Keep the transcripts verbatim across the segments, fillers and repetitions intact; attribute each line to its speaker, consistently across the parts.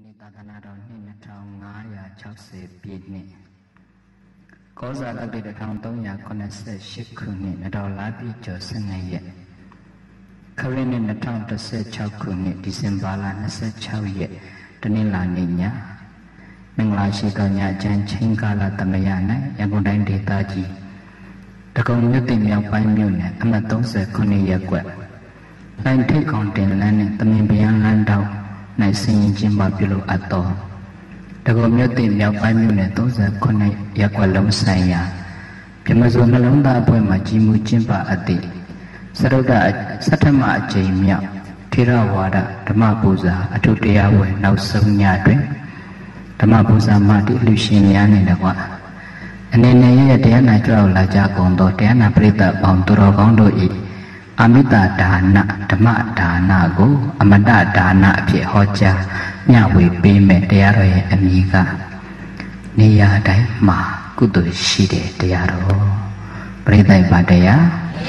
Speaker 1: နေ့သာသနာတော်နှစ်နှစ်ထောင်ငါးရာခြောက်ဆယ်ပြည့်နှစ်ကောဇာတတိတစ်ထောင်သုံးရာခုနှစ်ဆယ်ရှစ်ခုနှစ်နတော်လာပြည့်ကျော်ဆယ်နှစ်ရက်ခရစ်နှစ်နှစ်ထောင်တစ်ဆယ်ခြောက်ခုနှစ်ဒီဇင်ဘာလနှစ်ဆယ်ခြောက်ရက်တနင်္လာနေ့ညမင်္ဂလာရှိသောညချမ်းချင်းကာလသမယ၌ရန်ကုန်တိုင်းဒေသကြီးတကုံမြို့တင်မြောက်ပိုင်းမြို့နယ်အမှတ်သုံးဆယ်ခုနှစ်ရပ်ကွက်လိုင်ထိတ်ကောင်တင်လန်းနဲ့တမင်ဗျံလန်းတောက်နိုင်စင်ရင်ချင်းပါပြုလို့အပ်တော်တကုံမြို့တင်မြောက်ပိုင်းမြို့နယ်သုံးဆယ်ခုနှစ်ရပ်ကွက်လုံးဆိုင်ရာပြမစိုးနှလုံးသားအဖွဲ့မှကြီးမှုကျင်းပအပ်သည့်စရုဒ္ဓဆဋ္ဌမအကြိမ်မြောက်ထေရဝါဒဓမ္မပူဇာအထုတရားဝယ်နောက်ဆုံးညတွင်ဓမ္မပူဇာမှတိလူရှင်များနဲ့တကွအနေနဲ့ရတရားနာကြောက်လာကြကုန်သောတရားနာပရိသတ်ပေါင်းသူတော်ကောင်းတို့၏အမိတဒါနဓမ္မဒါနကိုအမတဒါနအဖြစ်ဟောကြားမျှဝေပေးမဲ့တရားတော်ရဲ့အမည်ကနေရာတိုင်းမှာကုသိုလ်ရှိတဲ့တရားတော်ပရိသတ်ပါတရား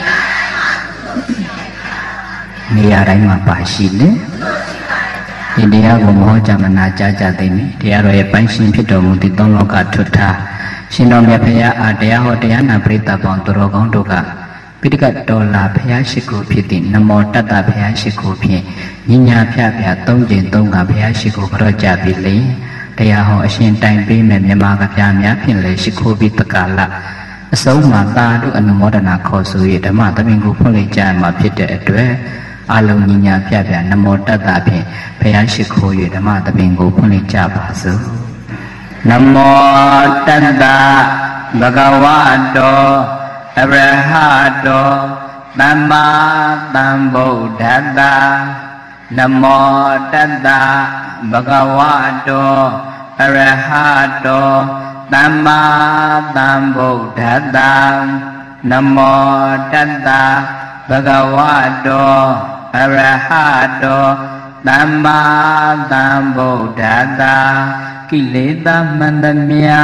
Speaker 1: နေရာတိုင်းမှာပါရှိတယ်ဒီတရားကိုမဟောကြားမနာကြားကြသိနေတရားတော်ရဲ့ပိုင်းရှင်ဖြစ်တော်မူသည့်သုံးလောကထွတ်ထားရှင်တော်မြတ်ဖရာအားတရားဟောတရားနာပရိသတ်ပေါင်းသူတော်ကောင်းတို့ကပိဋကတော်လာဖရာရှိခိုးဖြစ်သည့်နမောတတ္တဖရာရှိခိုးဖြင့်ညညာဖြဖြသုံးကျင်သုံးကဖရာရှိခိုးကြောကြပြီလေတရားဟောအရှင်တိုင်ပေးမဲ့မြမကဖရာများဖြင့်လေရှိခိုးပြီးတက္ကလအစုံမှာသာတို့အနုမောဒနာခေါ်ဆို၍ဓမ္မသမင်ကိုဖွင့်လိုက်ကြမှာဖြစ်တဲ့အတွက်အလုံးညညာဖြဖြနမောတတ္တဖြင့်ဖရာရှိခိုး၍ဓမ္မသမင်ကိုဖွင့်လိုက်ကြပါစို့နမောတတ္တဘဂဝတောအရဟတောသမ္မာသမ္ဗုဒ္ဓတ္တနမောတတ္တဘဂဝတောအရဟတောသမ္မာသမ္ဗုဒ္ဓတ္တနမောတတ္တဘဂဝတောအရဟတောသမ္မာသမ္ဗုဒ္ဓတ္တကိလေသာမှန်သမျှ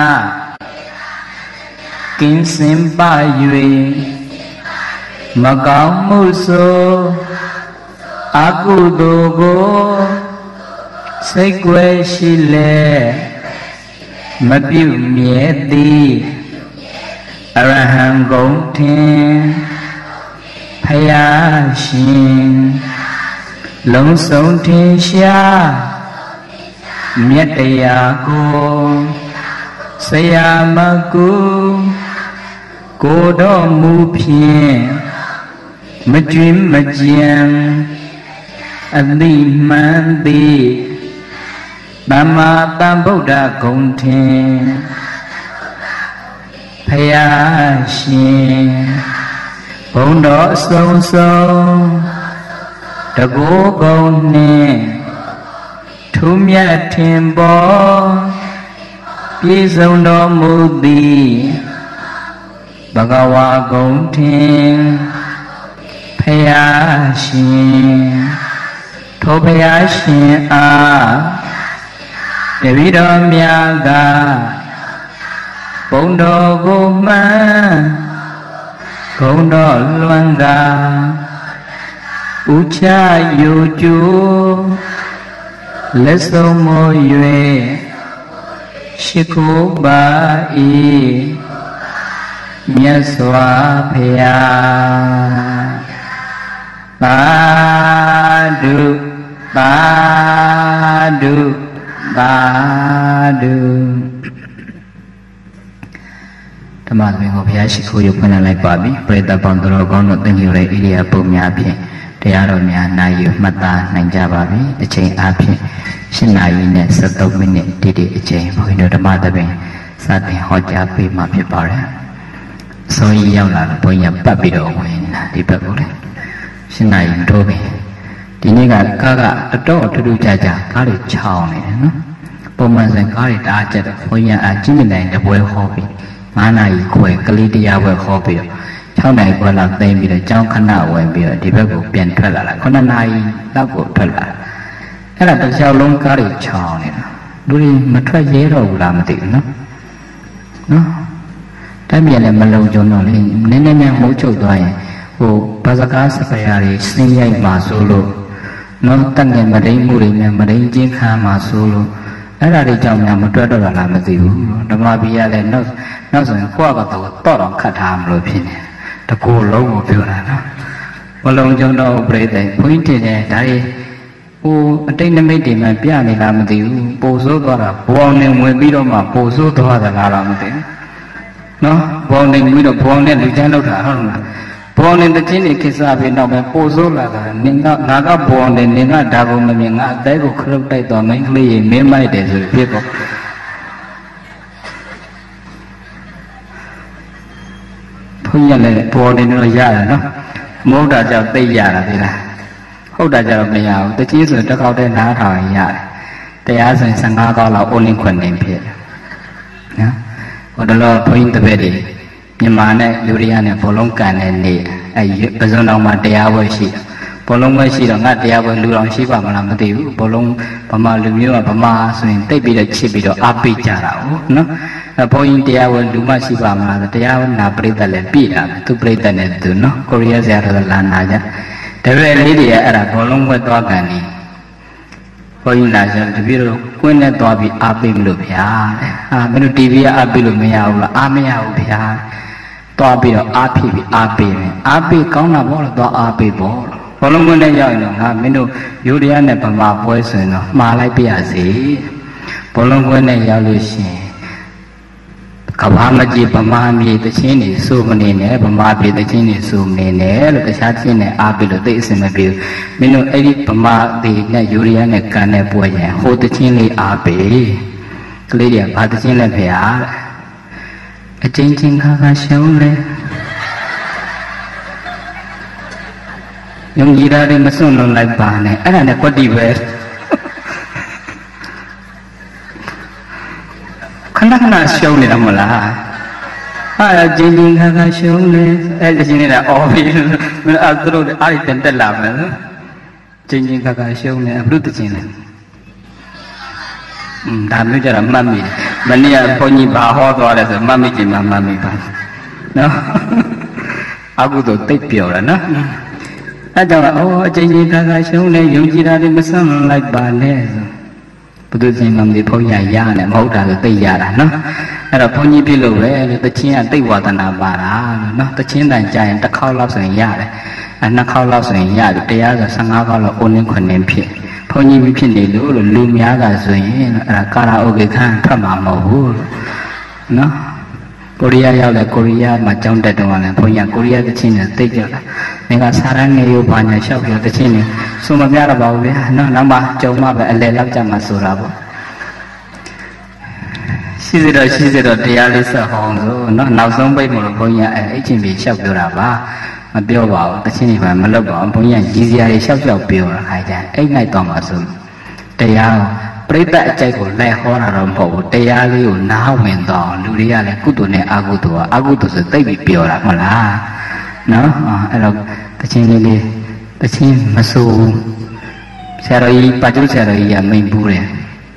Speaker 1: ကင်းစင်ပါ၍မကောင်းမှုဆိုအကုသိုလ်ကိုစိတ်ွယ်ရှိလေမပြုမြဲသည်အရဟံဂုံထင်ဖယားရှင်လုံးစုံထင်ရှားမြတ်တရားကိုဆရာမကူကိုတော်မူဖြင့်မကျွင်းမကြံအသိမှန်သည်သမ္မာသမ္ဗုဒ္ဓဂုဏ်ထင်ဖယားရှင်ဘုံတော်အဆုံးဆုံးတကူဂုဏ်နှင့်ထူးမြတ်ထင်ပေါ်ပြည့်စုံတော်မူသည်ဘဂဝါဂုဏ်ထင်ဖယားရှင်ထိုဖယားရှင်အားတပည့်တော်များကဘုံတော်ကိုမှန်ဂုဏ်တော်လွန်ကဥချယူကျူလက်ဆုံးမိုး၍ရှိခိုးပါ၏မြတ်စွာဘုရားသာဓုသာဓုသာဓုဓမ္မသင်္ကိုဘုရားရှိခိုးရဖွင့်လိုက်ပါပြီပရိသတ်ပေါင်းသူတော်ကောင်းတို့သင်ယူတဲ့ဣရိယာပုများဖြင့်တရားတော်များနာယူမှတ်သားနိုင်ကြပါပြီအချိန်အားဖြင့်ရှစ်နာရီနဲ့ဆယ်သုံးမိနစ်တိတိအချိန်ဘုန်းကြီးတို့ဓမ္မသဘင်စတင်ဟောကြားပေးမှာဖြစ်ပါတယ်အစောကြီးရောက်လာတော့ဘုန်းကြီးပတ်ပြီးတော့ဝင်လာဒီဘက်ကိုလေရှစ်နာရီတိုးပြီဒီနေ့ကကားကအတော့အထူးထူးခြားခြားကားတွေချောင်းနေတယ်နော်ပုံမှန်ဆိုကားတွေတအားကျတော့ဘုန်းကြီးအကြည့်နေတယ်တပွဲဟောပြီးငါးနာရီခွဲကလေးတရားပွဲဟောပြီးတော့၆နာရီခွဲလောက်သိမ်းပြီးတော့ကျောင်းခဏဝင်ပြီးတော့ဒီဘက်ကိုပြန်ထွက်လာတာခုနှစ်နာရီလောက်ကိုထွက်လာအဲ့ဒါတစ်လျှောက်လုံးကားတွေချောင်းနေတာလူတွေမထွက်ရဲတော့ဘူးလားမသိဘူးနော်နော်တမ်းပြန်လည်းမလုံကြုံတော့လေနည်းနည်းနဲ့မိုးချုပ်သွားရင်ဟိုဘာစကားစပယ်ရာတွေစင်းရိုက်မှာဆိုလို့နော်တက်ငယ်မရင်းမှုတွေနဲ့မရင်းချင်းခံမှာဆိုလို့အဲ့ဒါတွေကြောင့်များမတွက်တော့လားမသိဘူးဓမ္မဘီရလည်းနောက်နောက်ဆိုရင်ကိုယ့်ကတော့တော့တော့ခတ်ထားမလို့ဖြစ်နေတကူလုံးကိုပြောတာနော်ဘလုံးကျုံတော့ပြိတ္တိဘုန်းကြီးတင်တယ်ဒါတွေဟိုအတိတ်နမိတ်တွေမှပြနေလားမသိဘူးပို့ဆိုးသွားတာဘောင်းနဲ့ဝင်ပြီးတော့မှပို့ဆိုးသွားတာလားမသိဘူးနော်ဘောင်းနဲ့ပြီးတော့ဘောင်းနဲ့လူချမ်းလောက်တာဟုတ်လားဘောင်းနဲ့တချင်းတွေခိစားပြီးတော့ပဲပို့ဆိုးလာတာနင်ကငါကဘောင်းနဲ့နင်ကဒါကုန်မမြင်ငါအသေးကိုခရုတ်တိုက်တော့မင်းကလေးရေမင်းမိုက်တယ်ဆိုဖြစ်ပေါ့ဘုန်းကြီးလည်းဘောင်းနဲ့တော့ရတယ်နော်မဟုတ်တာကြောင့်သိရတာဒီလားဟုတ်တာကြတော့မရဘူးတကြီးဆိုတစ်ခေါက်တည်းနားထောင်ရတယ်တရားဆိုရင်fifteenခေါက်လောက်အိုးလင်းခွင့်နေဖြစ်နော်ဟိုတလောဘုန်းကြီးတပည့်တွေမြန်မာနဲ့လူတွေကနဲ့ဘောလုံးကန်တဲ့နေ့အဲပဇွန်တော်မှာတရားပွဲရှိဘောလုံးပွဲရှိတော့ငါတရားပွဲလူတော်ရှိပါမလားမသိဘူးဘောလုံးဗမာလူမျိုးကဗမာဆိုရင်တိတ်ပြီးတော့ချစ်ပြီးတော့အားပေးကြတာဟုတ်နော်အဲဘုန်းကြီးတရားပွဲလူမရှိပါမလားတရားနာပြိတ္တလည်းပြည့်တာသူပြိတ္တနဲ့သူနော်ကိုရီးယားဆရာတော်လာနာကြတပည့်လေးတွေအဲ့ဒါဘောလုံးဝက်သွားကန်နေဘုန်းကြီးလာဆိုတပည့်တို့ကွင်းနဲ့သွားပြီးအားပေးမလို့ဗျာတဲ့အာမင်းတို့ တီဗီ ကအားပေးလို့မရဘူးလားအားမရဘူးဗျာသွားပြီးတော့အားဖြည့်ပြီးအားပေးမယ်အားပေးကောင်းတာပေါ့လို့သွားအားပေးပေါ့ဘောလုံးကွင်းနဲ့ရောက်ရင်တော့ငါမင်းတို့ယူရီးယားနဲ့ဗမာပွဲဆိုရင်တော့မှားလိုက်ပြရစီဘောလုံးကွင်းနဲ့ရောက်လို့ရှိရင်ကဘာမကြီးဗမာမြေတချင်းနေစိုးမနေနဲ့ဗမာပြည်တချင်းနေစိုးမနေနဲ့လို့တခြားချင်းနဲ့အားပြီးလို့သိအစင်မပြေဘူးမင်းတို့အဲ့ဒီဗမာပြည်နဲ့ယူရီးယားနဲ့ကန်တဲ့ပွဲရင်ဟိုတချင်းလေးအားပေးကလေးတွေကဘာတချင်းလဲဖေဟာအချင်းချင်းခါခါရှုံးလဲယုံကြည်တာတွေမစွန့်လွန်လိုက်ပါနဲ့အဲ့ဒါနဲ့ကွက်တိပဲခဏခဏရှုံးနေတာမလားဟာကျင်းကျင်းခါခါရှုံးနေအဲ့ဒီချင်းနေတာအော်ပြီးမင်းအဲ့တို့အားရတင်တက်လာမယ်နော်ကျင်းကျင်းခါခါရှုံးနေအဘုဒ္ဓချင်းလေอืมဒါမျိုးကြတော့မှတ်မိတယ်မနေ့ကဘုန်းကြီးဘာဟောသွားလဲဆိုမှတ်မိခြင်းမှမှတ်မိပါနော်အကုသို့သိပ်ပြောတာနော်အဲကြောင့်အော်အကျဉ်းချင်းခါခါရှုံးနေယုံကြည်တာတွေမစွန့်လွန်လိုက်ပါနဲ့ဆိုဘုသူရှင်မမေဘုန်းကြီးရရတယ်မဟုတ်တာဆိုသိရတာနော်အဲ့တော့ဘုန်းကြီးပြလို့ပဲတချင်းကသိဝါဒနာပါတာနော်တချင်းတန်ကြာရင်တစ်ခေါက်လောက်ဆိုရင်ရတယ်အဲနှစ်ခေါက်လောက်ဆိုရင်ရတယ်တရားဆိုfifteenခေါက်လောက်အိုးနှင်းခွနှင်းဖြစ်ဘုန်းကြီးမဖြစ်နေလို့လူများကဆိုရင်အဲ့ဒါကာရာအိုကေခန်းထွက်မှာမဟုတ်ဘူးနော်ကိုရီးယားရောက်လဲကိုရီးယားမှာကျောင်းတက်တော့လည်းဘုန်းကြီးကကိုရီးယားတချင်းနဲ့သိကြတာငါကစာရန်ငယ်ရောဘာညာလျှောက်ပြောတချင်းနဲ့ဆိုမပြတော့ပါဘူးဗျာနော်နောက်မှကြုံမှပဲအလဲလောက်ကြမှာဆိုတာပေါ့ရှိစေတော့ရှိစေတော့တရားလေးဆက်ဟောင်းဆိုနော်နောက်ဆုံးပိတ်မလို့ဘုန်းကြီးကအဲ့အချင်းပြေလျှောက်ပြောတာပါမပြောပါဘူးတချင်းတွေမှမလုပ်ပါဘူးဘုန်းကြီးကရည်စရာတွေလျှောက်လျှောက်ပြောတာခါကြအဲ့နိုင်တော့မှဆိုတရားပရိသတ်အကြိုက်ကိုလိုက်ဟောတာတော့မဟုတ်ဘူးတရားလေးကိုနားဝင်တော့လူတွေကလည်းကုသိုလ်နဲ့အကုသိုလ်ကအကုသိုလ်ဆိုသိပြီးပြောတာမဟုတ်လားနော်အဲ့တော့တချင်းလေးလေးတချင်းမဆိုးဆရာတော်ကြီးပါကျုဆရာတော်ကြီးကမိန်ပူးတယ်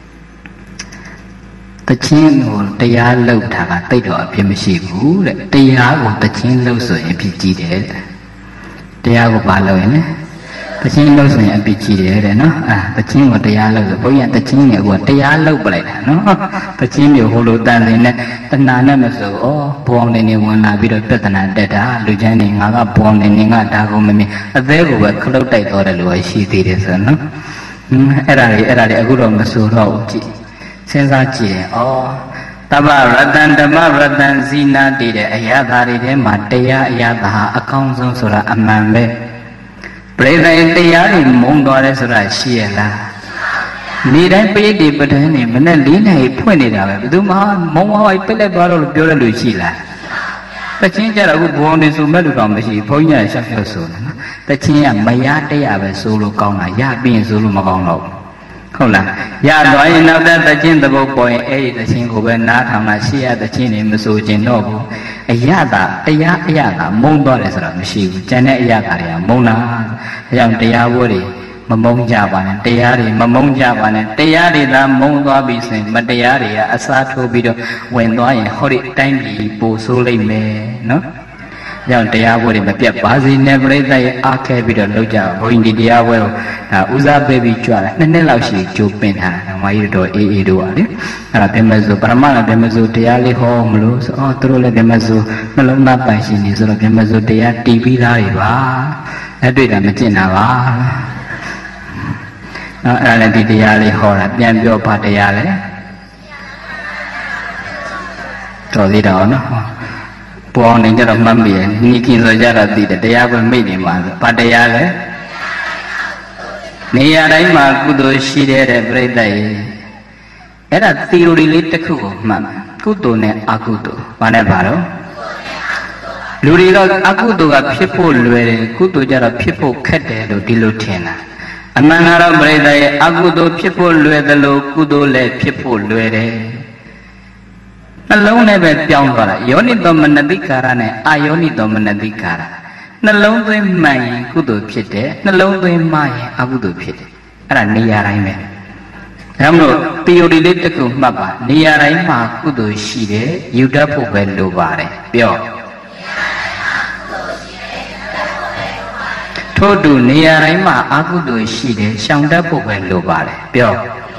Speaker 1: တချင်းကိုတရားလောက်တာကတိတ်တော့အဖြစ်မရှိဘူးတဲ့တရားကိုတချင်းလောက်ဆိုရင်ဖြစ်ကြည့်တယ်တရားကိုပါလို့ရင်လေတချင်းလို့ဆိုရင်အပြစ်ကြီးတယ်တဲ့နော်အာတချင်းကိုတရားလို့ဆိုဘုန်းကြီးကတချင်းကိုကတရားလို့ပလိုက်တာနော်တချင်းမျိုးဟိုလိုတန်စင်နဲ့တဏှာနဲ့မဆိုဩဘောင်းနေနေဝင်လာပြီးတော့ပြဿနာတက်တာလူချမ်းနေငါကဘောင်းနေနေငါဒါကိုမမြင်အသေးကိုပဲခလုတ်တိုက်တော်တယ်လို့ရှိသေးတယ်ဆိုနော်အဲ့ဒါတွေအဲ့ဒါတွေအခုတော့မဆိုတော့ဘူးကြည့်စဉ်းစားကြည့်ရင်ဩတပ္ပရတန်ဓမ္မရတန်ဇီနာတည်တဲ့အရာဓာတွေထဲမှာတရားအရာဓာအကောင်းဆုံးဆိုတာအမှန်ပဲပရိသေတရားတွေမုံသွားတယ်ဆိုတာရှိရလားနေတိုင်းပိဋိပဋ္ဌာန်းနေမနဲ့လေးနိုင်ဖွင့်နေတာပဲဘယ်သူမှမုံဝါးဝိုက်ပြက်လက်သွားတော့လို့ပြောရလို့ရှိလားတချင်းကြတော့အခုဘုံနေဆိုမဲ့လူတော်မရှိဘုန်းကြီးကရှောက်ရှောက်ဆိုတယ်နော်တချင်းကမရတရားပဲဆိုလို့ကောင်းတာရပြီးရင်ဆိုလို့မကောင်းတော့ဟုတ်လားရသွားရင်နောက်တဲ့တချင်းသဘုတ်ပေါ်ရင်အဲ့ဒီတချင်းကိုပဲနားထောင်တာရှိရတချင်းနေမဆိုခြင်းတော့ဘူးအရသာတရားအရသာမုံသွားတယ်ဆိုတာမရှိဘူးကျန်တဲ့အရသာတွေကမုံတာအဲကြောင့်တရားဝဲတွေမမုံကြပါနဲ့တရားတွေမမုံကြပါနဲ့တရားတွေသာမုံသွားပြီဆိုရင်မတရားတွေကအစားထိုးပြီးတော့ဝင်သွားရင်ဟောဒီတိုင်းပြည်ပို့ဆိုးလိမ့်မယ်နော်ကြောင့်တရားပွဲတွေမပြတ်ပါစေနဲ့ပြိဿရဲ့အားခဲပြီးတော့လုပ်ကြဘုန်းကြီးဒီတရားပွဲကိုဒါဦးစားပေးပြီးကြွလာနှစ်နှစ်လောက်ရှိကြိုးပင်ထားတာဓမ္မကြီးတို့အေးအေးတို့ပါလေအဲ့ဒါပြမစုပရမတ်ပြမစုတရားလေးဟောမလို့ဆိုအော်သူတို့လည်းပြမစုနှလုံးသားပိုင်ရှင်နေဆိုတော့ပြမစုတရားတည်ပြီးသားတွေပါအဲ့တွေ့တာမကျင့်တာပါနော်အဲ့ဒါလည်းဒီတရားလေးဟောတာပြန်ပြောပါတရားလေတော်သေးတော့နော်ပေါ်နေကြတော့မှတ်မိရဲ့ညီကင်းဆိုကြတော့သိတယ်တရားပဲမိတ်နေမှာဆိုဘာတရားလဲနေရာတိုင်းမှာကုသိုလ်ရှိတဲ့ပြိဿရဲ့အဲ့ဒါ theory လေးတစ်ခုကိုမှတ်ကုသိုလ်နဲ့အကုသိုလ်ဘာနဲ့ပါတော့လူတွေတော့အကုသိုလ်ကဖြစ်ဖို့လွယ်တယ်ကုသိုလ်ကြတော့ဖြစ်ဖို့ခက်တယ်လို့ဒီလိုထင်တာအမှန်ကတော့ပြိဿရဲ့အကုသိုလ်ဖြစ်ဖို့လွယ်တယ်လို့ကုသိုလ်လည်းဖြစ်ဖို့လွယ်တယ်နှလုံးနဲ့ပဲပြောင်းသွားတာယောနိသောမနတိကာရနဲ့အာယောနိသောမနတိကာရနှလုံးသွင်းမှန်ရင်ကုသိုလ်ဖြစ်တယ်နှလုံးသွင်းမှားရင်အကုသိုလ်ဖြစ်တယ်အဲ့ဒါနေရာတိုင်းပဲဒါမှမဟုတ် theory လေးတစ်ခုမှတ်ပါနေရာတိုင်းမှာကုသိုလ်ရှိတယ်ယူတတ်ဖို့ပဲလိုပါတယ်ပြောထို့တူနေရာတိုင်းမှာအကုသိုလ်ရှိတယ်ရှောင်တတ်ဖို့ပဲလိုပါတယ်ပြော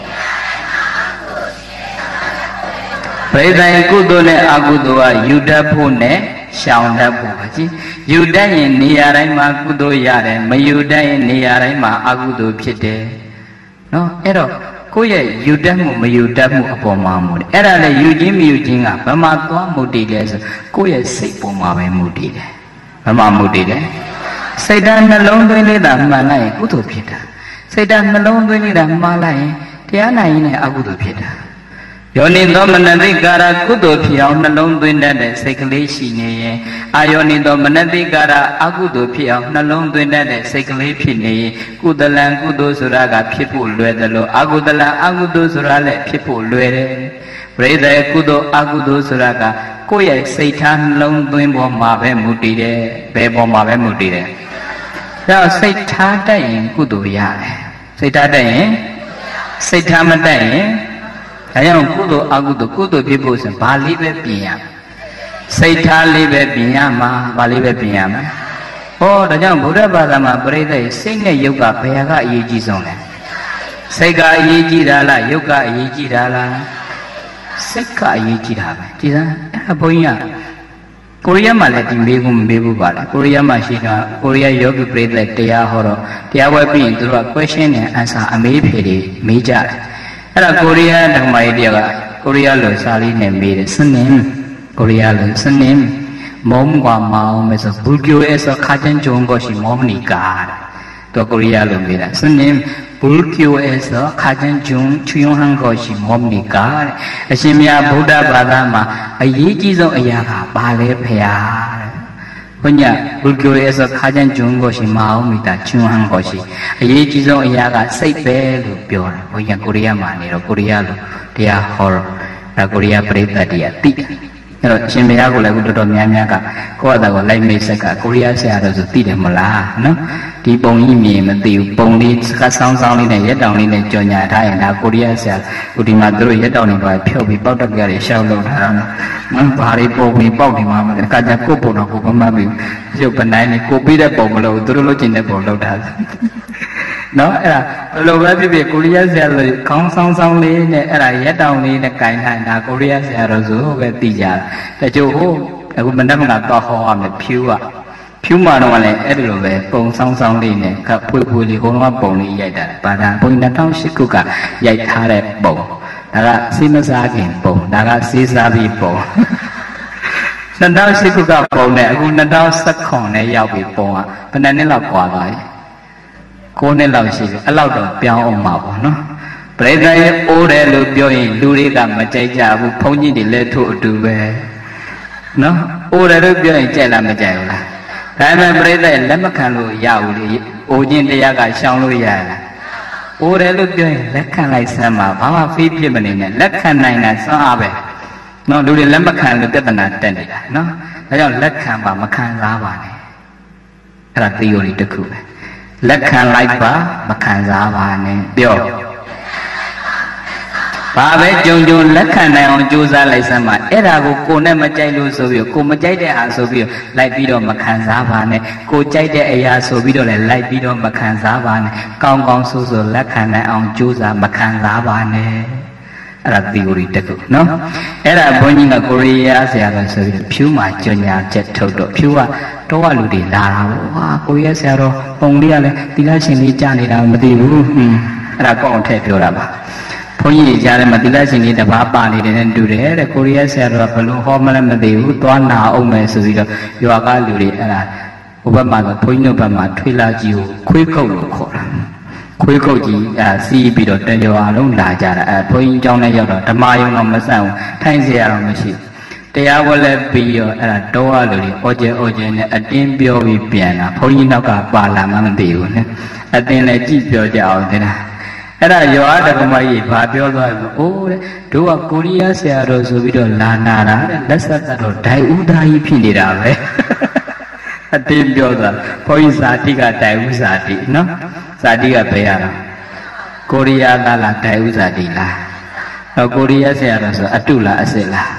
Speaker 1: ပရိသတ်ကုသိုလ်နဲ့အကုသိုလ်ကယူတတ်ဖို့နဲ့ရှောင်တတ်ဖို့ပဲကြည့်ယူတတ်ရင်နေရာတိုင်းမှာကုသိုလ်ရတယ်မယူတတ်ရင်နေရာတိုင်းမှာအကုသိုလ်ဖြစ်တယ်နော်အဲ့တော့ကိုယ့်ရဲ့ယူတတ်မှုမယူတတ်မှုအပေါ်မှာမူတယ်အဲ့ဒါလည်းယူခြင်းမယူခြင်းကဘယ်မှာသွားမူတည်လဲဆိုကိုယ့်ရဲ့စိတ်ပေါ်မှာပဲမူတည်တယ်ဘယ်မှာမူတည်လဲစိတ်ဓာတ်နှလုံးသွင်းလေးတာမှန်လိုက်ရင်ကုသိုလ်ဖြစ်တာစိတ်ဓာတ်နှလုံးသွင်းလေးတာမှားလိုက်ရင်တရားနိုင်ရင်လည်းအကုသိုလ်ဖြစ်တာယောနိသောမနတိကာရကုသိုလ်ဖြစ်အောင်နှလုံးသွင်းတတ်တဲ့စိတ်ကလေးရှိနေရင်အာယောနိသောမနတိကာရအကုသိုလ်ဖြစ်အောင်နှလုံးသွင်းတတ်တဲ့စိတ်ကလေးဖြစ်နေရင်ကုသလံကုသိုလ်ဆိုတာကဖြစ်ဖို့လွယ်တယ်လို့အကုသလံအကုသိုလ်ဆိုတာလည်းဖြစ်ဖို့လွယ်တယ်ပရိသေကုသိုလ်အကုသိုလ်ဆိုတာကကိုယ့်ရဲ့စိတ်ထားနှလုံးသွင်းပေါ်မှာပဲမူတည်တယ်ဘယ်ပေါ်မှာပဲမူတည်တယ်ဒါစိတ်ထားတတ်ရင်ကုသိုလ်ရတယ်စိတ်ထားတတ်ရင်စိတ်ထားမတတ်ရင်ဒါကြောင့်ကုသိုလ်အကုသိုလ်ကုသိုလ်ဖြစ်ဖို့ဆိုဘာလေးပဲပြင်ရစိတ်ထားလေးပဲပြင်ရမှာဘာလေးပဲပြင်ရမှာဟောဒါကြောင့်ဗုဒ္ဓဘာသာမှာပြိဿစိတ်နဲ့ယုတ်ကဘယ်ဟာကအရေးကြီးဆုံးလဲစိတ်ကအရေးကြီးတာလားယုတ်ကအရေးကြီးတာလားစိတ်ကအရေးကြီးတာပဲဒီစမ်းအဲ့ဒါဘုန်းကြီးကကိုရီးယားမှာလည်းဒီမေးခွန်းမမေးဘူးပါလေကိုရီးယားမှာရှိတာကိုရီးယားယောဂီပြိဿတရားဟောတော့တရားဝဲပြီးရင်သူတို့က question and answer အမေးဖြေတွေမေးကြတယ်အဲ့ဒါကိုရီးယားဓမ္မကြီးတရားကကိုရီးယားလိုစာလေးနဲ့မေးတယ်စနင်းကိုရီးယားလိုစနင်းမုံကွာမအောင်မယ်ဆိုဘူကျိုအဲဆိုခါချန်ဂျုံကိုရှိမောမနီကာတော့ကိုရီးယားလိုမေးတာစနင်းဘူကျိုအဲဆိုခါချန်ဂျုံချွယွန်ဟန်ကိုရှိမောမနီကာအရှင်မြတ်ဗုဒ္ဓဘာသာမှာအရေးကြီးဆုံးအရာကဘာလဲဖေဟာဘုညာဘူကျိုအဲဆိုခါချန်ဂျုံကိုရှိမအောင်မိတာချွယွန်ဟန်ကိုရှိအရေးကြီးဆုံးအရာကစိတ်ပဲလို့ပြောတာဘုညာကိုရီးယားမှာနေတော့ကိုရီးယားလိုတရားဟောတော့ဒါကိုရီးယားပရိသတ်တရားသိတယ်အဲ့တော့ရှင်ဘုရားကိုလည်းအခုတော်တော်များများကကိုယ့်အသားကိုလိုက်မိတ်ဆက်ကကိုရီးယားဆရာတော်ဆိုသိတယ်မလားနော်ဒီပုံကြီးမြင်မသိဘူးပုံလေးစကားဆောင်းဆောင်းလေးနဲ့ရက်တောင်လေးနဲ့ကြော်ညာထားရင်ဒါကိုရီးယားဆရာကိုဒီမှာသူတို့ရက်တောင်တွေပါဖြုတ်ပြီးပေါက်တက်ကြရရှောက်လို့ထားတော့နော်ဘာတွေပုံပြီးပေါက်နေမှာမလဲအခါကျကိုယ့်ပုံတော့ကိုမမှတ်ဘူးရုပ်ပနိုင်နေကိုပြီးတဲ့ပုံမလို့သူတို့လုပ်ချင်တဲ့ပုံလုပ်ထားတယ်နော်အဲ့ဒါဘယ်လိုပဲဖြစ်ဖြစ်ကိုရီးယားဆရာဆိုခေါင်းဆောင်းဆောင်းလေးနဲ့အဲ့ဒါရက်တောင်လေးနဲ့ကင်ထားတာကိုရီးယားဆရာတော်ဆိုပဲသိကြတယ်တချို့ဟိုအခုမနေ့ကတော့ဟောရမယ်ဖြူကဖြူမှတော့လည်းအဲ့ဒီလိုပဲပုံဆောင်းဆောင်းလေးနဲ့ကဖွေဖွေလေးကိုတော့ပုံလေးရိုက်တာပါတာဘုံ၂၀၀၈ခုကရိုက်ထားတဲ့ပုံဒါကစေးမစားခင်ပုံဒါကစေးစားပြီးပုံ၂၀၀၈ခုကပုံနဲ့အခု၂၀၁၇နဲ့ရောက်ပြီးပုံကဘယ်နှစ်လောက်กว่าသွားပြီကိုးနှစ်လောက်ရှိပြီအဲ့လောက်တော့ပြောင်းအောင်မှာပေါ့နော်ပရိသတ်ရဲ့အိုးတယ်လို့ပြောရင်လူတွေကမကြိုက်ကြဘူးဘုန်းကြီးတွေလည်းထို့အတူပဲနော်အိုးတယ်လို့ပြောရင်ကြိုက်လားမကြိုက်ဘူးလားဒါပေမဲ့ပရိသတ်လက်မခံလို့ရဘူးလေအိုးခြင်းတရားကရှောင်လို့ရလားအိုးတယ်လို့ပြောရင်လက်ခံလိုက်စမ်းပါဘာမှဖေးပြစ်မနေနဲ့လက်ခံနိုင်တာစွမ်းအားပဲနော်လူတွေလက်မခံလို့ပြဿနာတက်နေတာနော်ဒါကြောင့်လက်ခံပါမခံစားပါနဲ့အဲ့ဒါ theory တစ်ခုပဲလက်ခံလိုက်ပါမခံစားပါနဲ့ပြောဘာပဲကြုံကြုံလက်ခံနိုင်အောင်ကြိုးစားလိုက်စမ်းပါအဲ့ဒါကိုကိုနဲ့မကြိုက်လို့ဆိုပြီးကိုမကြိုက်တဲ့အားဆိုပြီးလိုက်ပြီးတော့မခံစားပါနဲ့ကိုကြိုက်တဲ့အရာဆိုပြီးတော့လည်းလိုက်ပြီးတော့မခံစားပါနဲ့ကောင်းကောင်းဆိုးဆိုးလက်ခံနိုင်အောင်ကြိုးစားမခံစားပါနဲ့အဲ့ဒါ theory တစ်ခုနော်အဲ့ဒါဘုန်းကြီးကကိုရီးယားဆရာတော်ဆိုပြီးဖြူးမှာကြညာချက်ထုတ်တော့ဖြူးကတော့ကလူတွေလာတာပေါ့ဟာကိုရီးယားဆရာတော်ပုံလေးကလည်းသီလရှင်လေးကြားနေတာမသိဘူးဟင်းအဲ့ဒါကောက်အောင်ထည့်ပြောတာပါဘုန်းကြီးကြားတယ်မသီလရှင်လေးတစ်ပါးပါနေတယ်နဲ့တူတယ်တဲ့ကိုရီးယားဆရာတော်ကဘလို့ဟောမလဲမသိဘူးသွားနာအောင်မယ်ဆိုပြီးတော့ရွာကလူတွေအဲ့ဒါဟိုဘက်မှာဆိုဘုန်းကြီးတို့ဘက်မှာထွေးလာကြီးကိုခွေးကုတ်လို့ခေါ်တာခွေးကုတ်ကြီးအဲစီးပြီးတော့တရွာလုံးလာကြတာအဲဘုန်းကြီးကျောင်းထဲရောက်တော့ဓမ္မယုံတော့မဆန့်ဘူးထိုင်เสียရတော့မရှိတရားဝဲလဲပြီးတော့အဲ့ဒါတောရလူတွေအော်ကျဲအော်ကျဲနဲ့အတင်းပြောပြီးပြန်လာဘုန်းကြီးနောက်ကပါလာမှမသိဘူးနဲ့အတင်းလည်းကြည့်ပြောကြအောင်တဲ့အဲ့ဒါရွာတက္ကမကြီးဘာပြောသွားလဲအိုးတဲ့တို့ကကိုရီးယားဆရာတော်ဆိုပြီးတော့လာနာတာတဲ့လက်ဆက်တော့ဒိုင်ဥဒါကြီးဖြစ်နေတာပဲအတင်းပြောသွားဘုန်းကြီးဇာတိကဒိုင်ဥဇာတိနော်ဇာတိကဘယ်ရတော့ကိုရီးယားလားလားဒိုင်ဥဇာတိလားတော့ကိုရီးယားဆရာတော်ဆိုအတုလားအစစ်လား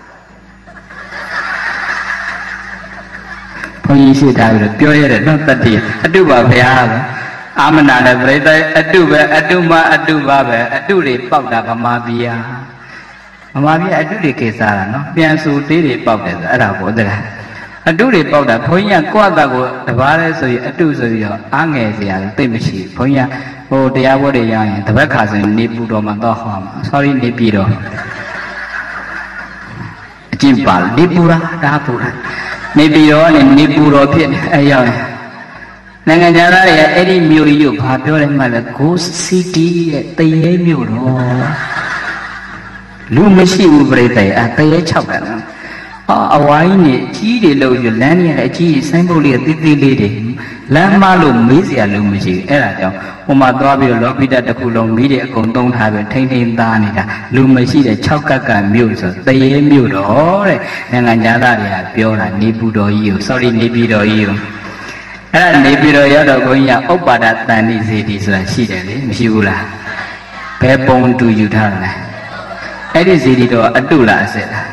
Speaker 1: ဘုန်းကြီးရှိတာပြီးတော့ပြောရတယ်နော်တတိအတုပါဘုရားပဲအာမနာနဲ့ပြိတ္တအတုပဲအတုမအတုပါပဲအတုတွေပေါက်တာဗမာပြည်ဟာဗမာပြည်အတုတွေကိစ္စတာနော်ပြန်စုသေးတွေပေါက်တယ်ဆိုအဲ့ဒါပေါ့တဲ့အတုတွေပေါက်တာဘုန်းကြီးကကိုယ့်အတကိုတပါးလဲဆိုရင်အတုဆိုပြီးတော့အားငယ်စရာသိမရှိဘုန်းကြီးကဟိုတရားပွဲတွေရရင်တပတ်ခါဆိုရင်နေပူတော်မှာတော့ဟောမှာ sorry နေပြည်တော်အကျင့်ပါနေပူတာဒါပူတာနေပြည်တော်ကနေနေပူတော်ဖြစ်အဲရောက်နိုင်ငံသားတွေကအဲ့ဒီမြို့ကြီးကိုဘာပြောလဲမှလဲ Ghost City ရဲ့တရေမြို့တော်လူမရှိဘူးပြိတ္တရဲ့အဲတရေ၆တယ်နော်အော်အဝိုင်းနေကြီးတွေလို့ပြလမ်းကြီးရဲ့အကြီးဆိုင်းပုတ်လေးသေးသေးလေးတွေလမ်းမလို့မေးစရာလုံးမရှိဘူးအဲ့ဒါကြောင့်ဟိုမှာသွားပြီးတော့လောပိတတစ်ခုလုံးမိတဲ့အကုန်သုံးထားပြီးထိမ့်ထိမ့်သားနေတာလူမရှိတဲ့၆ကက်ကမြို့ဆိုတရေမြို့တော်တဲ့နိုင်ငံသားတွေကပြောတာနေပူတော်ကြီးကို sorry နေပြည်တော်ကြီးကိုအဲ့ဒါနေပြီးတော့ရောက်တော့ဘုန်းကြီးကဥပ္ပါဒတန်တိစေတီဆိုတာရှိတယ်လေမရှိဘူးလားဘယ်ပုံတူယူထားလဲအဲ့ဒီစေတီတော့အတုလားအစစ်လား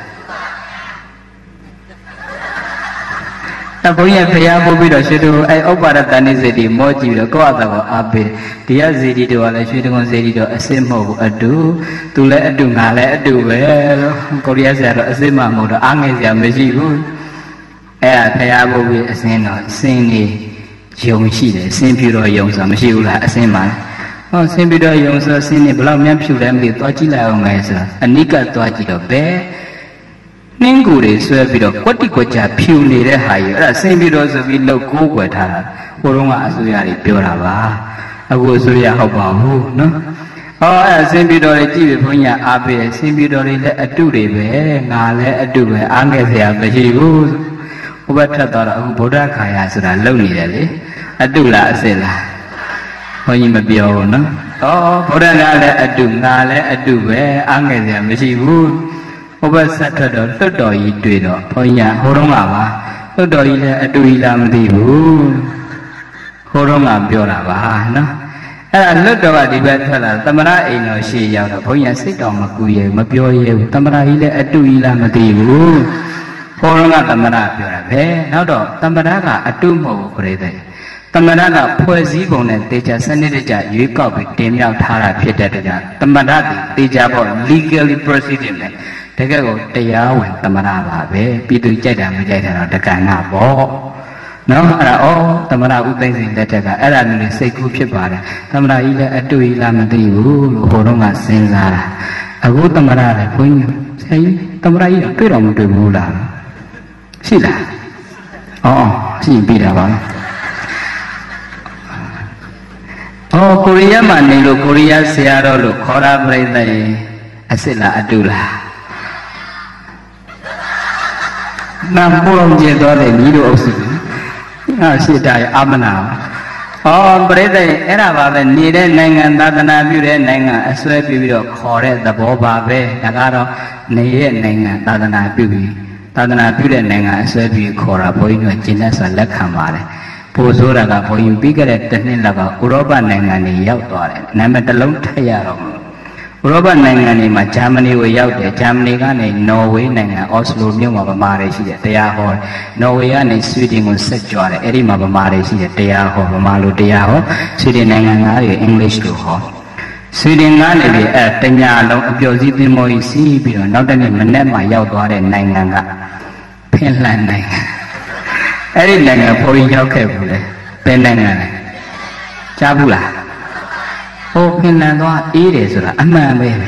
Speaker 1: အဲ့ဘုန်းကြီးကဖျားပို့ပြီးတော့ရွှေတုံအဲ့ဥပ္ပါဒတန်တိစေတီမောကြည့်ပြီးတော့ကိုယ့်အသာကိုအားပေးဒီကစေတီတော့လည်းရွှေတုံစေတီတော့အစစ်မဟုတ်ဘူးအတုသူလည်းအတုငါလည်းအတုပဲလို့ကိုရီးယားဆရာတော့အစစ်မှမဟုတ်တော့အားငယ်စရာမရှိဘူးအဲ့ဒါဖျားပို့ပြီးအစင်းတော့စင်းနေယုံရှိတယ်ဆင်းပြတော့ယုံဆိုတာမရှိဘူးလားအစင်းပါဟောဆင်းပြတော့ယုံဆိုဆင်းနေဘလောက်များဖြူလဲမသိသွားကြည့်လိုက်အောင်မယ်ဆိုတာအနိကသွားကြည့်တော့ဘယ်နှင်းကူတွေဆွဲပြီးတော့ကွက်တိကွက်ကြဖြူနေတဲ့ဟာကြီးအဲ့ဒါဆင်းပြတော့ဆိုပြီးလောက်ကိုးကွယ်ထားတာဟိုတုန်းကအစိုးရတွေပြောတာပါအခုအစိုးရဟုတ်ပါဘူးနော်ဟောအဲ့ဆင်းပြတော့လေးကြည့်ပြီးဘုန်းကြီးအားပေးတယ်ဆင်းပြတော့လေးလည်းအတုတွေပဲငါလည်းအတုပဲအားငယ်စရာမရှိဘူးဟိုဘက်ထက်တော့အခုဗုဒ္ဓခါယာဆိုတာလုံနေတယ်လေအတုလားအစစ်လားဘုန်းကြီးမပြောဘူးနော်ဩဗုဒ္ဓကလည်းအတုငါလည်းအတုပဲအားငယ်စရာမရှိဘူးဟိုဘက်ဆက်ထွက်တော့လွတ်တော်ကြီးတွေ့တော့ဘုန်းကြီးဟိုတုန်းကပါလွတ်တော်ကြီးလည်းအတုကြီးလားမသိဘူးဟိုတုန်းကပြောတာပါနော်အဲ့ဒါလွတ်တော်ကဒီဘက်ထွက်လာသမရအိမ်တော်ရှေ့ရောက်တော့ဘုန်းကြီးစိတ်တော်မကူရဲမပြောရဲဘူးသမရကြီးလည်းအတုကြီးလားမသိဘူးဟောရကသမရပြောတာပဲနောက်တော့သမရကအတုမဟုတ်ဘူးခရတဲ့သမရကဖွဲ့စည်းပုံနဲ့တေချာစနစ်တကျရွေးကောက်ပြီးတင်မြှောက်ထားတာဖြစ်တဲ့တရားသမရကတေချာပေါ့ legally proceeding နဲ့တကယ်ကိုတရားဝင်သမရပါပဲပြည်သူကြိုက်တာမကြိုက်တာတော့တက္ကနာပေါ့နော်အဲ့ဒါဩသမရဥသိမ်းစိန်လက်ထက်ကအဲ့ဒါမျိုးစိတ်ကူးဖြစ်ပါတယ်သမရကြီးလည်းအတုကြီးလားမသိဘူးလို့ဟိုတုန်းကစဉ်းစားတာအခုသမရလည်းဘုန်းကြီးဆရာကြီးသမရကြီးတွေ့တော်မတွေ့ဘူးလားရှိလားအော်ရှိပြီတာပါအော်ကိုရီးယားမှာနေလို့ကိုရီးယားဆရာတော်လို့ခေါ်တာပြိတ္တရေအစ်စ်လားအတုလားနာပိုးလုံးကျတော့တယ်ညီတို့အုပ်စုဟာရှိတာရအမနာအော်ပြိတ္တရေအဲ့ဒါပါပဲနေတဲ့နိုင်ငံသာသနာပြုတဲ့နိုင်ငံအစွဲပြုပြီးတော့ခေါ်တဲ့သဘောပါပဲဒါကတော့နေတဲ့နိုင်ငံသာသနာပြုပြီးသာသနာပြုတဲ့နိုင်ငံအစွဲပြီးခေါ်တာဘုန်းကြီးတို့ကျင့်တဲ့ဆိုလက်ခံပါတယ်ပို့ဆိုတာကဘုန်းကြီးပြီးခဲ့တဲ့တစ်နှစ်လောက်ကဥရောပနိုင်ငံတွေရောက်သွားတယ်နာမည်တစ်လုံးထည့်ရတော့ဥ Robert Nangan ma Germany we out there, Germany gane Norway Nangan, Oslo new Mabamare she they are hall. Norway and Sweden will set joy, Eddie Mabamare she they are hall, Malu they are hall, Sweden Nangan English to hall. Sweden gane at Tanya, Josie Moy see, not any Manema Yautware and Nanganga. Pinland Nangan. Eddie Nangan pouring your cable, Penangan. Chabula. Oh, Finland, what it is, a man, baby.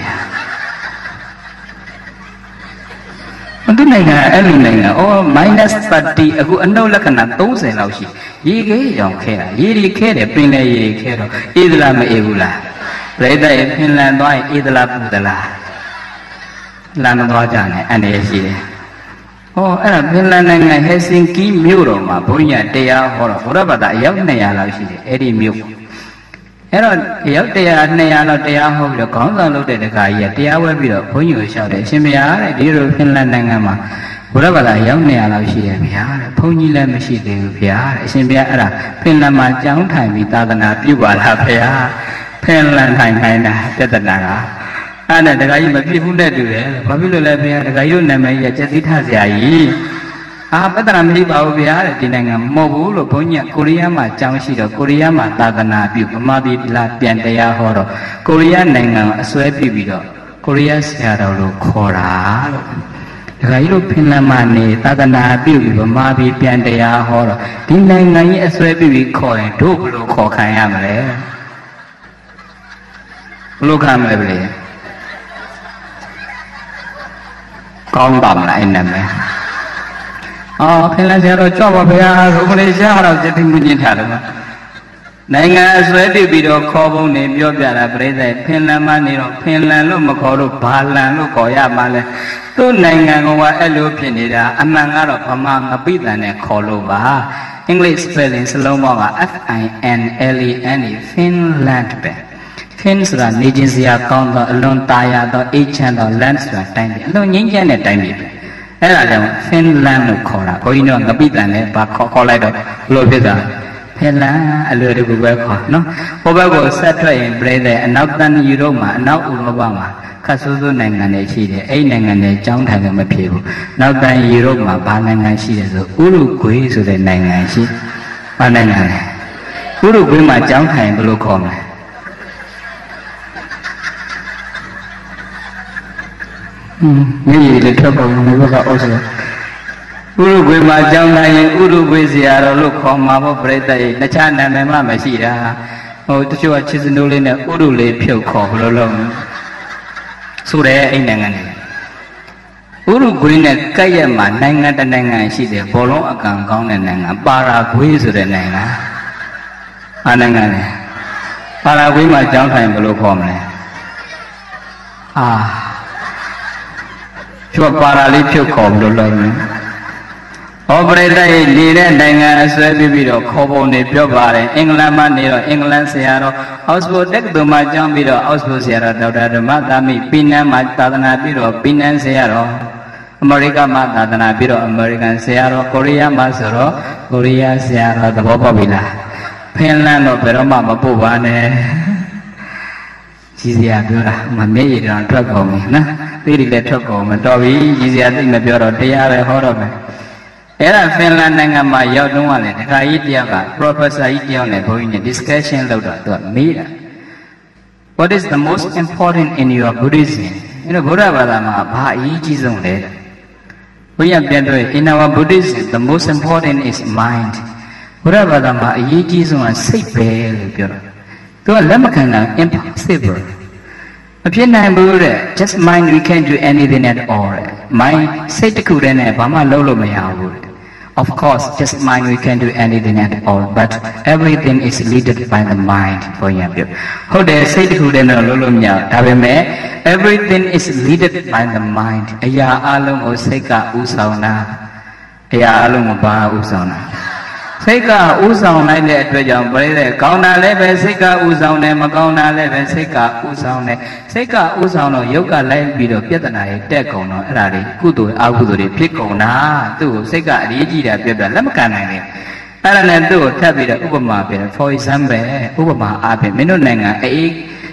Speaker 1: Everything, oh, minus thirty, a good no look at those and Laushi. Ye gay, young care, ye care, a pin a ye care, Idla Maevula. Later in Finland, why Idla Pudala Lanawajana and Asia. Oh, Finland and Helsinki, Muro, Bunya, Dea, or whatever that young Naya Laushi, Eddie Mute. Error, Yotea, Nayano, Teaho, the Consul looked at the guy, Tia will be a point you shouted, Simia, dear Finland Nangama, whatever the young Nayana she had, Pony Lamashi, Pia, Simia, Finland, young time, Vitana, Puba, Pia, Finland, Hina, Tetanaga, and the guy, but people that do it, Pavilla, the guy, you never just it has a Ah, but I'm leaving out here, Dinanga, Mobile, Ponya, Koreama, Jamshi, Koreama, Tadana, Madi, Lapiantea, Horo, Korea Nanga, Swepi Video, Korea Sierra, Kora, Railo Pinamani, Tadana, Bill, Madi, Piantea, Horo, Dinanga, Swepi, coin, Dublo, Kokayamre. Look, I'm every Kongam, in the man. Oh, Finland zero job of here, Malaysia, getting Mujin Halama. Nanga sweaty video cobo name your Gara Breda, Finland Maniro, Finland Lumacoro, Palan, Lukoya Male, two Nanga over Elupinida, among other among a bit than a Kolova. English spelling Slomoga, F I N L E N E, Finland. Fins are Nijinsia Conda, alone tire, the each and the lands were tiny, alone Indian at time. Finland Kora, going on the beat and back Colorado, Lopeza, Finland, a little bit well, no? Over settle in Brede and now done Euroma, now Urobama, Casuzo Nangan, she, a Nangan, John Tangama people, now done Euroma, Bananga, she is Uruguay to the Nangan, she, Bananga, Uruguay, my John Tang, blue corner. Maybe the trouble never also. Uruguay, my young lion, Uruguay, Zia, look on Mabo Breda, the China, and Mamma Shira. Oh, to show a chisel in a Urule Pilco, alone. So there ain't any. Uruguay, Kayama, Nanga, the Nanga, she the Bolo, a Gangon and Nanga, Paraguay to the Nanga. Ananga. Paraguay, my young time below home. Ah. Chua parali pio kom do lo ni. Operator ni le nanga aswe bi bi do kho bon ni pyo ba le England ma ni do England sia do Oxford tek do ma chang bi do Oxford sia do Doctor Dhamma Thami Penang ma Thadana bi do Penang sia do America ma Thadana bi do American sia do Korea ma so do Korea sia do thabo paw bi la Finland do bero ma ma pu ba ne Ji sia pyo la ma mye yi do twat ko mi na Tiri le twat ko ma to bi ji sia thai ma pyo do taya be ho do me Era Finland nanga ma yaw tuong wa le taka yi tyaw ka professor yi tyaw ne boi ne discussionလုပ်တော့သူကမေးတာ What is the most important in your Buddhism? You know Buddhaဘာသာမှာဘာအရေးကြီးဆုံးလဲဘုရားပြန်ပြော In our Buddhism the most important is mind. ဘုရားဘာသာမှာအရေးကြီးဆုံးကစိတ်ပဲလို့ပြောတော့သူကလက်မခံတာ impossible မဖြစ်နိုင်ဘူးတဲ့ just mind we can't do anything at all. Mind စိတ်တစ်ခုတည်းနဲ့ဘာမှလုပ်လို့မရဘူးOf course, just mind we can do anything at all, but everything is led by the mind. For example, how they say to them, everything is led by the mind. Aya alum o seka usauna, aya alum o ba usauna. Seka usauna le atwajang pare kauna le be seka usaune ma kauna le be seka usaune. Seka usauna yoga lai bi do pyatana ye tet kaung do ai da de kudo akudo de phit kaung na tu ko seka a riyi ji da pyat da lat ma kan nai ne ai da ne tu ko that bi do upama pin for example upama a pin min do nanga ai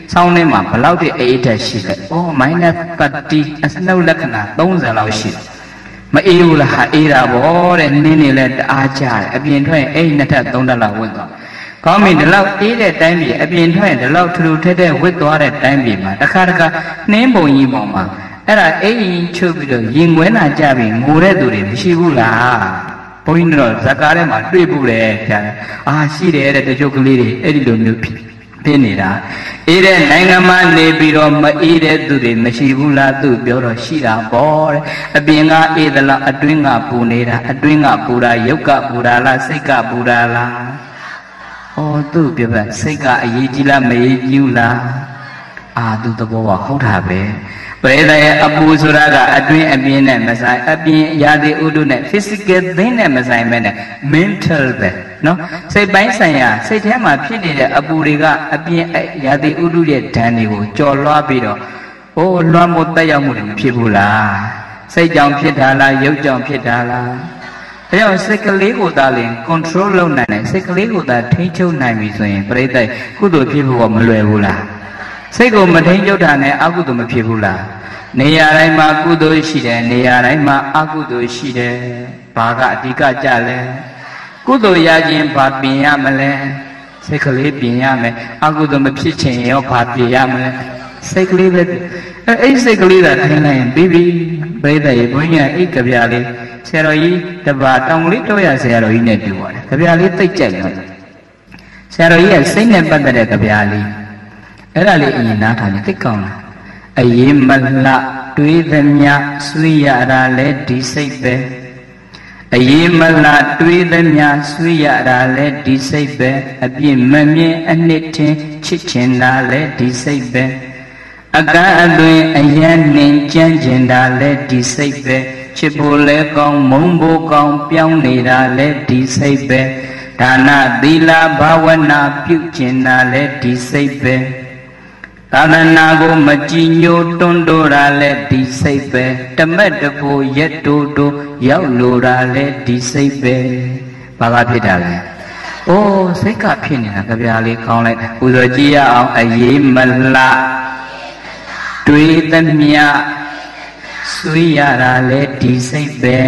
Speaker 1: ဆောင်းထဲမှာဘလောက်တိအေးတက်ရှိလဲ။အော် minus သတ္တိအနှုတ်လက္ခဏာသုံးဆယ်လောက်ရှိတယ်။မအေးဘူးလားဟာအေးတာပေါ့တဲ့နင်းနေလဲတအားကြတယ်အပြင်ထွက်အဲ့နှစ်ထပ်သုံးထပ်လောက်ဝတ်သွား။ကောင်းပြီဒီလောက်အေးတဲ့တိုင်းပြည်အပြင်ထွက်ဒီလောက်ထူထူထက်ထက်ဝတ်သွားတဲ့တိုင်းပြည်မှာတစ်ခါတစ်ခါနှင်းပုံကြီးပုံမှာအဲ့ဒါအိမ်ချုပ်ပြီးတော့ရင်ခွဲနာကြပြီးငိုတဲ့သူတွေမရှိဘူးလား။ဘုန်းကြီးတို့ဇာကားထဲမှာတွေ့ဘူးလေဗျာ။အာရှိတယ်တဲ့တချို့ကလေးတွေအဲ့ဒီလိုမျိုးဖြစ်ဖြစ်နေတာအေးတဲ့နိုင်ငံမှာနေပြီးတော့မအေးတဲ့သူတွေမရှိဘူးလားသူပြောတော့ရှိတာပေါ့တဲ့အပြင်ကအေးသလားအတွင်းကပူနေတာအတွင်းကပူတာရုပ်ကပူတာလားစိတ်ကပူတာလားဟောသူပြောပါစိတ်ကအရေးကြီးလားမရေးကြီးဘူးလားအာသူသဘောကဟုတ်တာပဲပရိသတ်ရဲ့အပူဆိုတာကအတွင်းအပြင်နဲ့မဆိုင်အပြင်ရာသီဥတုနဲ့ physical thing နဲ့မဆိုင်ပဲနဲ့ mental ပဲနော်စိတ်ပိုင်းဆိုင်ရာစိတ်ထဲမှာဖြစ်နေတဲ့အပူတွေကအပြင်ရာသီဥတုရဲ့ဓာတ်တွေကိုကြော်လွှားပြီးတော့ဟိုလွှမ်းမိုးတက်ရောက်မှုတွေမဖြစ်ဘူးလားစိတ်ကြောင့်ဖြစ်တာလားရုပ်ကြောင့်ဖြစ်တာလားဒါကြောင့်စိတ်ကလေးကိုသာလင် control လုပ်နိုင်တယ်စိတ်ကလေးကိုသာထိန်းချုပ်နိုင်ပြီဆိုရင်ပရိသတ်ကုသိုလ်ဖြစ်ဖို့ကမလွယ်ဘူးလားစိတ်ကိုမထိန်ချုပ်တာနဲ့အကုသိုလ်မဖြစ်ဘူးလားနေရာတိုင်းမှာကုသိုလ်ရှိတယ်နေရာတိုင်းမှာအကုသိုလ်ရှိတယ်ဘာကအဓိကကြလဲကုသိုလ်ရခြင်းဘာပြင်ရမလဲစိတ်ကလေးပြင်ရမယ်အကုသိုလ်မဖြစ်ချင်ရောဘာပြင်ရမလဲစိတ်ကလေးပဲအဲအဲ့စိတ်ကလေးကထင်လိုက်ရင်ပြီးပြီပြိဿရေဘုန်းကြီးကအိတ်ကြပြလေးဆရာတော်ကြီးတပါတောင်လေးတော့ရဆရာတော်ကြီးနဲ့တူပါတယ်ကြပြလေးသိကြိုက်တယ်ဆရာတော်ကြီးကစိတ်နဲ့ပတ်သက်တဲ့ကြပြလေးအဲ့ဒါလေးအရင်နားထားရင်သိကောင်းလားအရေးမလတွေးသမျှဆွေးရတာလဲဒီစိတ်ပဲအရေးမလတွေးသမျှဆွေးရတာလဲဒီစိတ်ပဲအပြစ်မမြင်အနှစ်ထင်ချစ်ချင်တာလဲဒီစိတ်ပဲအကန့်အသွင်အယံနှင်ကြမ်းကျင်တာလဲဒီစိတ်ပဲချစ်ဖို့လဲကောင်းမုန်းဖို့ကောင်းပြောင်းနေတာလဲဒီစိတ်ပဲဒါနသီလဘာဝနာပြုကျင်တာလဲဒီစိတ်ပဲသာသနာကိုမကြည်ညိုတွန်းတိုးတာလဲဒီစိတ်ပဲတမက်တဖို့ရက်တူတူရောက်လိုတာလဲဒီစိတ်ပဲဘာကဖြစ်တာလဲအိုးစိတ်ကဖြစ်နေတာကြပြားလေးကောင်းလိုက်ပူဇော်ကြည့်ရအောင်အရေးမလားတွေးသမျှဆွေးရတာလဲဒီစိတ်ပဲ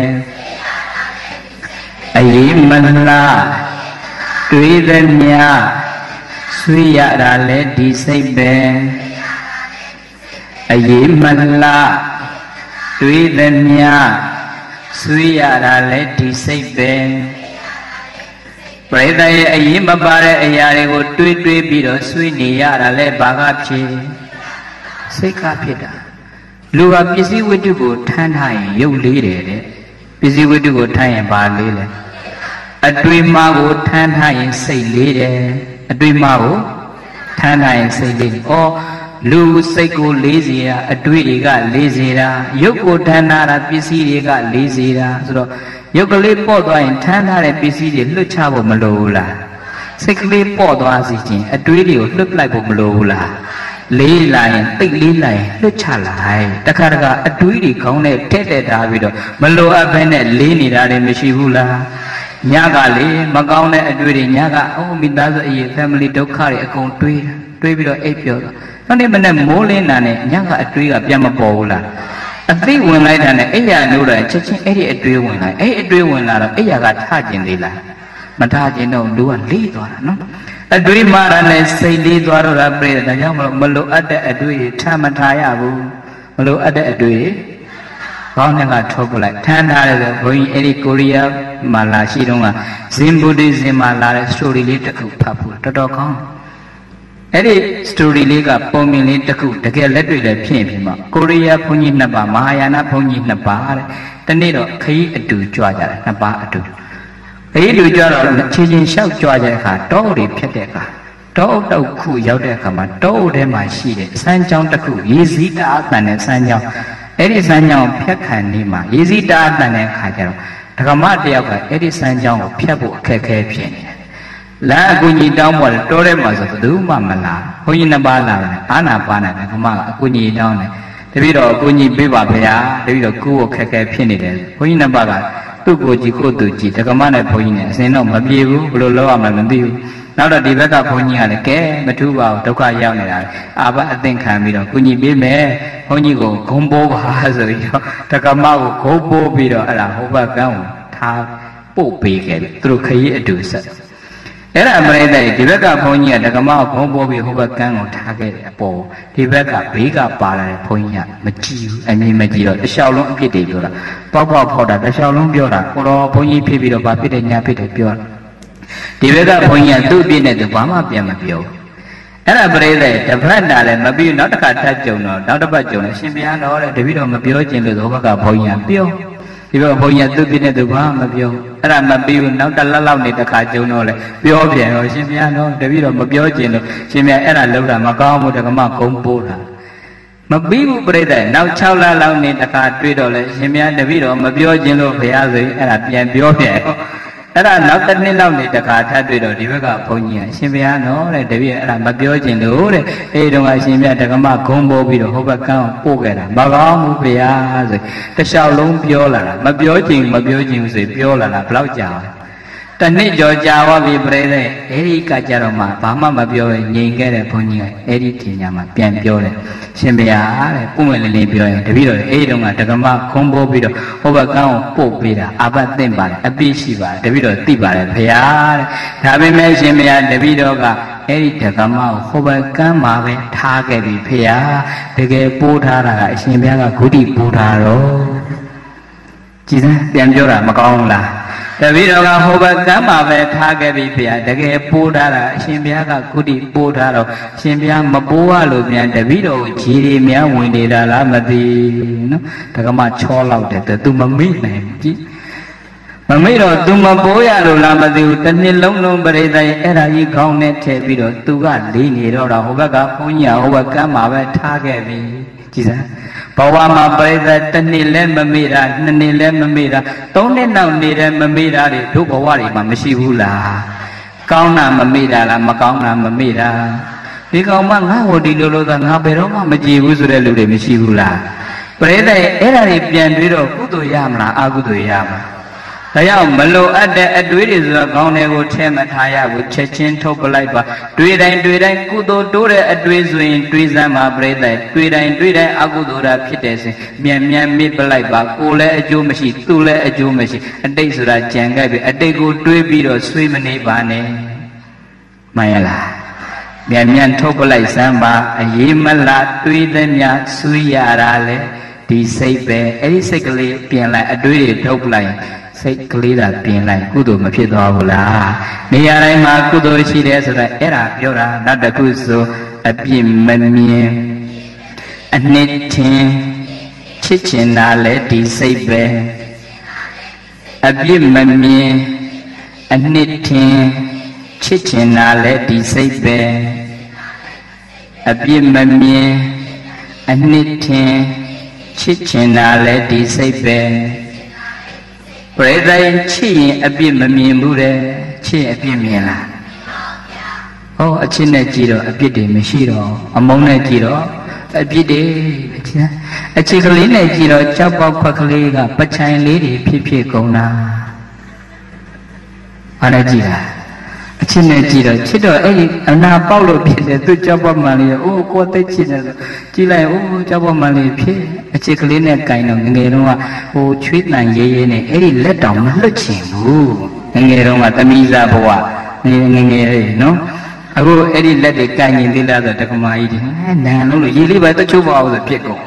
Speaker 1: အရေးမလားတွေးသမျှဆွေးရတာလဲဒီစိတ်ပဲအရေးမလားတွေးသမျှဆွေးရတာလဲဒီစိတ်ပဲပရိသတ်ရဲ့အရေးမပါတဲ့အရာတွေကိုတွေးတွေးပြီးတော့ဆွေးနေရတာလဲဘာကဖြစ်စိတ်ကဖြစ်တာလူကပစ္စည်းဝတ္ထုကိုထမ်းထားရင်ရုပ်လေးတယ်တဲ့ပစ္စည်းဝတ္ထုကိုထမ်းရင်ဘာလေးလဲအတွေ့အမှားကိုထမ်းထားရင်စိတ်လေးတယ်အတွေ့အမှားကိုထမ်းထားရင်စိတ်လေးဩလူစိတ်ကိုလေးစေတာအတွေ့တွေကလေးစေတာရုပ်ကိုထမ်းထားတာပစ္စည်းတွေကလေးစေတာဆိုတော့ရုပ်ကလေးပေါ့သွားရင်ထမ်းထားတဲ့ပစ္စည်းတွေလွတ်ချဖို့မလိုဘူးလားစိတ်ကလေးပေါ့သွားစီခြင်းအတွေ့တွေကိုလွတ်လိုက်ဖို့မလိုဘူးလားလေးလာရင်တိတ်လေးလာရင်လွတ်ချလိုက်တခါတခါအတွေးတွေကောင်းတဲ့တဲ့တဲ့ထားပြီးတော့မလိုအပ်ဘဲနဲ့လေးနေတာတွေမရှိဘူးလားညကလေမကောင်းတဲ့အတွေ့တွေညကအိုးမိသားစုအရေး family ဒုက္ခတွေအကုန်တွေးတွေးပြီးတော့အိပ်ပျော်တော့နေ့မနေ့မိုးလင်းတာနဲ့ညကအတွေ့ကပြန်မပေါ်ဘူးလားအသိဝင်လိုက်တာနဲ့အိယာနိုးတာချက်ချင်းအဲ့ဒီအတွေ့ဝင်လာအဲ့အတွေ့ဝင်လာတော့အိယာကထကျင်သေးလားမထကျင်တော့လူကလေးသွားတာနော်အတွေ့မှတာနဲ့စိတ်လေးသွားတော့တာပြည့်တယ်ဒါကြောင့်မလို့မလိုအပ်တဲ့အတွေ့တွေထမထားရဘူးမလိုအပ်တဲ့အတွေ့တွေဘောင်းနဲ့ကထုတ်ပလိုက်ထမ်းထားတယ်ဆိုဘုန်းကြီးအဲ့ဒီကိုရီးယားမှာလာရှိတော့ကဇင်ဘူဒိဇင်မှာလာတဲ့ story လေးတစ်ခုဖတ်ဖို့တော်တော်ကောင်းအဲ့ဒီ story လေးကပုံမြင်လေးတစ်ခုတကယ်လက်တွေ့လည်းဖြစ်ဖြစ်မှာကိုရီးယားဘုန်းကြီးနှစ်ပါးမဟာယာနဘုန်းကြီးနှစ်ပါးတဲ့တနေ့တော့ခရီးအတူကြွကြတယ်နှစ်ပါးအတူခရီးတူကြတော့ချင်းချင်းလျှောက်ကြွတဲ့အခါတောတွေဖြစ်တဲ့အခါတောအုပ်တောက်ခုရောက်တဲ့အခါမှာတောအုပ်ထဲမှာရှိတဲ့စမ်းချောင်းတစ်ခုရေစီးတအားတန်တဲ့စမ်းချောင်းအဲ့ဒီစမ်းချောင်းဖြတ်ခံနေမှာရေစီးတအားတန်တဲ့အခါကျတော့ဒကမတယောက်ကအဲ့ဒီစမ်းချောင်းကိုဖြတ်ဖို့အခက်အခဲဖြစ်နေတယ်လမ်းအကူကြီးတောင်းပေါ်တယ်တောထဲမှာဆိုဘယ်သူမှမလာဘုန်းကြီးနှစ်ပါးလာတယ်အာနာပါနာဒကမကအကူကြီးတောင်းတယ်တပည့်တော်အကူကြီးပေးပါဗျာတပည့်တော်ကိုယ့်ကိုခက်ခဲဖြစ်နေတယ်ဘုန်းကြီးနှစ်ပါးကသူ့ကိုကြည့်ကိုယ့်သူကြည့်ဒကမနဲ့ဘုန်းကြီးနဲ့အစင်တော့မပြေဘူးဘယ်လိုလုပ်ရမှန်းမသိဘူးနနောက်တော့ဒီဘက်ကဘုန်းကြီးကလည်းကဲမထူးပါဘူးဒုက္ခရောက်နေတာအာဘအသင်ခံပြီးတော့ကုညီပေးမယ်ဘုန်းကြီးကိုဂုံပိုးပါဆိုပြီးတော့တက္ကမကိုဂုံပိုးပြီးတော့အဲ့ဒါဟိုဘက်ကန်းကိုထားပို့ပေးခဲ့တယ်သူတို့ခရီးအတူဆက်အဲ့ဒါပြိဿဒီဘက်ကဘုန်းကြီးကတက္ကမကိုဂုံပိုးပြီးဟိုဘက်ကန်းကိုထားခဲ့တယ်အပေါ်ဒီဘက်ကဘေးကပါလာတဲ့ဘုန်းကြီးကမကြည့်ဘူးအမြင်မကြည့်တော့တစ်လျှောက်လုံးအပြစ်တွေပြောတာပေါက်ပေါက်ဖောက်တာတစ်လျှောက်လုံးပြောတာကိုတော်ဘုန်းကြီးဖြစ်ပြီးတော့ဘာဖြစ်တယ်ညာဖြစ်တယ်ပြောတာဒီဘက်ကဘုန်းကြီးကသူ့အပြစ်နဲ့သူဘာမှပြန်မပြောအဲ့ဒါပြိဿတပတ်တာလည်းမပြီးနောက်တစ်ခါထပ်ကြုံတော့နောက်တစ်ပတ်ကြုံတယ်ရှင်ဘုရားတော်တဲ့တပည့်တော်မပြောခြင်းလို့ဟိုဘက်ကဘုန်းကြီးကပြောဒီဘက်ကဘုန်းကြီးကသူ့အပြစ်နဲ့သူဘာမှမပြောအဲ့ဒါမပြီးဘူးနောက်တစ်လက်လောက်နေတစ်ခါကြုံတော့လေပြောပြန်တော့ရှင်ဘုရားတော်တပည့်တော်မပြောခြင်းလို့ရှင်ဘုရားအဲ့ဒါလောက်တာမကောင်းဘူးတက္ကမဂုံပိုးတာမပြီးဘူးပြိဿနောက်၆လလောက်နေတစ်ခါတွေ့တော့လေရှင်ဘုရားတပည့်တော်မပြောခြင်းလို့ဘုရားဆိုရင်အဲ့ဒါပြန်ပြောပြန်ရောအဲ့ဒါနောက်တစ်နှစ်လောက်နေတခါထပ်တွေ့တော့ဒီဘက်ကဘုန်းကြီးကအရှင်ဘုရားနော်တဲ့တပည့်အဲ့ဒါမပြောချင်လို့တဲ့အဲဒီတော့အရှင်ဘုရားတက္ကမဂုံပိုးပြီးတော့ဟိုဘက်ကန်းကိုပို့ခဲ့တာမကောင်းဘူးဘုရားဆိုတစ်လျှောက်လုံးပြောလာတာမပြောချင်မပြောချင်ဆိုပြောလာတာဘယ်လောက်ကြာလဲတနှစ်ကျော်ကြာသွားပြီပြိဿအဲဒီကကြတော့မှဘာမှမပြောရင်ငြိမ်ခဲ့တဲ့ဘုန်းကြီးကအဲဒီထင်ကြမှာပြန်ပြောတယ်ရှင်ဘုရားတဲ့ပုံမှန်လေးလေးပြောရင်တပည့်တော်အဲဒီတော့ကတက္ကမဂုံပိုးပြီးတော့ဟိုဘက်ကန်းကိုပို့ပေးတာအာဘသင့်ပါတယ်အပြည့်ရှိပါတယ်တပည့်တော်သိပါတယ်ဘုရားတဲ့ဒါပေမဲ့ရှင်ဘုရားတပည့်တော်ကအဲ့ဒီတက္ကမကိုဟိုဘက်ကန်းမှာပဲထားခဲ့ပြီဘုရားတကယ်ပိုးထားတာကအရှင်ဘုရားကဂုတိပိုးထားတော့ကြည်စမ်းပြန်ပြောတာမကောင်းဘူးလားတပည့်တော်ကဟိုဘက်ကမ်းမှာပဲထားခဲ့ပြီဖေ။တကယ်ပိုးထားတာအရှင်ဘုရားကကုတိပိုးထားတော့ရှင်ဘုရားမပိုးရလို့ပြန်တပည့်တော်ကိုခြေတွေများဝင်နေတာလားမသိနော်။တက္ကမချောလောက်တယ်သူမမိနိုင်ဘူးကြည့်။မမိတော့သူမပိုးရလို့လားမသိဘူး။တစ်နှစ်လုံးလုံးပြိဿရဲ့အဲ့ဒါကြီးခေါင်းနဲ့ထည့်ပြီးတော့သူကလေးနေတော့တာဟိုဘက်ကဘုန်းကြီးဟိုဘက်ကမ်းမှာပဲထားခဲ့ပြီ။ကြည့်စမ်းဘဝမှာပြိဿတစ်နှစ်လည်းမမေ့တာနှစ်နှစ်လည်းမမေ့တာသုံးနှစ်နောက်နေတယ်မမေ့တာတွေတို့ဘဝတွေမှာမရှိဘူးလားကောင်းတာမမေ့တာလားမကောင်းတာမမေ့တာဒီကောင်မငါ့ကိုဒီလိုလိုသာငါဘယ်တော့မှမကြည့်ဘူးဆိုတဲ့လူတွေမရှိဘူးလားပြိဿရဲ့အဲ့ဒါတွေပြန်ပြီးတော့ကုသိုလ်ရမလားအကုသိုလ်ရမလားဒါကြောင့်မလိုအပ်တဲ့အတွေးတွေဆိုတော့ခေါင်းတွေကိုထဲမထားရဘူးချက်ချင်းထုတ်ပလိုက်ပါတွေးတိုင်းတွေးတိုင်းကုသိုလ်တိုးတဲ့အတွေးဆိုရင်တွေးစမ်းပါပြိဿတွေးတိုင်းတွေးတိုင်းအကုသိုလ်တာဖြစ်တယ်ဆိုမြန်မြန်မြစ်ပလိုက်ပါကိုယ်လည်းအကျိုးမရှိသူ့လည်းအကျိုးမရှိအတိတ်ဆိုတာကြံခဲ့ပြီအတိတ်ကိုတွေးပြီးတော့ဆွေးမနေပါနဲ့မှန်ရလားမြန်မြန်ထုတ်ပလိုက်စမ်းပါအရေးမလားတွေးသည်များဆွေးရတာလေဒီစိတ်ပဲအဲ့ဒီစိတ်ကလေးပြင်လိုက်အတွေးတွေထုတ်ပလိုက်စိတ်ကလေးသာပြင်လိုက်ကုသိုလ်မဖြစ်သွားဘူးလားနေရာတိုင်းမှာကုသိုလ်ရှိတယ်ဆိုတော့အဲ့ဒါပြောတာနောက်တစ်ခုဆိုအပြစ်မမြင်အနှစ်ချင်းချစ်ချင်တာလေဒီစိတ်ပဲအပြစ်မမြင်အနှစ်ချင်းချစ်ချင်တာလေဒီစိတ်ပဲအပြစ်မမြင်အနှစ်ချင်းချစ်ချင်တာလေဒီစိတ်ပဲပြိဿရင်ချစ်ရင်အပြစ်မမြင်ဘူးတဲ့ချစ်အပြစ်မြင်လားဟောအချစ်နဲ့ကြည့်တော့အပြစ်တွေမရှိတော့အမုန်းနဲ့ကြည့်တော့အပြစ်တွေအချစ်အချစ်ကလေးနဲ့ကြည့်တော့ကြောက်ပေါက်ခွက်ကလေးကပချိုင်လေးတွေဖြစ်ဖြစ်ကုန်တာဘာနဲ့ကြည့်လားအချစ်နဲ့ကြည့်တော့ချစ်တော့အဲ့ဒီအနာပေါက်လို့ဖြစ်တယ်သူကြောက်ပေါက်မှလေးအိုးကိုသိချစ်တယ်ဆိုကြည့်လိုက်အိုးကြောက်ပေါက်မှလေးဖြစ်အချစ်ကလေးနဲ့ကင်တော့ငငယ်တော့ဟိုချွေးတန်ရေးရေးနဲ့အဲ့ဒီလက်တောင်မလွတ်ချင်ဘူးငငယ်တော့ကသမီးစားဘဝငငယ်လေးနော်အခုအဲ့ဒီလက်တွေကင်ရင်သေးလားဆိုတက္ကမကြီးဒီနန်လို့ရေးလေးပဲတချို့ပါအောင်ဆိုဖြစ်ကုန်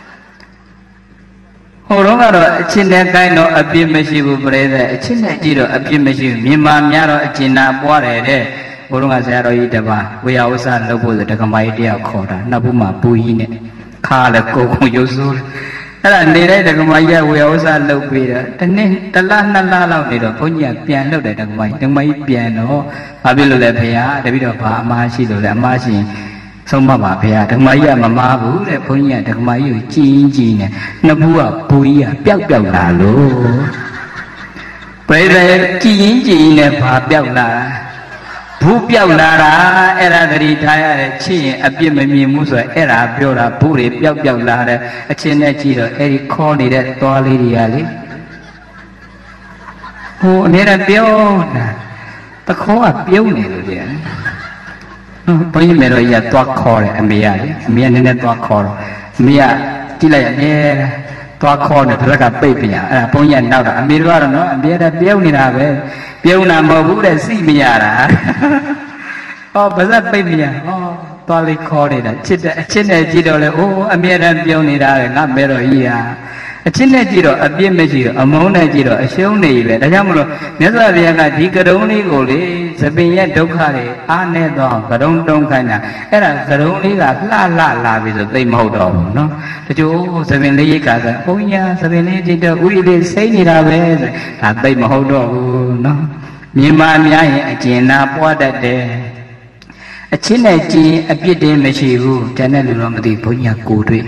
Speaker 1: ဟိုတော့ကတော့အချင်းနဲ့ကိုင်းတော့အပြစ်မရှိဘူးပြဲတဲ့အချင်းနဲ့ကြည့်တော့အပြစ်မရှိဘူးမြန်မာများတော့အကျဉ်းနာပွားတယ်တဲ့ဘုရားကဆရာတော်ကြီးတပါးဝေယဝဆလုပ်ဖို့ဆိုတက္ကမကြီးတယောက်ခေါ်တာနှစ်ဘူးမှာပူကြီးနဲ့ခါလည်းကိုယ်ကိုရုပ်ဆိုးအဲ့ဒါနေတဲ့တက္ကမကြီးကဝေယဝဆလုပ်ပြီးတော့တနေ့တစ်လနှစ်လလောက်နေတော့ဘုန်းကြီးကပြန်လုပ်တယ်တက္ကမကြီးတက္ကမကြီးပြန်တော့ဘာဖြစ်လို့လဲဖေဟာတပည့်တော်ဘာအမှားရှိလို့လဲအမှားရှိရင်ဆုံးမပါဖေဟာဓမ္မကြီးကမမားဘူးတဲ့ဘုန်းကြီးကဓမ္မကြီးကိုကြည်ကြည်နဲ့နှစ်ဘူးကဘူကြီးကပျောက်ပျောက်လာလို့ပြိဿကြည်ရင်ကြည်နဲ့ဘာပျောက်လာဘူးပျောက်လာတာအဲ့ဒါသတိထားရတဲ့ချစ်ရင်အပြစ်မမြင်ဘူးဆိုတော့အဲ့ဒါပြောတာဘူးတွေပျောက်ပျောက်လာတဲ့အချင်းနဲ့ကြည့်တော့အဲ့ဒီခေါ်နေတဲ့သွားလေးတွေကလေဟိုအနေနဲ့ပြောတာ the core building again. Bring me to your dog call, and me, me and the dog call. Me, Tilla, dog call, like a baby, and a pony and now, a mirror, and be a building of it. Building Mabu, and see me. Oh, but that baby, oh, Dolly called it a chinna, oh, a mere and building, not better here. A chinna giro, a beer major, a mona giro, a show neighbor, a yamulo, never be a dicaroni goli, Sabina docare, a nedo, Garon doncana, and a Garoni la la la with a blame hold on, no? The two seven legas, oh yeah, seven lady, we did say it away, a blame hold on, no? Nima Mia, a gina, what that day. A chinna gin, a bit de machiru, Janelle Romadi, Punya Gudri.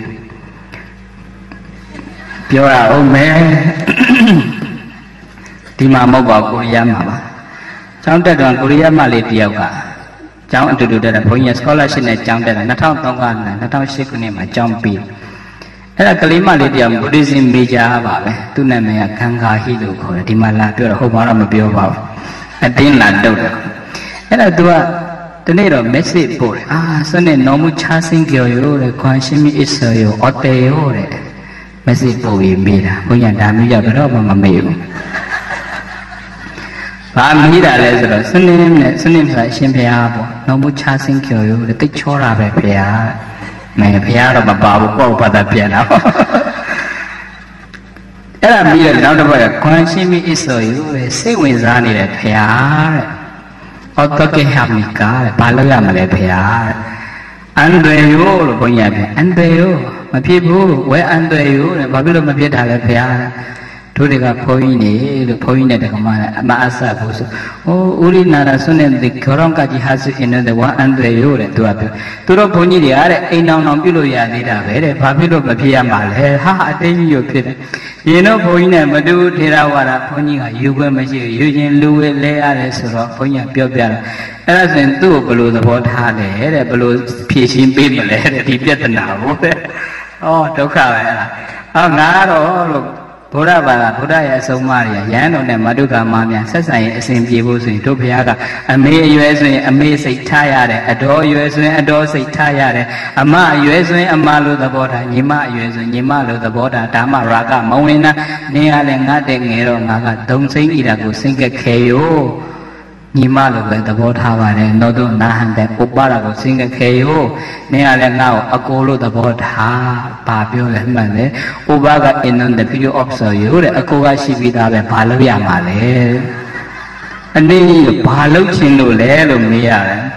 Speaker 1: You're old man. Tima Moba Koreama. Sounded on Korea Malipioga. Down to do that point a scholarship at Jounded and not out Tongan, not out Shikunima, John P. And a Kalima Lidium, Buddhism Bija, Tuname, Kanga Hidu, Timala, Pure Homara Biova, a Dinland Dodo. And I do a the native message board. Ah, Sunday no much chasing you, the Quanshimi is so you, or they ore. Message for we made a Punya Damia, but over my mail. I'm here as a Sunim, Sunim like Shimpiabo, no much chasing you, the picture of a piano, may a piano of a babu over the piano. And I'm here another way, Quanshimi is so you, say with Zani a piano. Or Toki Hamika, Palagama piano. And they all, Punya, and they all. My people, where under you, and Babylon appeared to have a to the Poini, the point at the Maasa. Oh, Urinara soon and the Koronkaji has in the one under you and to appear. To the Pony, the other ain't on below Yanida, very Babylon appear Mal, ha, I think you could. You know, Poina, Madu, Tirawara, Ponia, you will measure using Louis Leares or Ponia Piopia. As in two below the water, below Piching people, the Vietnam. Oh, Toka. Oh, Naro, Purava, Puraya, Somalia, Yano, and Maduka Mamia, Sasai, Saint Gibus in Topiaga, a May U S A, a May say tired, adore U S A, adore say tired, a Ma U S A, a Malu the border, Nima U S A, Nimalu the border, Tama Raga, Moina, Nealenga, Nero, Naga, don't sing it, I go sing a K O. Nimalu the border, Nodo Nahan, that Ubara sing a K O. Neale now, a Golo the border, Pabio and Male, Ubaga in on the video of so you, a Kogashi Vida, Palavia Male. And then you Palo Chinu Lelo Mia.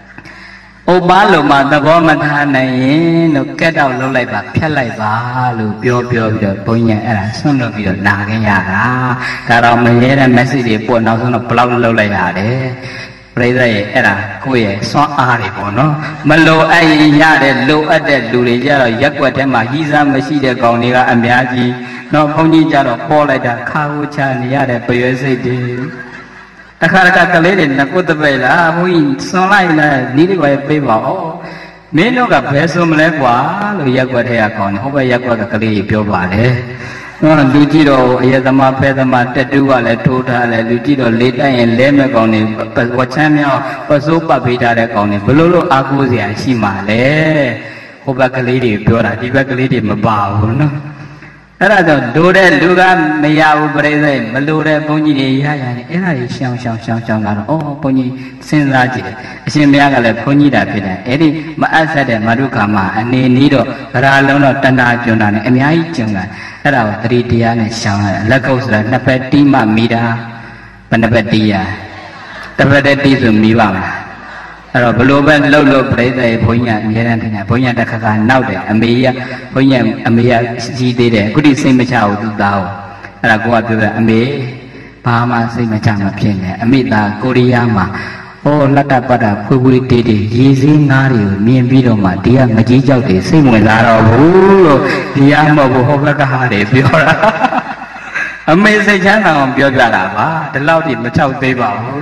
Speaker 1: Obalo, the woman had no get out low like a Pelaiba, Lupio, Ponya, and son of your Nagaya, Caramaya, and message for now on a plow low like that. Pray era, queer, so aribono, Malo, I yard, low at that Luria, Yaquatema, Giza, Machida, Goniga, and Miagi, no pony jar of Paul like a Kaucha, and Yada, for your city. A Caracalade, Nakuta Vela, we so like needed by a paper. Oh, Menoga Pesum Legua, Yaquatea con, over Yaquacali, Piovale. No, Lugido, Yadama Pedama, Tadua, Tota, Lugido, Leta, and Lemagoni, but what Samuel was so papita on it. Below Aguzia, Shima, Hobacalidi, Pura, Dibacalidi, Mabao. Rather, do that, Luga, Mayao, Brave, Malura, Pony, Yaya, Shang Shang Shang Shang, oh, Pony, Sinraji, Shimiaga, Pony, Dapida, Eddie, Maasada, Marukama, and Nido, Ralona, Tana, Jonan, and Yai Junga, Rao, three Diana, Shang, Lacos, Napatima, Mida, Panapatia, the Vedetis of Miva. Below and low low play the Ponya, Miranda, Ponya Dakaka, now there, Amia, Ponya, Amia, she did a good same child to thou. Ragua to the Ame, Pama, same chama pin, Amida, Koreama, oh, Lata Pada, who did it, easy, Nario, me and Vidoma, dear Majija, same with our the Yama of Hovaka, Piora. Amazing Jana on Biogara, the loud in the child baby.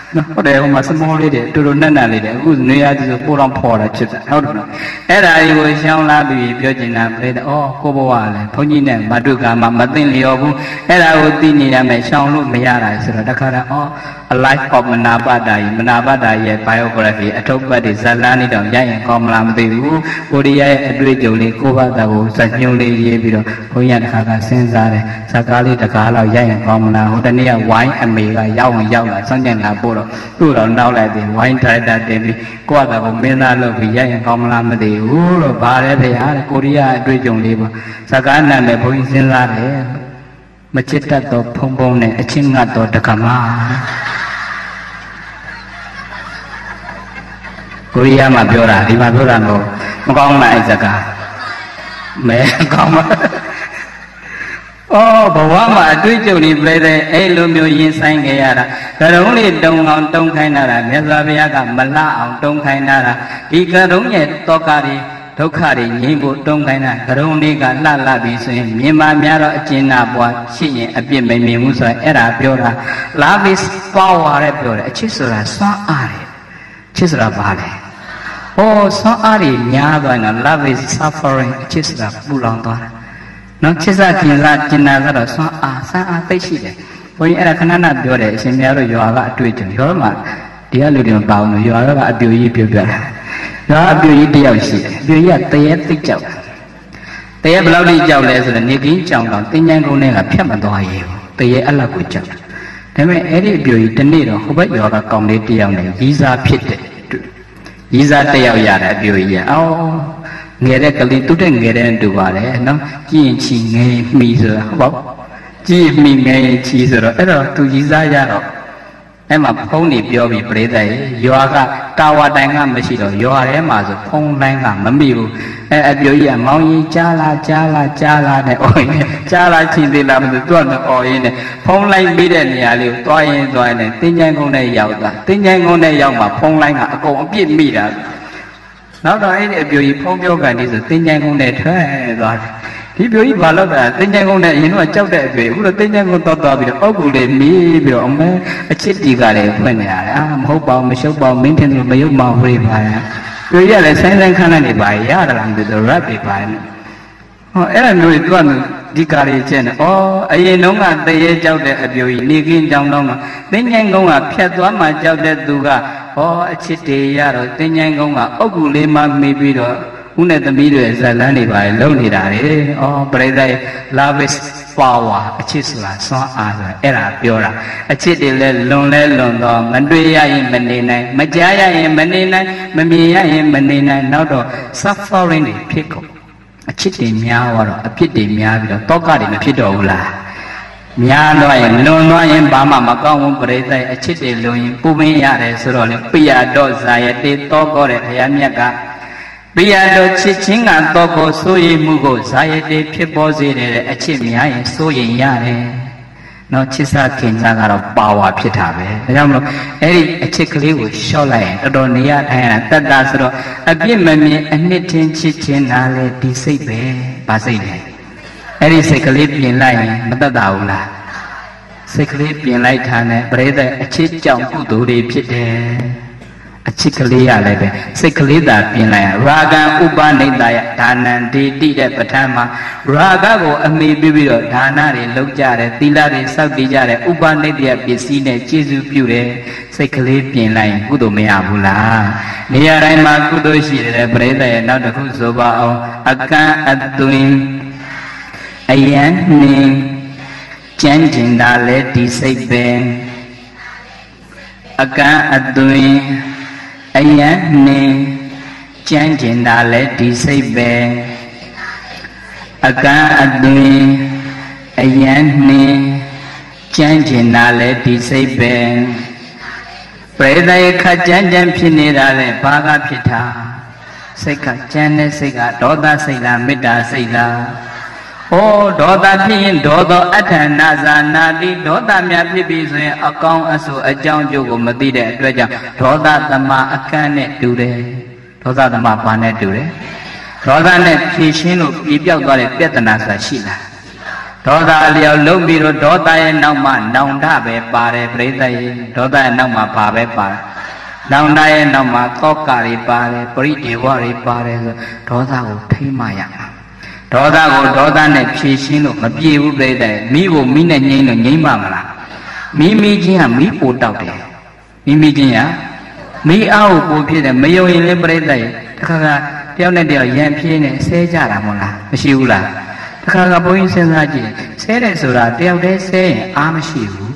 Speaker 1: ဟုတ်တယ်ဟိုမှာစမောလေးတွေတူတူနက်နက်လေးတွေအခုနေရာကြီးဆိုပိုတော့ဖော်တာချစ်တာဟုတ်တယ်နော်အဲ့ဒါကြီးကိုရှောင်းလာပြီးပြောချင်တာပြိတ္တာဩကိုဘဝလည်းဘုန်းကြီးနဲ့မတုကာမှာမသိလျော်ဘူးအဲ့ဒါကိုသိနေရမယ်ရှောင်းလို့မရတာဆိုတော့တခါတော့ဩ A life of မနာပတ္တာကြီးမနာပတ္တာရဲ့ biography အထုပ်ပတ်တွေဇာတ်လမ်းလေးတောင်ရရင်ကောင်းမလားမသိဘူးကိုရီးယားရဲ့အတွေ့အကြုံလေးကိုယ့်ဘာသာကိုစညုံလေးရေးပြီးတော့ဘုန်းကြီးတခါကစဉ်းစားတယ်ဇာတ်ကားလေးတကားလောက်ရရင်ကောင်းမလားဟိုတနေ့ကဝိုင်းအမေကရောက်ဝင်ရောက်လာစမ်းကြံလာပို့တော့သူ့တော့နောက်လိုက်ပြီးဝိုင်းထိုက်တာတင်ပြီးကိုယ့်ဘာသာကိုမင်းသားလုပ်ပြီးရရင်ကောင်းမလားမသိဘူးလို့ဗါတယ်ဗျာကိုရီးယားအတွေ့အကြုံလေးပေါ့ဇာတ်ကားနာမည်ဘုန်းကြီးစဉ်းစားတယ်မချစ်တတ်သောဖုံဖုံနဲ့အချင်းငတ်သောတက္ကမကိုရီးယားမှာပြောတာဒီမှာပြောတာတော့မကောင်းလားအဲ့စကားမဲကောင်းပါအော်ဘဝမှာအတွေ့အကြုံတွေပြည့်တဲ့အဲ့လိုမျိုးရင်ဆိုင်ခဲ့ရတာကရုံးလေးတုံအောင်တုံခိုင်းတာမြတ်စွာဘုရားကမလှအောင်တုံခိုင်းတာဒီကရုံးရဲ့တောကတွေဒုက္ခတွေငြိမ်းဖို့တုံခိုင်းတာကရုံးလေးကလှလှပြီးဆိုရင်မြင်မာများတော့အကျဉ်းနာပွားရှိရင်အပြစ်မမြင်ဘူးဆိုရင်အဲ့ဒါပြောတာ love is power တဲ့ပြောတယ်အချစ်ဆိုတာစွမ်းအားတယ်ချစ်ဆိုတာဘာလဲဟောစွမ်းအားတွေများသွားရင် love is suffering အချစ်ဆိုတာပူလောင်သွားတာနော်ချစ်စားကျင်စားကျင်နာကတော့စွမ်းအားစွမ်းအားသိရှိတယ်ဘုန်းကြီးအဲ့ဒါခဏခဏပြောတယ်အရှင်များတို့ရွာကအတွေ့အကြုံရွာမှာဒီကလူတွေမပါဘူးလို့ရွာကအပြိုကြီးပြောပြတာရွာအပြိုကြီးတယောက်ရှိတယ်အပြိုကြီးကတရေသိကြောက်တရေဘယ်လောက်ထိကြောက်လဲဆိုတော့နေကင်းကြောင်တောင်တင်းကျန်းကုန်းထဲကဖြတ်မသွားရဘူးတရေအလက်ကိုကြောက်တယ်ဒါပေမဲ့အဲ့ဒီအပြိုကြီးတနေ့တော့ဟိုဘက်ရွာကကောင်လေးတယောက်နဲ့ရီးစားဖြစ်တယ်ရီးစားတယောက်ရတယ်အပြိုကြီးကအော်ငယ်တဲ့ကလေးသူတဲ့ငယ်တဲ့တူပါလေနော်ကြည့်ရင်ချီငယ်မှီဆိုတာဟုတ်ပါကြည့်မှီငယ်ချီဆိုတော့အဲ့တော့သူရီးစားရတော့အဲ့မှာဖုံးနေပြောပြီးပြိတ္တရဲ့ရွာကတာဝါတိုင်ကမရှိတော့ရွာထဲမှာဆိုဖုံးလိုင်းကမမိဘူးအဲ့အပြိုကြီးကမောင်ကြီးကြားလာကြားလာကြားလာနဲ့အော်ရင်ကြားလာချင်းသေးလားမသိသူကအော်ရင်နဲ့ဖုံးလိုင်းပြီးတဲ့နေရာလေးကိုတွားရင်တွားရင်နဲ့တင်းချိုင်းကုန်းနဲ့ရောက်တာတင်းချိုင်းကုန်းနဲ့ရောက်မှဖုံးလိုင်းကအကုန်အပြစ်မိတာနောက်တော့အဲ့ဒီအပြိုကြီးဖုံးပြောကန်ဒီဆိုတင်းချိုင်းကုန်းနဲ့ထွက်သွားတယ်ဒီပြိုကြီးဘာလို့လဲတင်းချိုင်းကုန်းနဲ့အရင်တော့ကြောက်တဲ့အပြိုအခုတော့တင်းချိုင်းကုန်းတော့တော့ပြီးတော့အောက်ကူလေးမီးပြီးတော့အမဲအချစ်တီကလည်းဖွင့်နေရတယ်အာမဟုတ်ပါဘူးမရှုပ်ပါဘူးမင်းထင်လို့မယုတ်မှဝေးပါရဲ့ပြိုကြီးကလည်းဆိုင်းဆိုင်းခန်းနဲ့နေပါရတာလားမသိတော့ rap တွေပါရဲ့ဟောအဲ့ဒါမျိုးသူကဒီကားလေးကျင့်တယ်ဩအရင်တုန်းကတရေကြောက်တဲ့အပြိုကြီးနေကင်းကြောင်တော့တင်းချိုင်းကုန်းကဖြတ်သွားမှကြောက်တဲ့သူကဟောအချစ်တေရတော့တင်းချိုင်းကုန်းကအောက်ကူလေးမှမေးပြီးတော့ဦးနဲ့သမီးတွေဇာတ်လမ်းတွေပါလုံနေတာလေ။အော်ပြိဿရဲ့ love is power အချစ်ဆိုတာစွမ်းအားဆိုတာအဲ့ဒါပြောတာအချစ်တွေလည်းလွန်လဲလွန်တော့မတွေ့ရရင်မနေနိုင်မကြားရရင်မနေနိုင်မမြင်ရရင်မနေနိုင်နောက်တော့ suffering တွေဖြစ်ကုန်အချစ်တွေများတော့အပြစ်တွေများပြီးတော့တောကတွေမဖြစ်တော့ဘူးလားများတော့ရင်လွန်သွားရင်ဘာမှမကောင်းဘူးပြိဿရဲ့အချစ်တွေလွန်ရင်ပူပင်ရတယ်ဆိုတော့လေပိယတော့ဇာယတေတောကောတဲ့ဘုရားမြတ်ကပိယတော်ချစ်ချင်းကတော့ကိုစိုးရိမ်မှုကိုဇာယတေဖြစ်ပေါ်စေတဲ့အချစ်များရင်စိုးရိမ်ရတယ်။နော်ချစ်စားခင်စားကတော့ပါဝါဖြစ်တာပဲ။ဒါကြောင့်မလို့အဲ့ဒီအချစ်ကလေးကိုရှော့လိုက်ရင်တော်တော်နေရထိုင်ရတာတတ်တာဆိုတော့အပြစ်မမြင်အနှစ်ချင်းချစ်ချင်းနားလေဒီစိတ်ပဲ။ဘာစိတ်လဲ။အဲ့ဒီစိတ်ကလေးပြင်လိုက်ရင်မတတ်တာဘူးလား။စိတ်ကလေးပြင်လိုက်တာနဲ့ပြိဿအချစ်ကြောင့်ကုသိုလ်တွေဖြစ်တယ်။အချစ်ကလေးရလည်းပဲစိတ်ကလေးသာပြင်လိုက်ရရာဂံဥပနိတယဒါနံဒေတိတဲ့ပဋ္ဌာန်းမှာရာဂကိုအမိပြုပြီးတော့ဒါနတွေလုပ်ကြတယ်သီလတွေစောင့်တည်ကြတယ်ဥပနိတယပစ္စည်းနဲ့ကျေစုပြုတယ်စိတ်ကလေးပြင်လိုက်ရင်ကုသိုလ်မရဘူးလားနေရာတိုင်းမှာကုသိုလ်ရှိတယ်ပြိဿရဲ့နောက်တစ်ခုဆိုပါအောင်အကံအသွင်အယံနှင်းကျမ်းကျင်တာလဲဒီစိတ်ပဲအကံအသွင်အယံနှင်းကြမ်းကျင်တာလဲဒီစိတ်ပဲအကံအသွင်အယံနှင်းကြမ်းကျင်တာလဲဒီစိတ်ပဲပရိသတ်ခတ်ကြမ်းကြမ်းဖြစ်နေတာလဲဘာကဖြစ်တာစိတ်ကကြမ်းတဲ့စိတ်ကဒေါသစိတ်လားမေတ္တာစိတ်လားဩဒေါသဖြစ်ရင်ဒေါသောအဋ္ဌနာဇာနာတိဒေါသများဖြစ်ပြီဆိုရင်အကောင်းအဆိုးအကြောင်းကျိုးကိုမသိတဲ့အတွက်ကြောင့်ဒေါသသမအကန့်နဲ့တူတယ်ဒေါသသမဘာနဲ့တူတယ်ဒေါသနဲ့ဖြည့်ရှင်းလို့ပြေပြောက်သွားတဲ့ပြဿနာဆိုတာရှိလားဒေါသအလျောက်လုံးပြီးတော့ဒေါသရဲ့နောက်မှာနောင်တပဲပါတယ်ပြိဿရဲ့ဒေါသရဲ့နောက်မှာဘာပဲပါတယ်နောင်တရဲ့နောက်မှာသောကတွေပါတယ်ပရိဒေဝတွေပါတယ်ဆိုဒေါသကိုထိမ့်မရမှာဒေါသကိုဒေါသနဲ့ဖြေရှင်းလို့မပြေဘူးပြိဿရဲ့မိကိုမိနဲ့ငြိမ်းလို့ငြိမ်းပါမလားမိမိချင်းကမိပိုတောက်တယ်မိမိချင်းကမိအားကိုပိုဖြစ်တယ်မယုံရင်လည်းပြိဿရဲ့တခါကတယောက်နဲ့တယောက်ရန်ပြေးနေဆဲကြတာမဟုတ်လားမရှိဘူးလားတခါကဘုန်းကြီးစဉ်းစားကြည့်ဆဲတယ်ဆိုတာတယောက်တည်းဆဲရင်အားမရှိဘူး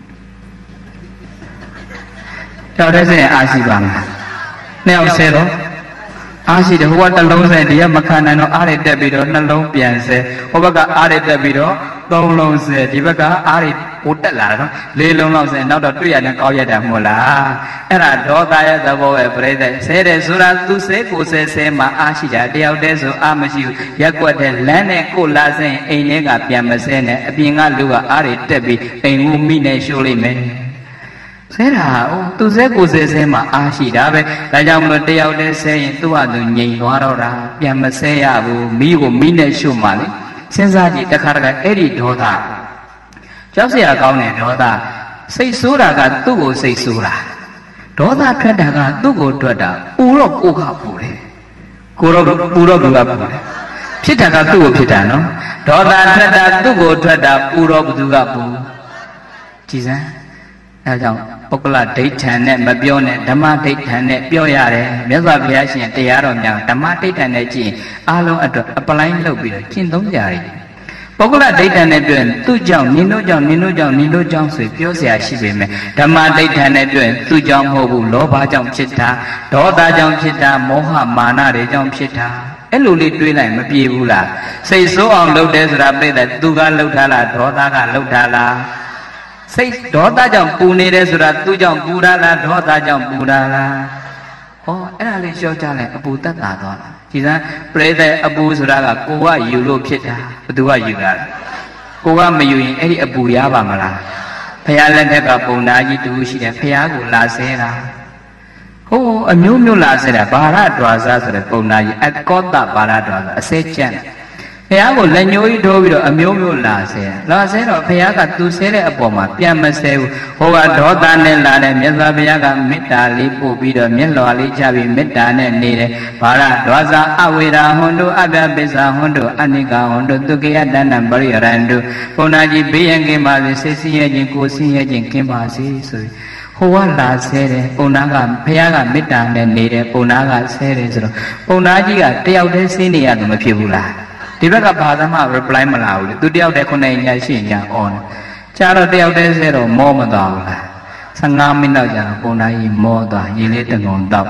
Speaker 1: တယောက်တည်းဆဲရင်အားရှိပါမလားနှစ်ယောက်ဆဲတော့အားရှိတယ်ဟိုကတစ်လုံးဆဲဒီကမခံနိုင်တော့အားရတက်ပြီးတော့နှလုံးပြန်ဆဲဟိုဘက်ကအားရတက်ပြီးတော့သုံးလုံးဆဲဒီဘက်ကအားရပိုတက်လာတော့လေးလုံးလောက်ဆဲနောက်တော့တွေ့ရတယ်ကောက်ရတာမဟုတ်လားအဲ့ဒါဒေါသရဲ့သဘောပဲပြိဿဆဲတယ်ဆိုတာသူဆဲကိုဆဲဆဲမှာအားရှိတာတယောက်တည်းဆိုအားမရှိဘူးရက်ွက်တဲ့လမ်းနဲ့ကိုလာဆဲအိမ်ထဲကပြန်မဆဲနဲ့အပြင်ကလူကအားရတက်ပြီးအိမ်ကိုမိနဲ့ရှိုးလိုက်မယ်ဆဲတာဟိုသူဆဲကိုဆဲဆဲမှာအားရှိတာပဲဒါကြောင့်မလို့တယောက်တည်းဆဲရင်သူ့ဟာသူငြိမ်သွားတော့တာပြန်မဆဲရဘူးမိကိုမိနဲ့ရှို့မှလေစဉ်းစားကြည့်တခါတခါအဲ့ဒီဒေါသကြောက်เสียကောင်းတဲ့ဒေါသစိတ်ဆိုးတာကသူ့ကိုစိတ်ဆိုးတာဒေါသထွက်တာကသူ့ကိုထွက်တာပူတော့ကိုကပူတယ်ကိုတော့ပူတော့သူကပူတယ်ဖြစ်တာကသူ့ကိုဖြစ်တာနော်ဒေါသထွက်တာသူ့ကိုထွက်တာပူတော့ဘသူကပူကြည်စမ်းအဲကြောင့်ပုဂ္ဂလဒိဋ္ဌံနဲ့မပြောနဲ့ဓမ္မဒိဋ္ဌံနဲ့ပြောရတယ်မြတ်စွာဘုရားရှင်တရားတော်များဓမ္မဒိဋ္ဌံနဲ့ကြည့်အားလုံးအတွက်အပလိုင်းလုပ်ပြီးတော့ကျင့်သုံးကြရတယ်ပုဂ္ဂလဒိဋ္ဌံနဲ့တွေ့သူ့ကြောင့်နင်တို့ကြောင့်နင်တို့ကြောင့်နင်တို့ကြောင့်ဆိုပြောเสียရှိပေမဲ့ဓမ္မဒိဋ္ဌံနဲ့တွေ့သူ့ကြောင့်မဟုတ်ဘူးလောဘကြောင့်ဖြစ်တာဒေါသကြောင့်ဖြစ်တာမောဟမာနတွေကြောင့်ဖြစ်တာအဲ့လိုလေးတွေးလိုက်မပြေဘူးလားစိတ်ဆိုးအောင်လုပ်တယ်ဆိုတာပြည့်တယ်သူကလှုပ်ထားလားဒေါသကလှုပ်ထားလားစိတ်ဒေါသကြောင့်ပူနေတယ်ဆိုတာသူကြောင့်ပူတာလားဒေါသကြောင့်ပူတာလားဟောအဲ့ဒါလေးရှင်းကြလိုက်အပူတက်တာသွားတာကြည်စမ်းပြိဿအပူဆိုတာကကိုကယူလို့ဖြစ်တာဘသူကယူတာလဲကိုကမယူရင်အဲ့ဒီအပူရပါမလားဖះလက်ထက်ကပုံသားကြီးတူရှိတယ်ဖះကိုလာဆဲတာဟိုအမျိုးမျိုးလာဆဲတာဘာရဒွါစားဆိုတဲ့ပုံသားကြီးအကောတဘာရဒွါဆိုအစဲကျန့်ဖះကိုလက်ညှိုးကြီးထိုးပြီးတော့အမျိုးမျိုးလာဆဲလာဆဲတော့ဖះကသူဆဲတဲ့အပေါ်မှာပြန်မဆဲဘူးဟိုကဒေါသနဲ့လာတဲ့မြတ်စွာဘုရားကမေတ္တာလေးပို့ပြီးတော့မျက်လွှာလေးချပြီးမေတ္တာနဲ့နေတယ်ဘာရဒွါစာအဝေရာဟွန်တုအပြပိစ္ဆာဟွန်တုအနိကဟွန်တုသူကေယတဏ္ဏပရိယရန္တုဘုန်းတော်ကြီးဘေးရန်ကင်းပါစေစိတ်ဆင်းရဲခြင်းကိုယ်ဆင်းရဲခြင်းကင်းပါစေဆိုဟိုကလာဆဲတယ်ပုံနာကဘုရားကမေတ္တာနဲ့နေတယ်ပုံနာကဆဲတယ်ဆိုတော့ပုံနာကြီးကတယောက်တည်းဆင်းနေရတယ်မဖြစ်ဘူးလားဒီဘက်ကဘာသာမှ reply မလာဘူးလေသူတယောက်တည်းခုနှစ်ညရှိည on ကြာတော့တယောက်တည်းဆဲတော့မောမသွားဘူးလားဆယ်ငါးမိနစ်လောက်ကြာတော့ပုံသားကြီးမောသွားရေလေးတငုံတော့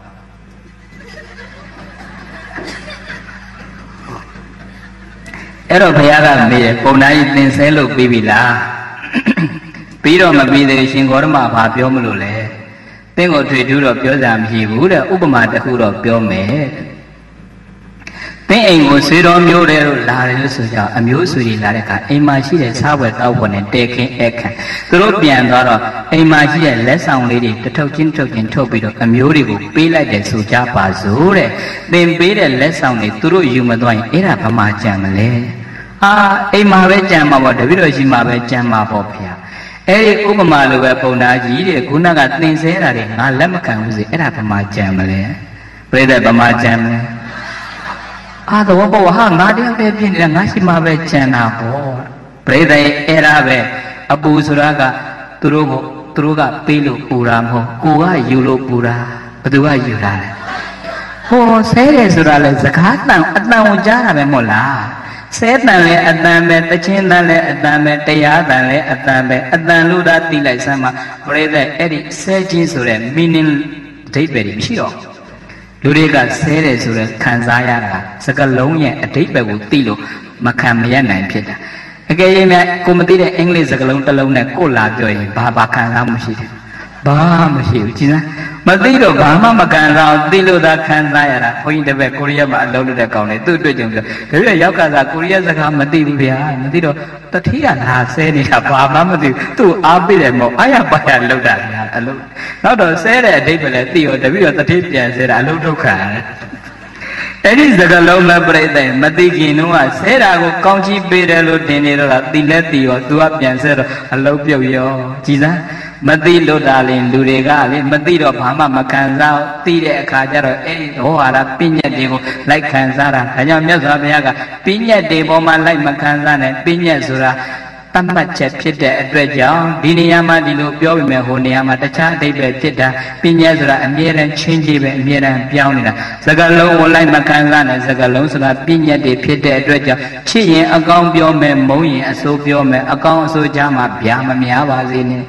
Speaker 1: အဲ့တော့ဘုရားကမေးတယ်ပုံသားကြီးသင်ဆဲလို့ပြီးပြီလားပြီးတော့မပြီးသေးရှင်ဂေါရမဘာပြောမလို့လဲသင်ကိုထွေထူးတော့ပြောစရာမရှိဘူးတဲ့ဥပမာတစ်ခုတော့ပြောမယ်သင်အိမ်ကိုဆွေတော်မျိုးတွေလို့လာတယ်လို့ဆိုကြအမျိုးဆွေတွေလာတဲ့အခါအိမ်မှာရှိတဲ့စားဝယ်တောက်ပေါ်နဲ့တဲခင်းအခန့်သူတို့ပြန်သွားတော့အိမ်မှာရှိတဲ့လက်ဆောင်လေးတွေတထုတ်ချင်းထုတ်ချင်းထုတ်ပြီးတော့အမျိုးတွေကိုပေးလိုက်တယ်ဆိုကြပါစို့တဲ့သင်ပေးတဲ့လက်ဆောင်တွေသူတို့ယူမသွားရင်အဲ့ဒါဘာမှကြံမလဲအာအိမ်မှာပဲကြံမှာပေါ့တပည့်တော်ရှိမှာပဲကြံမှာပေါ့ဖေ။အဲ့ဒီဥပမာလိုပဲပုံသားကြီးတဲ့ခုနကသင်ဆဲတာတွေငါလက်မခံဘူးစေအဲ့ဒါဘာမှကြံမလဲပြိဿဘာမှကြံမလဲအာတော့ဘောဟာငါတယောက်တည်းဖြစ်နေတာငါရှိမှပဲကြံတာပေါ့ပြိဿအဲ့ဒါပဲအပူဆိုတာကသူတို့ကိုသူတို့ကပေးလို့ပူတာမဟုတ်ကိုကယူလို့ပူတာဘယ်သူကယူတာလဲဟောဆဲတယ်ဆိုတာလဲစကားတန်အတန်ကိုကြားတာပဲမဟုတ်လားဆဲတန်လဲအတန်ပဲတချင်းတန်လဲအတန်ပဲတရားတန်လဲအတန်ပဲအတန်လို့သာသိလိုက်စမ်းမှာပြိဿအဲ့ဒီဆဲခြင်းဆိုတဲ့ meaning အဓိပ္ပာယ်မရှိတော့လူတွေကဆဲတယ်ဆိုတော့ခံစားရတာစကလုံးရဲ့အဓိပ္ပာယ်ကိုသိလို့မခံမရနိုင်ဖြစ်တာအကယ်၍များကိုမသိတဲ့အင်္ဂလိပ်စကလုံးတစ်လုံးနဲ့ကိုလာပြောရင်ဘာဘာခံစားမှုရှိတယ်ဘာမရှိဘူးကြည်စမ်းမသိတော့ဘာမှမခံစားအောင်သိလို့သာခံစားရတာဘုန်းကြီးတပည့်ကိုရီးယားမှာအလုပ်လုပ်တဲ့ကောင်လေးသူ့အတွက်ကြောင့်ပြောဒါပြည့်ရောက်ကစားကိုရီးယားစကားမသိဘူးဗျာမသိတော့တတိယလာဆဲနေတာဘာမှမသိဘူးသူ့အားပေးတယ်မဟုတ်အားရပါရလောက်တာဗျာအလုပ်နောက်တော့ဆဲတဲ့အဓိပ္ပာယ်လည်းသိရောတပည့်တော့တတိပြန်ဆဲတာအလုပ်ဒုက္ခအဲ့ Eri segalong na berita, mati kinu ah, saya aku kongsi beda lo dini lo lah, tidak tiyo, dua pianser, alau piau yo, cina, mati lo dalin, durega alin, mati lo paham makan zau, tidak kajar lo, eh, oh ada pinya demo, like kansara, hanya biasa biasa, pinya demo malai makan zane, pinya surah. Tamat cepet dua jam, dini ama di lu piau me honi ama tercah di cepet pinya zura amiran change be amiran piau ni lah. Segalong online makan sana, segalong sudah pinya di cepet dua jam. Cian akang piau me mui asu piau me akang asu jama piau me miawa sini.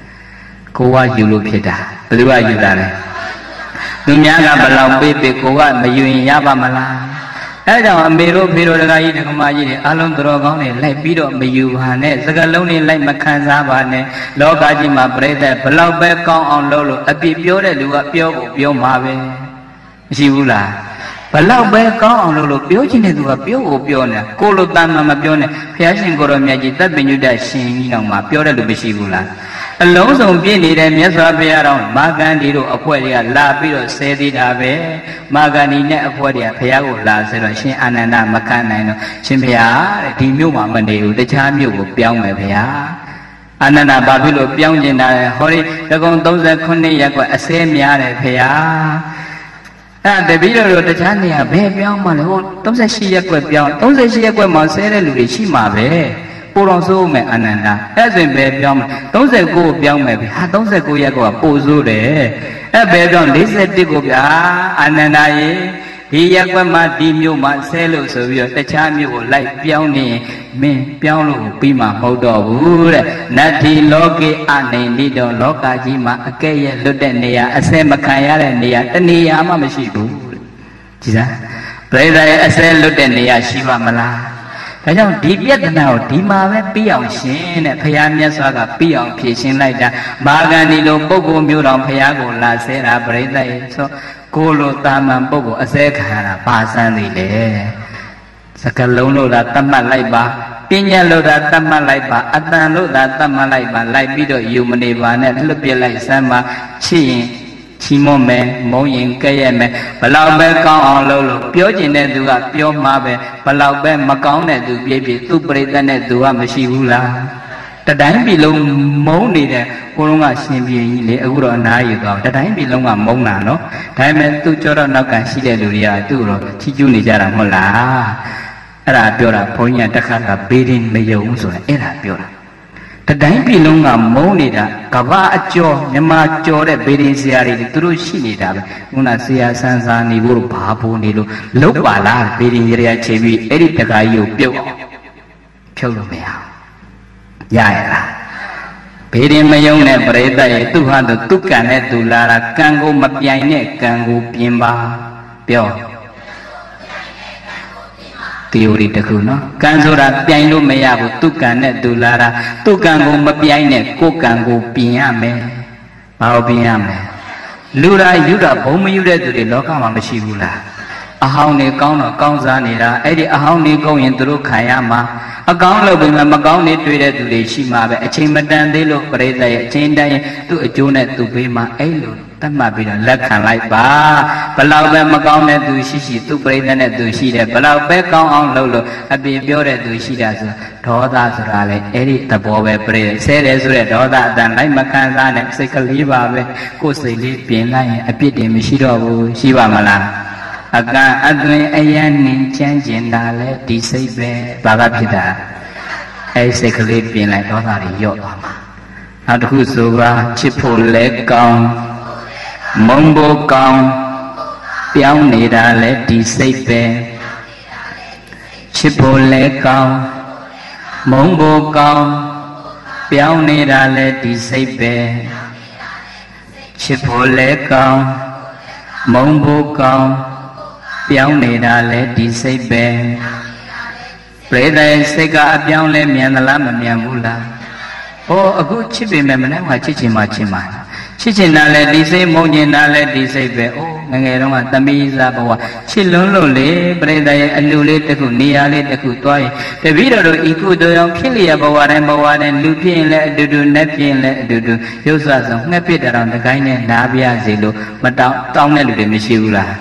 Speaker 1: Kuwa julu cepet, berdua jula le. Dunia kan belau bebe kuwa mayuin ya ba malah. Ada ambil biro lagi dengan maji ni, alun terogong ni, lay biro mayuhan ni, segalong ni lay makan sahabat ni, lo gaji ma berita, belau bekong on lolo, api piau le luar piau piau mabe, siulah, belau bekong on lolo piau jenis luar piau piau ni, kalau tanam ma piau ni, piasin korom ya jita penyudah sini nama piau le lebih siulah. Long song pian ni deh, biasa biarang makan di lu apa dia, lapi lu sedi dabe, makan ini apa dia, biar ulah selo, si anak-anak makan ni, si biar di miu makan dia, udah cah miu biang me biar, anak-anak babi lu biang jenak, hari lekong tahu saya kuni ya kau asem ya le biar, ah tapi lu udah cah ni ya, biang mana, tahu saya siap kau biang, tahu saya siap kau masih le lu di si mabe. Orang suruh me ananda, esok berbiang, tahu saya kau biang me, ha tahu saya kau ya kau pozo le, eh berbiang lihat di kau biang ananda ye, dia kau mati miu mat selu sebio, tercah miu lay biang ni, me biang lu pima mau dobu le, nanti logi ane ni do lokaji mak kaya lu den ni ya, asal makaya le ni ya, ni ya ama mesti bu, cina, berada asal lu den ni ya siapa malah. Kalau di Vietnam, di mana piang sih, ne payahnya suaka piang piang lain dah. Bagan ni lo pogo miurang payah gola sera berita itu. Kalau taman pogo asekara pasan ni le. Sekarang lo dah taman lain bah, pinya lo dah taman lain bah, atan lo dah taman lain bah, lain bido humane bah, ne lebih lain sama cing. Cimo me, mau yang kaya me, belau be kau lo lo, piau jenis juga piau mabe, belau be makau ne tu bibi, tu berita ne tu am mesti ulah. Tadai bilong mau ni deh, orang asing biar ni, aku orang naik kau. Tadai bilong am mau nano, tadai me tu cara nak kasih dia luria tu lo, cicu ni jarang mula. Era piau la, punya dekat la, berin me jauh so, era piau la. Tadai bilong am mau ni dah, kaba ajo, nyama ajo deh berin siari terus sini dah. Una siasan sani buru babu ni lo, lupa lah berin ria cebi, eri tekayu piau, piau lo mea. Ya lah, berin mayung ne berita itu hanya tukar ne tulara kanggo mapiai ne kanggo pimba, piau. Teori deku no, kan surat piai lu maya bu tukar ne tulara, tukar kanggo mapiai ne ko kanggo piame, mau piame. Lura yura bumi yura tu di lokal masih gula. Ahau ni kau no kau zani ra, edi ahau ni kau yang teruk kaya ma. Akang lo bima makau ni tu dia tu di sima be, cing badan di lo berita ya, cing dah tu ajunan tu bima, eh lo tanpa bilang lekhan lai ba, belau be makau ni tu sisi tu berita ni tu sida, belau be kau ang lo lo, abi biar tu sida so, doa surale, edi tapo be berita, sere sure doa dan lai makan sana, sekali ba be, ko sekali pin lai, abi dia mesti doa siapa malam. Akan adui ayah ni janjian dale di sebe bagai kita, ayah sekali pinai doa dari yo lama. Aku suka cipule kau, mongbo kau, piau ni dale di sebe, cipule kau, mongbo kau, piau ni dale di sebe, cipule kau, mongbo kau. Piang ni dah le di sebe, berita sega piang le mian dalam mian bula. Oh, aku cipi memang nak cici macam mana? Cici nale di sebe, mungkin nale di sebe. Oh, mengenai orang tapi siapa? Cilon lo le, berita alu le teku, niya le teku tuai. Tapi kalau ikut orang pilih bawa orang bawa orang lupian le, dudu nepian le, dudu. Yusuf song, nepi darang tekai ne, nabiya zilu, matang tang ne lude mesti ulah.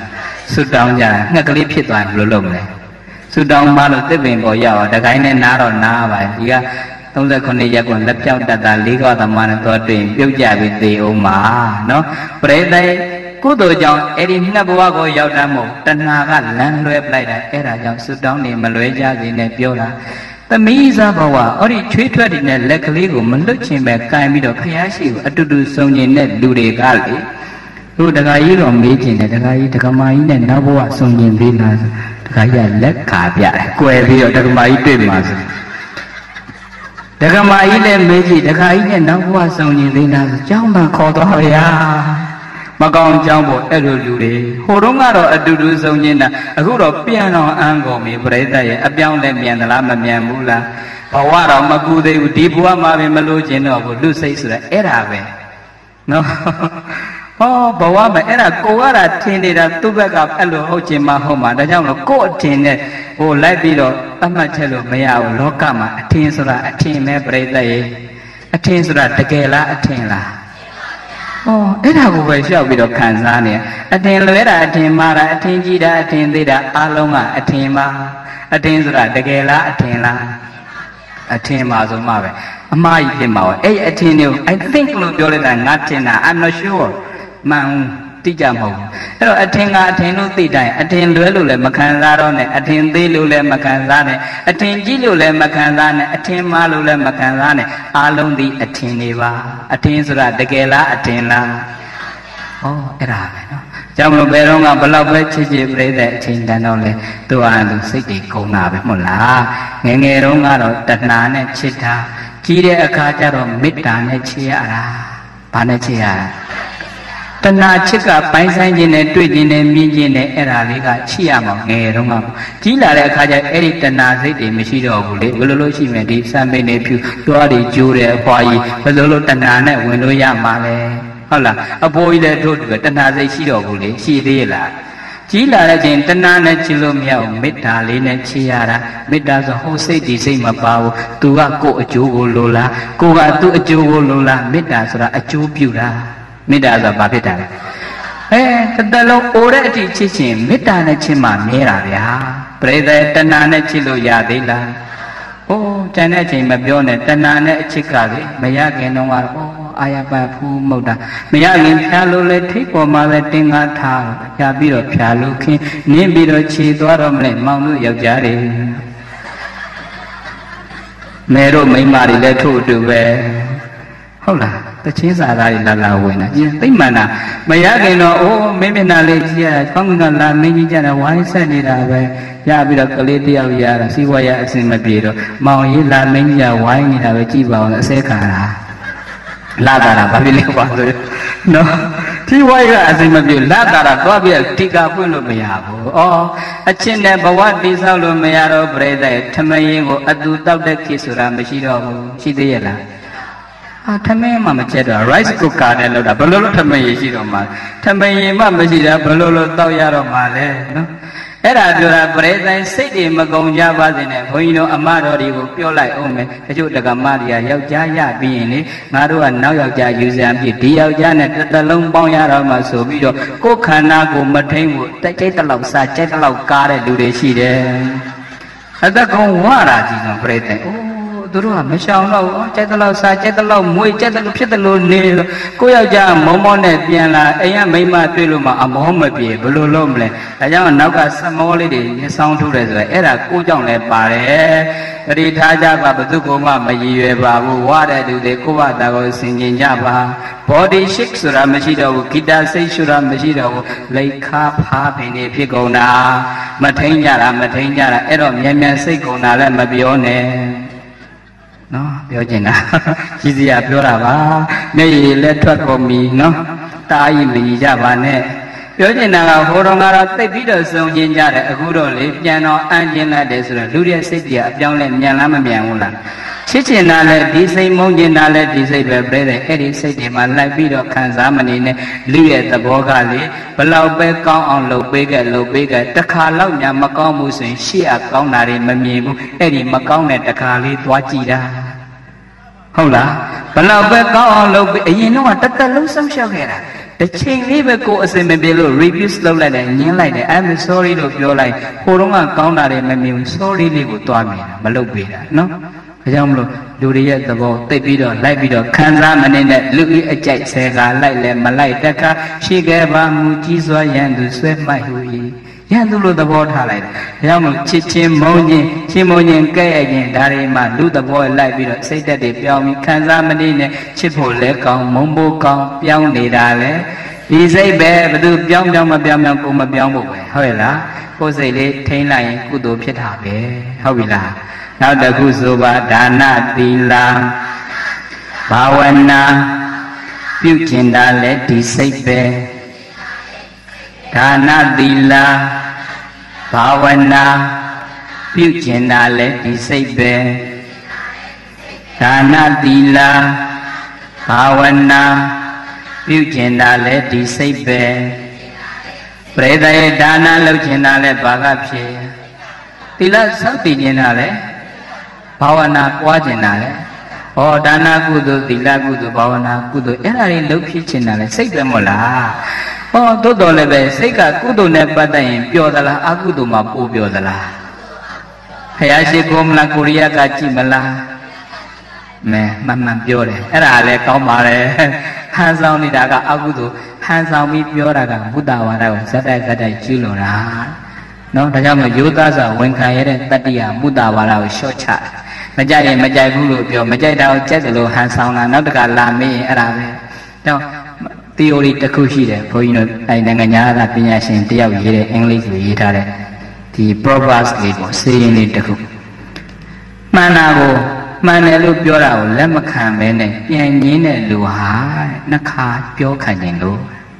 Speaker 1: ဆုတောင်းကြငှက်ကလေးဖြစ်သွားဘယ်လိုလုပ်မလဲဆုတောင်းမှလို့တစ်ပင်ပေါ်ရောက်တခိုင်းနဲ့နားတော့နားပါဒီကသုံးဆယ်ခုနှစ်ရက်ကွန်လက်ပြောက်တတ်တာလေးကောသမားနဲ့တော့တွင်ပြုတ်ကြပြီးသေအောင်ပါနော်ပရိသေကုသိုလ်ကြောင့်အဲ့ဒီနှစ်ဘဝကိုရောက်တတ်မို့တဏှာကလမ်းလွဲပလိုက်တာအဲ့ဒါကြောင့်ဆုတောင်းနေမလွဲကြစေနဲ့ပြောတာသမီးစားဘဝအဲ့ဒီချွေးထွက်တဲ့လက်ကလေးကိုမလွတ်ချင်ပဲကန်ပြီးတော့ဖျားရှိကိုအတူတူဆုံးကျင်တဲ့လူတွေကလေတို့တခါကြီးတော့မေးကျင်တယ်တခါကြီးတက္ကမကြီးနဲ့နောက်ဘဝဆုံးကျင်ပြီးလားတခါကြီးကလက်ခါပြတယ်ကွယ်ပြီးတော့တက္ကမကြီးတွေ့မှာဆိုတက္ကမကြီးလည်းမေးကြည့်တခါကြီးနဲ့နောက်ဘဝဆုံးကျင်သေးလားဆိုကျောင်းမှာခေါ်သွားပါဗျာမကောင်းကြောင်းပေါ့အဲ့လိုလူတွေဟိုတုန်းကတော့အတူတူဆုံးကျင်တာအခုတော့ပြန်တော့အန်းကုန်ပြီပြိဿရဲ့အပြောင်းလဲမြန်သလားမမြန်ဘူးလားဘဝတော့မကူသေးဘူးဒီဘဝမှာပဲမလို့ခြင်းတော့ဘူးလူစိတ်ဆိုတာအဲ့ဒါပဲနော်ဟောဘဝမှာအဲ့ဒါကိုရတာထင်နေတာသူ့ဘက်ကအဲ့လိုဟုတ်ခြင်းမဟုတ်မှာဒါကြောင့်လို့ကို့အထင်နဲ့ဟိုလိုက်ပြီးတော့အမှတ်ချက်လို့မရဘူးလောကမှာအထင်ဆိုတာအထင်ပဲပြိဿရဲ့အထင်ဆိုတာတကယ်လားအထင်လားဩအဲ့ဒါကိုပဲလျှောက်ပြီးတော့ခံစားနေအထင်လွဲတာအထင်မှားတာအထင်ကြီးတာအထင်သေးတာအလုံးကအထင်ပါအထင်ဆိုတာတကယ်လားအထင်လားအထင်ပါဆိုမှပဲအမှားကြီးဖြစ်မှာပဲအဲ့အထင်တွေကို I think လို့ပြောလိုက်တာငါထင်တာ I'm not sure မှန်တိကျမဟုတ်ဘူးအဲ့တော့အထင်ကအထင်လို့သိတိုင်းအထင်လွဲလို့လည်းမခံစားတော့နဲ့အထင်သေးလို့လည်းမခံစားနဲ့အထင်ကြီးလို့လည်းမခံစားနဲ့အထင်မှားလို့လည်းမခံစားနဲ့အားလုံးဒီအထင်တွေပါအထင်ဆိုတာတကယ်လားအထင်လားဩအဲ့ဒါပဲနော်ကြောင့်မလို့ဘယ်တော့ကဘလောက်ပဲချစ်ချစ်ပြိတဲ့အချိန်တန်တော့လေသူ့အားသူစိတ်တွေကုန်တာပဲမဟုတ်လားငယ်ငယ်တုန်းကတော့တဏှာနဲ့ချစ်တာကြီးတဲ့အခါကျတော့မေတ္တာနဲ့ချစ်ရတာဘာနဲ့ချစ်ရတာတဏှာချစ်ကပိုင်းဆိုင်ခြင်းနဲ့တွေ့ခြင်းနဲ့မြင်ခြင်းနဲ့အဲ့ဒါလေးကချစ်ရမှာငယ်တုန်းကကြီးလာတဲ့အခါကျအဲ့ဒီတဏှာစိတ်တွေမရှိတော့ဘူးလေဘယ်လိုလို့ရှိမယ်ဒီစံပိန်တွေဖြူတွားတွေကျိုးတယ်အဖွာကြီးဘယ်လိုလို့တဏှာနဲ့ဝင်လို့ရမှာလဲဟုတ်လားအဖိုးကြီးလည်းတို့တူပဲတဏှာစိတ်ရှိတော့ဘူးလေရှိသေးလားကြီးလာတဲ့ချိန်တဏှာနဲ့ချစ်လို့မရဘူးမေတ္တာလေးနဲ့ချစ်ရတာမေတ္တာဆိုဟိုစိတ်ဒီစိတ်မပါဘူးသူကကိုယ်အကျိုးကိုလိုလားကိုကသူ့အကျိုးကိုလိုလားမေတ္တာဆိုတာအကျိုးပြုတာမေတ္တာဆိုတာဘာဖြစ်တာလဲအဲတစ်သက်လုံးအိုတဲ့အထိချစ်ချင်းမေတ္တာနဲ့ချစ်မှမြဲတာဗျာပရိသေတဏှာနဲ့ချစ်လို့ရသေးလားဟိုးတန်တဲ့အချိန်မပြောနဲ့တဏှာနဲ့အချစ်ကလေမရခင်တော့ကတော့အာရပဖူးမုတ်တာမရခင်ဖြာလို့လေထိတ်ပေါ်မှာပဲတင်ကားထားရပြီးတော့ဖြာလို့ခင်းနင်းပြီးတော့ခြေသွားတော့မလဲမောင်တို့ယောက်ျားတွေမဲတို့မိန်းမတွေလည်းထို့အတူပဲဟုတ်လားတချင်းစာသားတွေလာလာဝင်တာကျင်းသိမှန်တာမရခင်တော့အိုးမင်းမျက်နှာလေးကြည့်ရတာကောင်းကင်ကလာမင်းကြီးကြတယ်ဝိုင်းဆက်နေတာပဲရပြီးတော့ကလေးတယောက်ရတာစီးပွားရအစင်မပြေတော့မောင်ကြီးလာမင်းကြီးကဝိုင်းနေတာပဲကြည့်ပါအောင်အစဲခံတာလာတာဘာဖြစ်လဲကွာဆိုနော်ဒီဝိုင်းကအစင်မပြေလာတာတော့ပြတိကာပွင့်လို့မရဘူးဩအချင်းနဲ့ဘဝတိဆောက်လို့မရတော့ပြိဿထမင်းကိုအတူတောက်တဲ့ခေဆိုတာမရှိတော့ဘူးရှိသေးရဲ့လားအာထမင်းမှမချက်တော့ rice cooker နဲ့လောက်တာဘယ်လိုလုပ်ထမင်းရရှိတော့မှာထမင်းရင်မှမရှိတာဘယ်လိုလုပ်တောက်ရတော့မှာလဲနော်အဲ့ဒါပြောတာပရိသတ်စိတ်တွေမကုန်ကြပါစေနဲ့ဘုန်းကြီးတို့အမတော်တွေကိုပြောလိုက်အောင်မယ်တချို့တက္ကမတွေကယောက်ျားရပြီးရင်လေငါတို့ကနောက်ယောက်ျားယူစံပြည့်ဒီယောက်ျားနဲ့တစ်သက်လုံးပေါင်းရတော့မှဆိုပြီးတော့ကိုယ်ခန္ဓာကိုမထိန်ဘူးတိုက်ကြိတ်တလောက်စားကြိတ်တလောက်ကားတဲ့လူတွေရှိတယ်အသက်ကုန်ဝရကြီးတော့ပရိသတ်သူတို့ကမရှောင်တော့ဘူးကြိုက်တဲ့လောက်စားကြိုက်တဲ့လောက်မွေးကြိုက်တဲ့လို့ဖြစ်တယ်လို့နေလို့ကိုယောက်ျားမောမောနဲ့ပြန်လာအိမ်ကမိန်းမတွေ့လို့မှအမောမပြေဘယ်လိုလုပ်မလဲဒါကြောင့်နောက်ကစမောလေးတွေညှဆောင်ထုတ်တယ်ဆိုတော့အဲ့ဒါကိုကြောင့်လည်းပါတယ်ပရိထားကြပါဘသူကမှမရည်ရွယ်ပါဘူးဝတဲ့သူတွေကိုယ့်ဘာသာကိုဆင်ခြင်ကြပါ body shake ဆိုတာမရှိတော့ဘူးဂီတာစိတ်ဆိုတာမရှိတော့ဘူးလိတ်ခါဖားပင်တွေဖြစ်ကုန်တာမထိန်ကြတာမထိန်ကြတာအဲ့တော့မြန်မြန်စိတ်ကုန်တာလည်းမပြောနဲ့နော်ပြောချင်တာကြီးစီကပြောတာပါမျက်ရည်လက်ထွက်ကုန်ပြီနော်တားကြီးမကြီးကြပါနဲ့ပြောချင်တာကဟိုတော့ကတော့သိပြီးတော့စုံကျင်ကြတယ်အခုတော့လေပြန်တော့အံ့ကျင်လိုက်တယ်ဆိုတော့လူရဲ့စိတ်ကြီးအပြောင်းလဲမြန်လားမမြန်ဘူးလားချစ်ချင်တာလဲဒီစိတ်မုန်းချင်တာလဲဒီစိတ်ပဲပြဲတယ်အဲ့ဒီစိတ်တွေမှာလိုက်ပြီးတော့ခံစားမနေနဲ့လူရဲ့သဘောကလေဘလောက်ပဲကောင်းအောင်လုပ်ပေးခဲ့လုပ်ပေးခဲ့တစ်ခါတော့ညာမကောင်းမှုဆိုရင်ရှေ့အကောင်းတာတွေမမြင်ဘူးအဲ့ဒီမကောင်းတဲ့တစ်ခါလေးသွားကြည့်တာဟုတ်လားဘလောက်ပဲကောင်းအောင်လုပ်ပေးအရင်တော့တသက်လုံးစောင့်ရှောက်ခဲ့တာ The chain never go as a below, reviews low like that, and like that. I'm sorry to your life. Horoma counter and sorry, live to me, below beta. No? Jamlo, do the yet the ball, they beat on, like beat on, Kanzam and that look at Jack Sega, like them, Malay Daka, she gave a Mujizo Yan to sweat my hui. Yandu the board highlight. Yamu Chichim Moni, Chimoni and Gay again, Darima, do the boy like beat on, say that they found me Kanzam and Chipo Lekon, Mumbo Kong, Young Dale. He say bear, but do Young Yama Biam Puma Biambo. However, was a late tain line, good old Petabe. How we laugh. Now the Guzuba Dana Dila Bawana Puchinda let the sape Dana Dila Bawana Puchinda let the sape Dana Dila Bawana Puchinda let the sape Preda Dana Luchinda let Bagapi Dila Sapinale Bhavana Quaginale, or Dana Gudu, Dila Gudu, Bhavana Gudu, Eri Lukichinale, Sega Mola, or Dodo Leve, Sega Gudu Nebada, Piodala, Aguduma, Ubiodala. Hayashi Gomla, Korea Gachimala, Me, Mamma Piore, Era, Comare, hands on the Daga Agudu, hands on me Pioraga, Buddha, Zata Chilura. No, the young Yudas, when Kayere, Tadia, Buddha, while I was short chat. Majay, Majay Guru, your Majay Dao Jezelo, hands on another Lame, Arabe. Now, theory the Kushide, for you know, I Nanganya, Pinashin, Tia, English, the Proverbs label, saying it the cook. Manago, Manelu Piora, Lamakan, Bene, Yanine, Luha, Naka, Pio Kanyendo.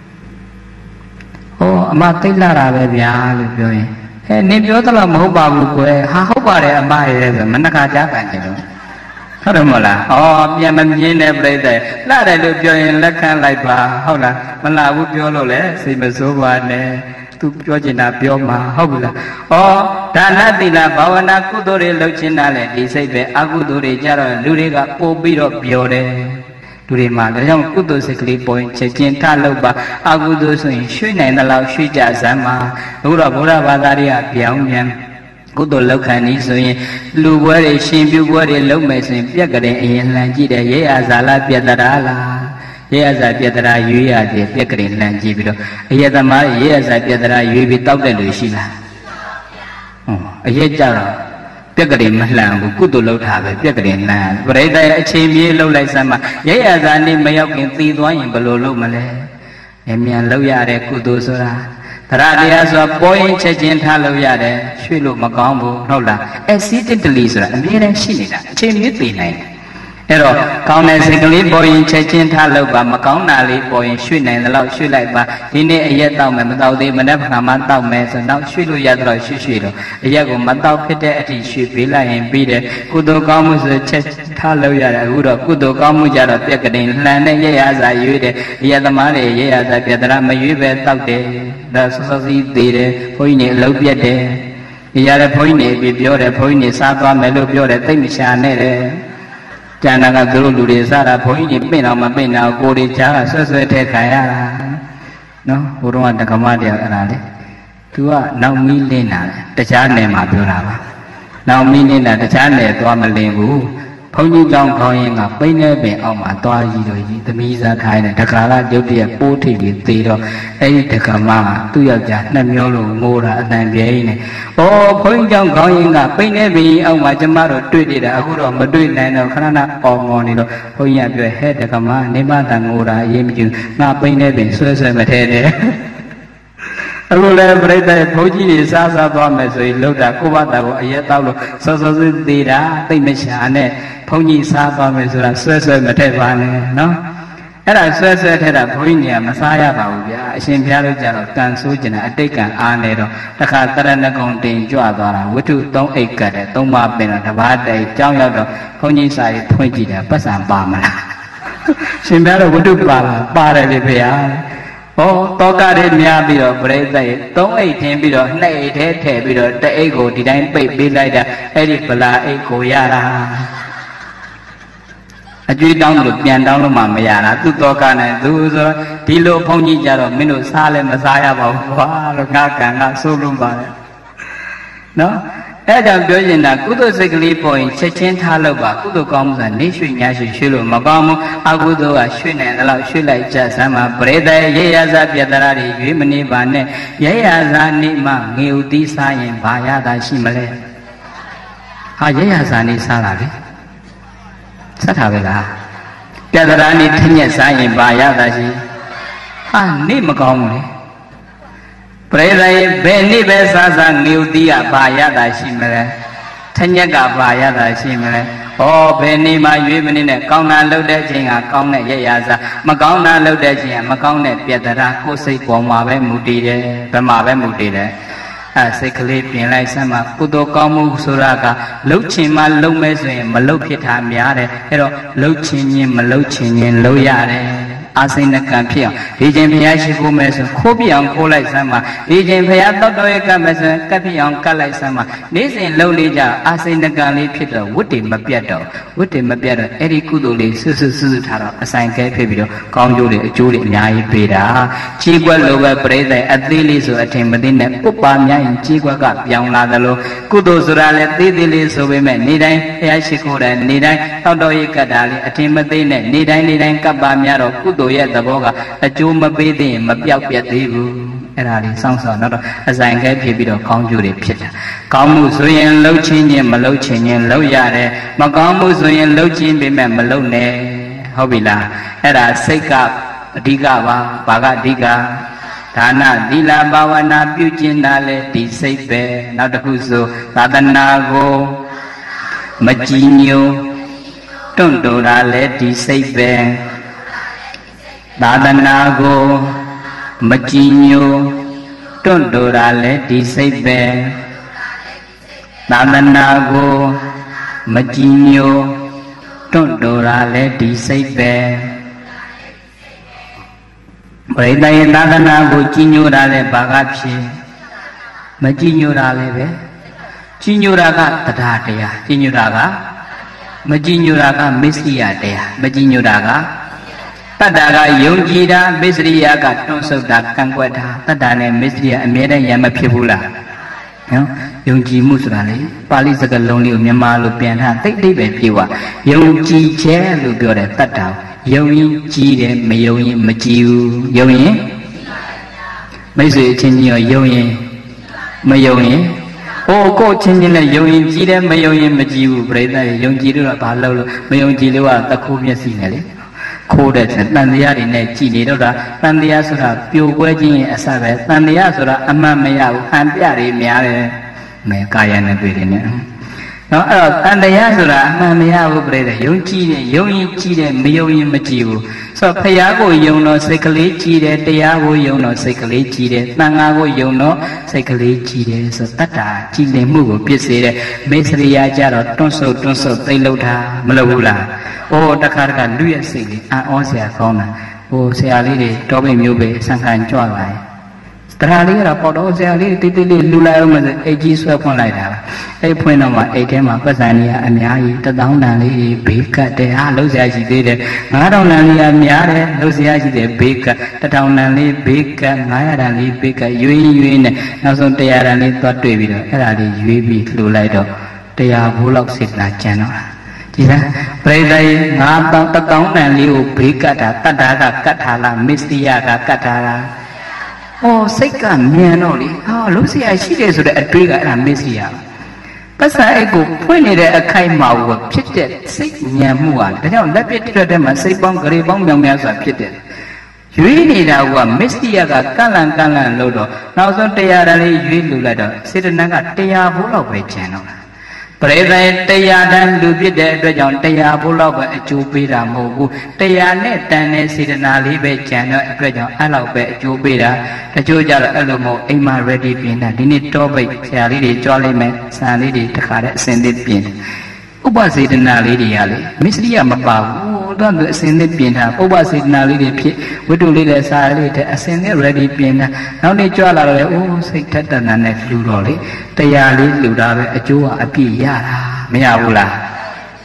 Speaker 1: Oh, Matilla Rabia, Nibiotala Mobabu, how about a buyer, Manaka Japan? Haramola, oh, Yaman every day. Lada look you in Lacan like Bahola, Malabu Piolole, Simasova, to Georgina Pioma, Hobula. Oh, Tanadina, Bawana, Kudore, Luchinale, Disabe, Agudure, Jara, Luriga, Obiro Piore. Durima, the young Kudosikli point, Chechin Taloba, Agudus in Shin and allow Shija Zama, Ura Bura Badaria, Piamian, Kudo Lokani, Luwari, Shimbu, Lomes, and Piagade, and Langida, Yazala, Piadarala, Yaza Piedra, Yuya, the Piagrin Langibido, Yadama, Yaza Piedra, you without the Lucilla. Oh, a Yajara. Piagarin Malang, good to load have a Piagarin land. But I came here low like summer. Yes, I named my young in three wine below low Malay. And me and Loyade Kudosora. Taradias of boy in Chagin Haloyade, Shilu Macombo, Nola, a seated Lisa, and then Shinida, Chimney night. Ero, Countess Italy boy in Chechin Taloba, Macaunali boy in Shin and the Lord Shulaba, in a yet down Matau de Manapamantau Mess and now Shilu Yadro Shishiro, a Yago Matau Pete at Shipila and Bide, Kudo Gamus Chech Taloya, Udo, Kudo Gamujara, Pekadin, Land, Yaza Yude, Yadamare, Yaza Piadrama, Yube Taude, the Sosi Dede, Poine Lobiade, Yara Poine, Bibiore, Poine, Saba, Melobiore, Timishane. Janaga Guru Sara Point, Pin on my pin now, Gori Chara, Sasa Kaya. No, Uruan the Kamadia Rale. To a now millina, the Chane Mapurava. Now meaning that the Chane to Amalingu, Pony John calling a Pine on my toy, the Misa kind of Takara, Duty, a forty, Tito, eight Takama, two of Jan, Namolo, Mora, and Viene. Oh, Point John calling a Pine on my Jamaro, treated a good on Madrid and of Kana or Monino, oh, you have your head, the command, Nema and Mora, Yemu, not Pine, so cemetery. I will have read the Poji Sasa Thomas, so he looked at Kovata, Yetalo, Sosa Dida, Timishane, Pony Sasa, Sasa Matevane, no? And I said, had a Poinia, Messiah, Shin Piaja, Dan Sujana, Taken Arnedo, the Katarana contain Joadora, which you don't acre, don't map in a bad John Yodo, Pony side, Poji, Passan Bamala. Shin Piaja would do Bala, Bala, oh, Toka did me a bit of bread, don't eat him bit of night, head, bit of the ego, did I pay be like that, Eddie Pala, Ego Yara. အကျွေးတောင်းလို့ပြန်တောင်းလို့မှမရတာသူ့တော့ကနဲ့သူဆိုတော့ဒီလိုဘုန်းကြီးကြတော့မင်းတို့စားလဲမစားရပါဘူးကွာလို့ငါကံကဆိုးလို့ပါတယ်နော်အဲကြောင့်ပြောရင်ဒါကုသိုလ်စိတ်ကလေးပေါ်ရင်ချက်ချင်းထားလို့ပါကုသိုလ်ကောင်းမှုဆိုတာနေရွှေ့ညာရွှေ့ရွှေ့လို့မကောင်းဘူးအကုသိုလ်ကရွှေ့နေတယ်လို့ရွှေ့လိုက်ကြစမ်းပါပရိသေရေရဇပြတ္တရာတွေရွေးမနေပါနဲ့ရေရဇနေမှငေဥတိစားရင်ဘာရတာရှိမလဲဟာရေရဇနေစားတာလေဆက်ထားပဲလားပြတ္တရာနေထညက်စားရင်ဘာရတာရှိဟာနေမကောင်းဘူးလေပရိသေဘယ်နေ့ပဲစားစားငေဥတိကဘာရတာရှိမလဲထညက်ကဘာရတာရှိမလဲဩဘယ်နေ့မှရွေးမနေနဲ့ကောင်းတာလုပ်တဲ့ချိန်ကကောင်းတဲ့ရရစားမကောင်းတာလုပ်တဲ့ချိန်ကမကောင်းတဲ့ပြတ္တရာကိုယ်စိတ်ပေါ်မှာပဲမူတည်တယ်ဘယ်မှာပဲမူတည်တယ်အဲစိတ်ကလေးပြင်လိုက်စမ်းမှာကုသိုလ်ကောင်းမှုဆိုတာကလှုပ်ချင်မှလှုပ်မဲဆိုရင်မလှုပ်ဖြစ်တာများတယ်အဲ့တော့လှုပ်ချင်ချင်းမလှုပ်ချင်ချင်းလှုပ်ရတယ်အာစိဏကံဖြစ်အောင်ဒီချိန်ဘုရားရှိခိုးမယ်ဆိုခိုးပြအောင်ခိုးလိုက်စမ်းပါဒီချိန်ဘုရားတောက်တော်ရကမယ်ဆိုကပ်ပြအောင်ကပ်လိုက်စမ်းပါနေ့စဉ်လှုပ်နေကြအာစိဏကံလေးဖြစ်တော့ဝတ်တွေမပြတ်တော့ဝတ်တွေမပြတ်တော့အဲ့ဒီကုသိုလ်လေးဆွဆွဆွဆွထားတော့အဆိုင်ကဲဖြစ်ပြီးတော့ကောင်းကျိုးတွေအကျိုးတွေအများကြီးပေးတာကြီးကွက်လိုပဲပြိဿအသေးလေးဆိုအထင်မသိနဲ့ပုပ္ပါများရင်ကြီးကွက်ကပြောင်းလာသလိုကုသိုလ်ဆိုတာလည်းသေးသေးလေးဆိုပေမဲ့နေ့တိုင်းဘုရားရှိခိုးတယ်နေ့တိုင်းတောက်တော်ရကတ်တာလေးအထင်မသိနဲ့နေ့တိုင်းနေ့တိုင်းကပ်ပါများတော့ကုသိုလ်ရဲ့သဘောကအကျိုးမပေးသေးရင်မပြောက်ပြတ်သေးဘူးအဲ့ဒါလေးစောင့်ဆောင်တော့အဆိုင်ကဲဖြစ်ပြီးတော့ကောင်းကျိုးတွေဖြစ်တာကောင်းမှုဆိုရင်လှုပ်ချင်းချင်းမလှုပ်ချင်းချင်းလှုပ်ရတယ်မကောင်းမှုဆိုရင်လှုပ်ချင်းပေမဲ့မလှုပ်နဲ့ဟုတ်ပြီလားအဲ့ဒါစိတ်ကအဓိကပါဘာကအဓိကဒါနသီလဘာဝနာပြုကျင့်တာလေဒီစိတ်ပဲနောက်တစ်ခုဆိုသာသနာကိုမကြည်ညိုတွန့်တိုတာလေဒီစိတ်ပဲသာသနာကိုမကြည်ညိုတွန့်တိုတာလေဒီစိတ်ပဲသာသနာကိုမကြည်ညိုတွန့်တိုတာလေဒီစိတ်ပဲပရိသတ်ရဲ့သာသနာကိုကြည်ညိုတာလေဘာကဖြစ်မကြည်ညိုတာလေပဲကြည်ညိုတာကတရားတရားကြည်ညိုတာကမကြည်ညိုတာကမစ္စရိယတရားမကြည်ညိုတာကတတ္တာကယုံကြည်တာမစ္စရိယကတွန့်ဆုတ်တာကံကွက်တာတတ္တာနဲ့မစ္စရိယအမြဲတမ်းရံမဖြစ်ဘူးလားနော်ယုံကြည်မှုဆိုတာလေပါဠိစကားလုံးလေးကိုမြန်မာလိုပြန်ထားတိတ်တိတ်ပဲပြေသွားယုံကြည်ခြင်းလို့ပြောတယ်တတ္တာယုံရင်ကြည်တယ်မယုံရင်မကြည်ဘူးယုံရင်မိတ်ဆွေအချင်းချင်းရောယုံရင်မယုံရင်ဟိုကိုချင်းချင်းနဲ့ယုံရင်ကြည်တယ်မယုံရင်မကြည်ဘူးပြိဿရဲ့ယုံကြည်လို့ကဘာလို့လို့မယုံကြည်လို့ကတခိုးမျက်စိနဲ့လေခိုးတဲ့တန်တရားတွေနဲ့ကြည်နေတော့တာတန်တရားဆိုတာပြိုကွဲခြင်းရဲ့အစပဲတန်တရားဆိုတာအမှန်မရဘူးဟန်ပြတွေများတယ်မဲကာယနဲ့တွေ့တယ်နဲ့နော်အဲ့တော့တန်တရားဆိုတာအမှန်မရဘူးပြိတ္တယုံကြည်တယ်ယုံရင်ကြည်တယ်မယုံရင်မကြည်ဘူးဆိုတော့ဖရာကိုယုံတော့စိတ်ကလေးကြည်တယ်တရားကိုယုံတော့စိတ်ကလေးကြည်တယ်သံဃာကိုယုံတော့စိတ်ကလေးကြည်တယ်ဆိုတတ္တာကြည်လင်မှုကိုပြည့်စေတဲ့မေစရိယာကြတော့တွန့်ဆုတ်တွန့်ဆုတ်သိလို့တာမလုပ်ဘူးလားအိုးတခါတခါလူရဲ့စိတ်လေးအံ့ဩစရာကောင်းတာဟိုဆရာလေးတွေတောပိတ်မျိုးပဲဆန်ခံကြွလာတယ်တရားလေးကတော့ပေါ်တော့ဆရာလေးတိတိလေးလူလိုက်အောင်မဆိုအိတ်ကြီးဆွဲဖွင့်လိုက်တာအဲ့ဖွင့်တော့မှအိတ်ထဲမှာပတ်စံနေရအများကြီးတသောင်းတန်လေးဘေးကတ်တယ်ဟာလှုပ်ရှားရှိသေးတယ်ငါးထောင်တန်လေးကများတယ်လှုပ်ရှားရှိတယ်ဘေးကတ်တစ်ထောင်တန်လေးဘေးကတ်ငါးရာတန်လေးဘေးကတ်ရွေးရွေးနဲ့နောက်ဆုံးတရားတန်လေးသွားတွေ့ပြီးတော့အဲ့ဒါလေးရွေးပြီးလှူလိုက်တော့တရားဘိုးလောက်စေတနာကျန်တော့ဒီလားပရိသေငါးတောင်းတစ်တောင်းတန်လေးကိုဘေးကတ်တာတတ္တာကကတ်ထားလားမစ္စရိယကကတ်ထားလားဩစိတ်ကမြန်တော့လေဟောလုံးစရာရှိတယ်ဆိုတဲ့အတွေးကအဲ့ဒါမစ္စရိယပတ်စံအိတ်ကိုဖွင့်နေတဲ့အခိုက်မှာကိုဖြစ်တဲ့စိတ်ညံမှုဟာဒါကြောင့်လက်ပြတိရတဲ့မှာစိတ်ပေါင်းဂရေပေါင်းမြောင်များစွာဖြစ်တဲ့ရွေးနေတာကမစ္စရိယကကန့်လန့်ကန့်လန့်လို့တော့နောက်ဆုံးတရားတန်လေးရွေးလူလိုက်တော့စေတနာကတရားဘိုးလောက်ပဲကျန်တော့ပရိသေတရားတန်လူပြစ်တဲ့အတွက်ကြောင့်တရားဘိုးလောက်ပဲအကျိုးပေးတာမဟုတ်ဘူးတရားနဲ့တန်တဲ့စေတနာလေးပဲကျန်တော့အတွက်ကြောင့်အဲ့လောက်ပဲအကျိုးပေးတာတချို့ကြတော့အဲ့လိုမဟုတ်အိမ်မှာ ready ပြင်တာဒီနေ့တောပိတ်ဆရာလေးတွေကြွားလိုက်မယ်ဆန်လေးတွေတခါတည်းအစင်သစ်ပြင်ဥပစေတနာလေးတွေကလေမစ္စရိယမပါဘူးတော့အစင်သစ်ပြင်တာဥပစေတနာလေးတွေဖြစ်ဝိတုလေးနဲ့စာလေးတဲ့အစင်သစ် ready ပြင်တာနောက်နေ့ကြွားလာတော့လေအိုးစိတ်ထက်တန်နဲ့လူတော့လေတရားလေးလူတာပဲအကျိုးကအပြည့်ရတာမရဘူးလား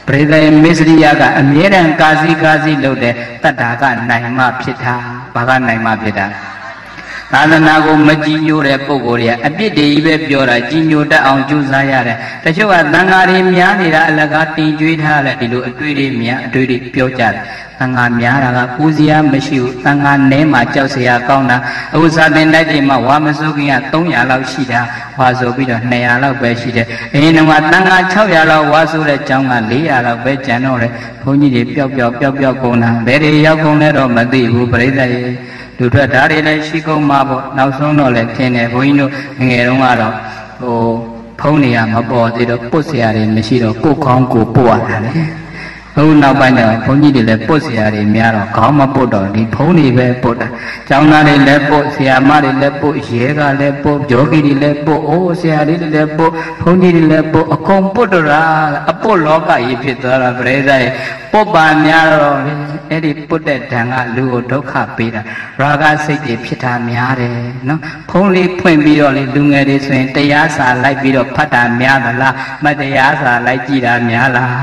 Speaker 1: ပရိသေမစ္စရိယကအမြဲတမ်းကာစီကာစီလုပ်တဲ့တတ္တာကနိုင်မှဖြစ်တာဘာကနိုင်မှဖြစ်တာသာသနာကိုမကြည်ညိုတဲ့ပုဂ္ဂိုလ်တွေအပြစ်တွေကြီးပဲပြောတာကြည်ညိုတတ်အောင်ကြိုးစားရတယ်တချို့ကသံဃာတွေများနေတာအလကားတင်ကြွေးထားတယ်ဒီလိုအတွေ့တွေများအတွေ့တွေပြောကြတယ်သံဃာများတာကပူဇော်မရှိဘူးသံဃာနဲမှာကြောက်စရာကောင်းတာအခုစာသင်တိုက်တွေမှာဝါမစိုးခင်ကသုံးရာလောက်ရှိတာဝါဆိုပြီးတော့နှစ်ရာလောက်ပဲရှိတယ်အရင်ကသံဃာခြောက်ရာလောက်ဝါဆိုတဲ့ကျောင်းကလေးရာလောက်ပဲကျန်တော့တယ်ဘုန်းကြီးတွေပျောက်ပျောက်ပျောက်ပျောက်ကုန်တာဘယ်တွေရောက်ကုန်လဲတော့မသိဘူးပြိဿရဲ့လူထွက်ဓာတ်တွေလည်းရှိကုန်မှာပေါ့နောက်ဆုံးတော့လည်းထင်တယ်ဘုန်းကြီးတို့ငယ်တုန်းကတော့ဟိုဖုံးနေရမပေါ်သေးတော့ပုတ်เสียရတယ်မရှိတော့ကိုယ်ကောင်းကိုပို့ရတာလေအခုနောက်ပိုင်းတော့ဘုန်းကြီးတွေလည်းပုတ်เสียရတယ်များတော့ခေါင်းမပုတ်တော့ဒီဖုံးတွေပဲပုတ်တာကျောင်းသားတွေလည်းပုတ်ဆရာမတွေလည်းပုတ်ရဲကလည်းပုတ်ယောဂီတွေလည်းပုတ်အိုးဆရာတွေလည်းပုတ်ဘုန်းကြီးတွေလည်းပုတ်အကုန်ပုတ်တော့တာအပုတ်လောကကြီးဖြစ်သွားတာပြိဿရဲ့ပုတ်ပါများတော့အဲ့ဒီပုတ်တဲ့ဓာန်ကလူကိုဒုက္ခပေးတာရာဂစိတ်တွေဖြစ်တာများတယ်နော်ဖုံးလေးဖွင့်ပြီးတော့လေလူငယ်တွေဆိုရင်တရားစာလိုက်ပြီးတော့ဖတ်တာများသလားမတရားစာလိုက်ကြည့်တာများလား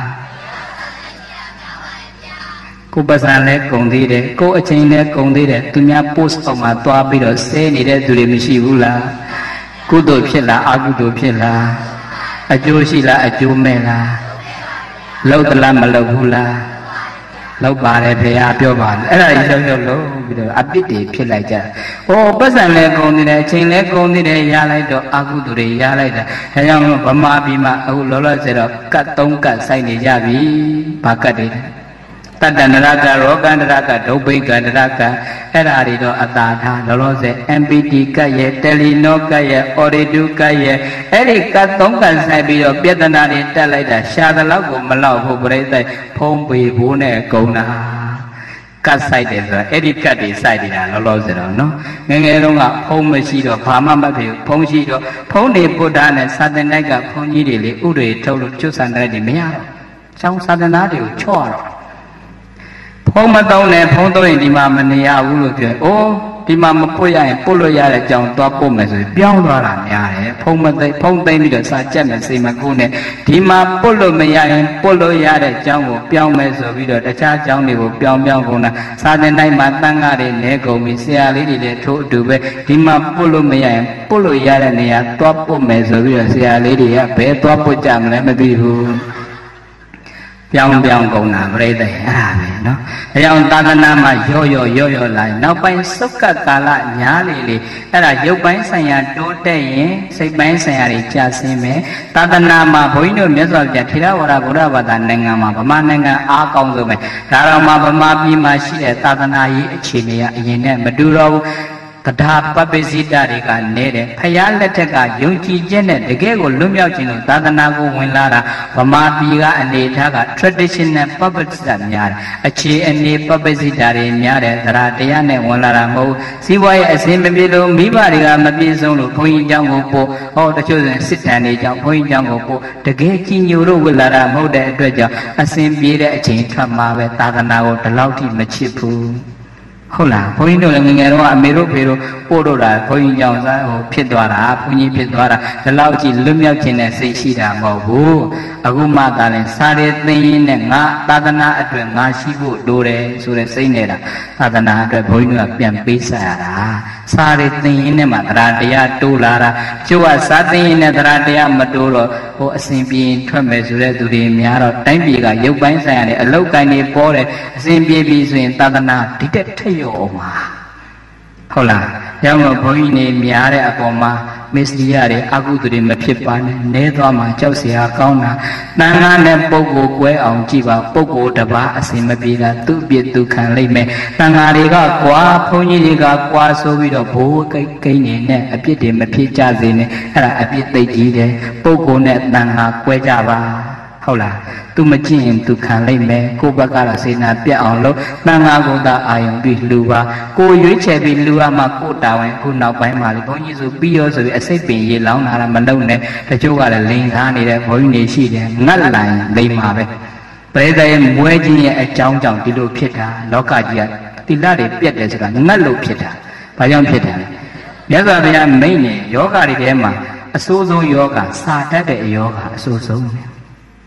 Speaker 1: ကိုပစံလဲကုံသေးတယ်ကိုအချိန်လဲကုံသေးတယ်သူများ post အောက်မှာသွားပြီးတော့ဆဲနေတဲ့သူတွေမရှိဘူးလားကုသိုလ်ဖြစ်လားအကုသိုလ်ဖြစ်လားအကျိုးရှိလားအကျိုးမဲ့လားလောက်သလားမလောက်ဘူးလားလောက်ပါတယ်ဖေဟာပြောပါလေအဲ့ဒါကြီးရောက်ရောက်လို့ပြီးတော့အပြစ်တွေဖြစ်လိုက်ကြဟောပစံလဲကုံသေးတယ်အချိန်လဲကုံသေးတယ်ရလိုက်တော့အကုသိုလ်တွေရလိုက်တာဒါကြောင့်ဗမာပြည်မှာအခုလောလောဆယ်တော့ကတ်သုံးကတ်စိုက်နေကြပြီဘာကတ်တွေတတ္တနရကရောကန္တရကဒုဗိကန္တရကအဲ့ဒါတွေတော့အသာထားလောလောဆယ် M P T ကတ်ရဲ့တယ်လီနောကတ်ရဲ့ Oridu ကတ်ရဲ့အဲ့ဒီကတ်သုံးကတ်ဆိုင်ပြီးတော့ပြဿနာတွေတက်လိုက်တာရှာသလောက်ကိုမလောက်ဘူးပြိဿဖုံးပေဘူးနဲ့ကုံတာကတ်ဆိုင်တယ်ဆိုတော့အဲ့ဒီကတ်တွေဆိုင်နေတာလောလောဆယ်တော့နော်ငယ်ငယ်တုန်းကဖုံးမရှိတော့ဘာမှမဖြစ်ဘူးဖုံးရှိတော့ဖုံးနေပုဒ္ဒါနဲ့စာသင်တိုက်ကဘုန်းကြီးတွေလေဥတွေထုတ်လို့ကျွတ်ဆန်တဲ့တွေမရတော့ကျောင်းစာသနာတွေကိုချော့တော့ဖုံးမသုံးနဲ့ဖုံးသုံးရင်ဒီမှာမနေရဘူးလို့ပြောအိုးဒီမှာမပုတ်ရရင်ပုတ်လို့ရတဲ့အကြောင်းသွားပုတ်မယ်ဆိုရင်ပြောင်းသွားတာများတယ်ဖုံးမသိဖုံးသိမ့်ပြီးတော့စာကြက်မယ်စိတ်မကူးနဲ့ဒီမှာပုတ်လို့မရရင်ပုတ်လို့ရတဲ့အကြောင်းကိုပြောင်းမယ်ဆိုပြီးတော့တခြားအကြောင်းတွေကိုပြောင်းပြောင်းကုန်တာစာသင်တိုင်းမှာတန်ခါးတွေနဲကုန်ပြီဆရာလေးတွေလည်းထိုးအတူပဲဒီမှာပုတ်လို့မရရင်ပုတ်လို့ရတဲ့နေရာသွားပုတ်မယ်ဆိုပြီးတော့ဆရာလေးတွေကဘယ်သွားပုတ်ကြမလဲမသိဘူးပြောင်းပြောင်းကုန်တာပြိဿရဲ့အဲ့ဒါပဲနော်။အကြောင်းသာသနာမှာရော့ရော့ရော့ရော့လာနောက်ပိုင်းစုတ်ကပ်ကာလညားလေလေအဲ့ဒါရုပ်ပိုင်းဆိုင်ရာတိုးတက်ရင်စိတ်ပိုင်းဆိုင်ရာတွေကျဆင်းမယ်။သာသနာမှာဘုန်းကြီးတို့မြတ်စွာဘုရားထေရဝါဒဗုဒ္ဓဘာသာနိုင်ငံမှာဗမာနိုင်ငံအားကောင်းဆုံးပဲ။ဒါတော့မှဗမာပြည်မှာရှိတဲ့သာသနာရေးအခြေအနေကအရင်နဲ့မတူတော့ဘူး။တရားပပ္ပစိတတွေကနဲတယ်ဖယားလက်ထက်ကယုံကြည်ခြင်းနဲ့တကယ်ကိုလွတ်မြောက်ခြင်းလို့သာသနာကိုဝင်လာတာဗမာပြည်ကအနေထားက traditional ပပ္ပစိတများတယ်အခြေအနေပပ္ပစိတတွေများတယ်တရားတရားနဲ့ဝင်လာတာမဟုတ်စီးပွားရေးအစဉ်မပြေလို့မိဘတွေကမပြေဆုံးလို့ဘုန်းကြီးเจ้าကိုပို့ဟောတချို့ဆိုစစ်တမ်းတွေကြောင့်ဘုန်းကြီးเจ้าကိုပို့တကယ်ကြီးညိုလို့ဝင်လာတာမဟုတ်တဲ့အတွက်ကြောင့်အစဉ်ပြေတဲ့အချိန်ထွက်မှာပဲသာသနာကိုဒီလောက်ထိမချစ်ဘူးဟုတ်လားဘုန်းကြီးတို့လည်းငငယ်တော့အမေတို့ဖေတို့ပို့တော့တာဘုန်းကြီးကြောင့်စားဟိုဖြစ်သွားတာဘုန်းကြီးဖြစ်သွားတာဒီလောက်ကြည့်လွတ်မြောက်ခြင်းနဲ့စိတ်ရှိတာမဟုတ်ဘူးအခုမှသာလဲစားရသိရင်နဲ့ငါသာသနာအတွက်ငါရှိဖို့လိုတယ်ဆိုတဲ့စိတ်နဲ့တာသာသနာအတွက်ဘုန်းကြီးတို့ကပြန်ပေးဆက်ရတာစားရသိရင်နဲ့မှတရားတရားတိုးလာတာကျိုးကစားသိရင်နဲ့တရားတရားမတိုးတော့ဟိုအစဉ်ပြေထွက်မယ်ဆိုတဲ့သူတွေများတော့တိုင်းပြည်ကရုပ်ပိုင်းဆိုင်ရာတွေအလောက်ကိုင်းတွေပေါ်တယ်အစဉ်ပြေပြီဆိုရင်သာသနာဒီတက်ထက်ရောမှာဟုတ်လားရောင်းတော့ဘုန်းကြီးနေများတဲ့အပေါ်မှာမစ္စရိယတွေအကုသိုလ်တွေမဖြစ်ပါနဲ့နဲသွားမှကြောက်เสียကောင်းတာတန်ခါနဲ့ပုဂ္ဂိုလ်ကွဲအောင်ကြည့်ပါပုဂ္ဂိုလ်တစ်ပါးအစင်မပြေတာသူ့ပြစ်သူခံလိမ့်မယ်တန်ခါတွေကကွာဘုန်းကြီးတွေကကွာဆိုပြီးတော့ဘိုးကိတ်ကိန်းနေနဲ့အပြစ်တွေမဖြစ်ကြစေနဲ့အဲ့ဒါအပြစ်သိကြီးတယ်ပုဂ္ဂိုလ်နဲ့တန်ခါကွဲကြပါဟုတ်လားသူမကြည့်ရင်သူခံလိုက်မယ်ကိုယ့်ဘက်ကတော့စေနာပြတ်အောင်လုပ်တန်ခါကိုသာအာယုံပြီးလှူပါကိုရွေးချယ်ပြီးလှူရမှကိုတာဝန်ခုနောက်ပိုင်းမှာလေဘုန်းကြီးဆိုပြီးရောဆိုပြီးအစိတ်ပင်ရေလောင်းလာတာမလုပ်နဲ့တချို့ကလည်းလိန်ထားနေတဲ့ဘုန်းကြီးတွေရှိတယ်ငတ်လိုင်လိန်မှာပဲပရိသတ်ရဲ့မွဲခြင်းရဲ့အကြောင်းကြောင့်ဒီလိုဖြစ်တာလောကကြီးကတိလတွေပြတ်တယ်ဆိုတာငတ်လို့ဖြစ်တာဘာကြောင့်ဖြစ်တယ်လဲမြတ်စွာဘုရားမိန့်နေယောဂတွေထဲမှာအဆိုးဆုံးယောဂစာတတ်တဲ့ယောဂအဆိုးဆုံး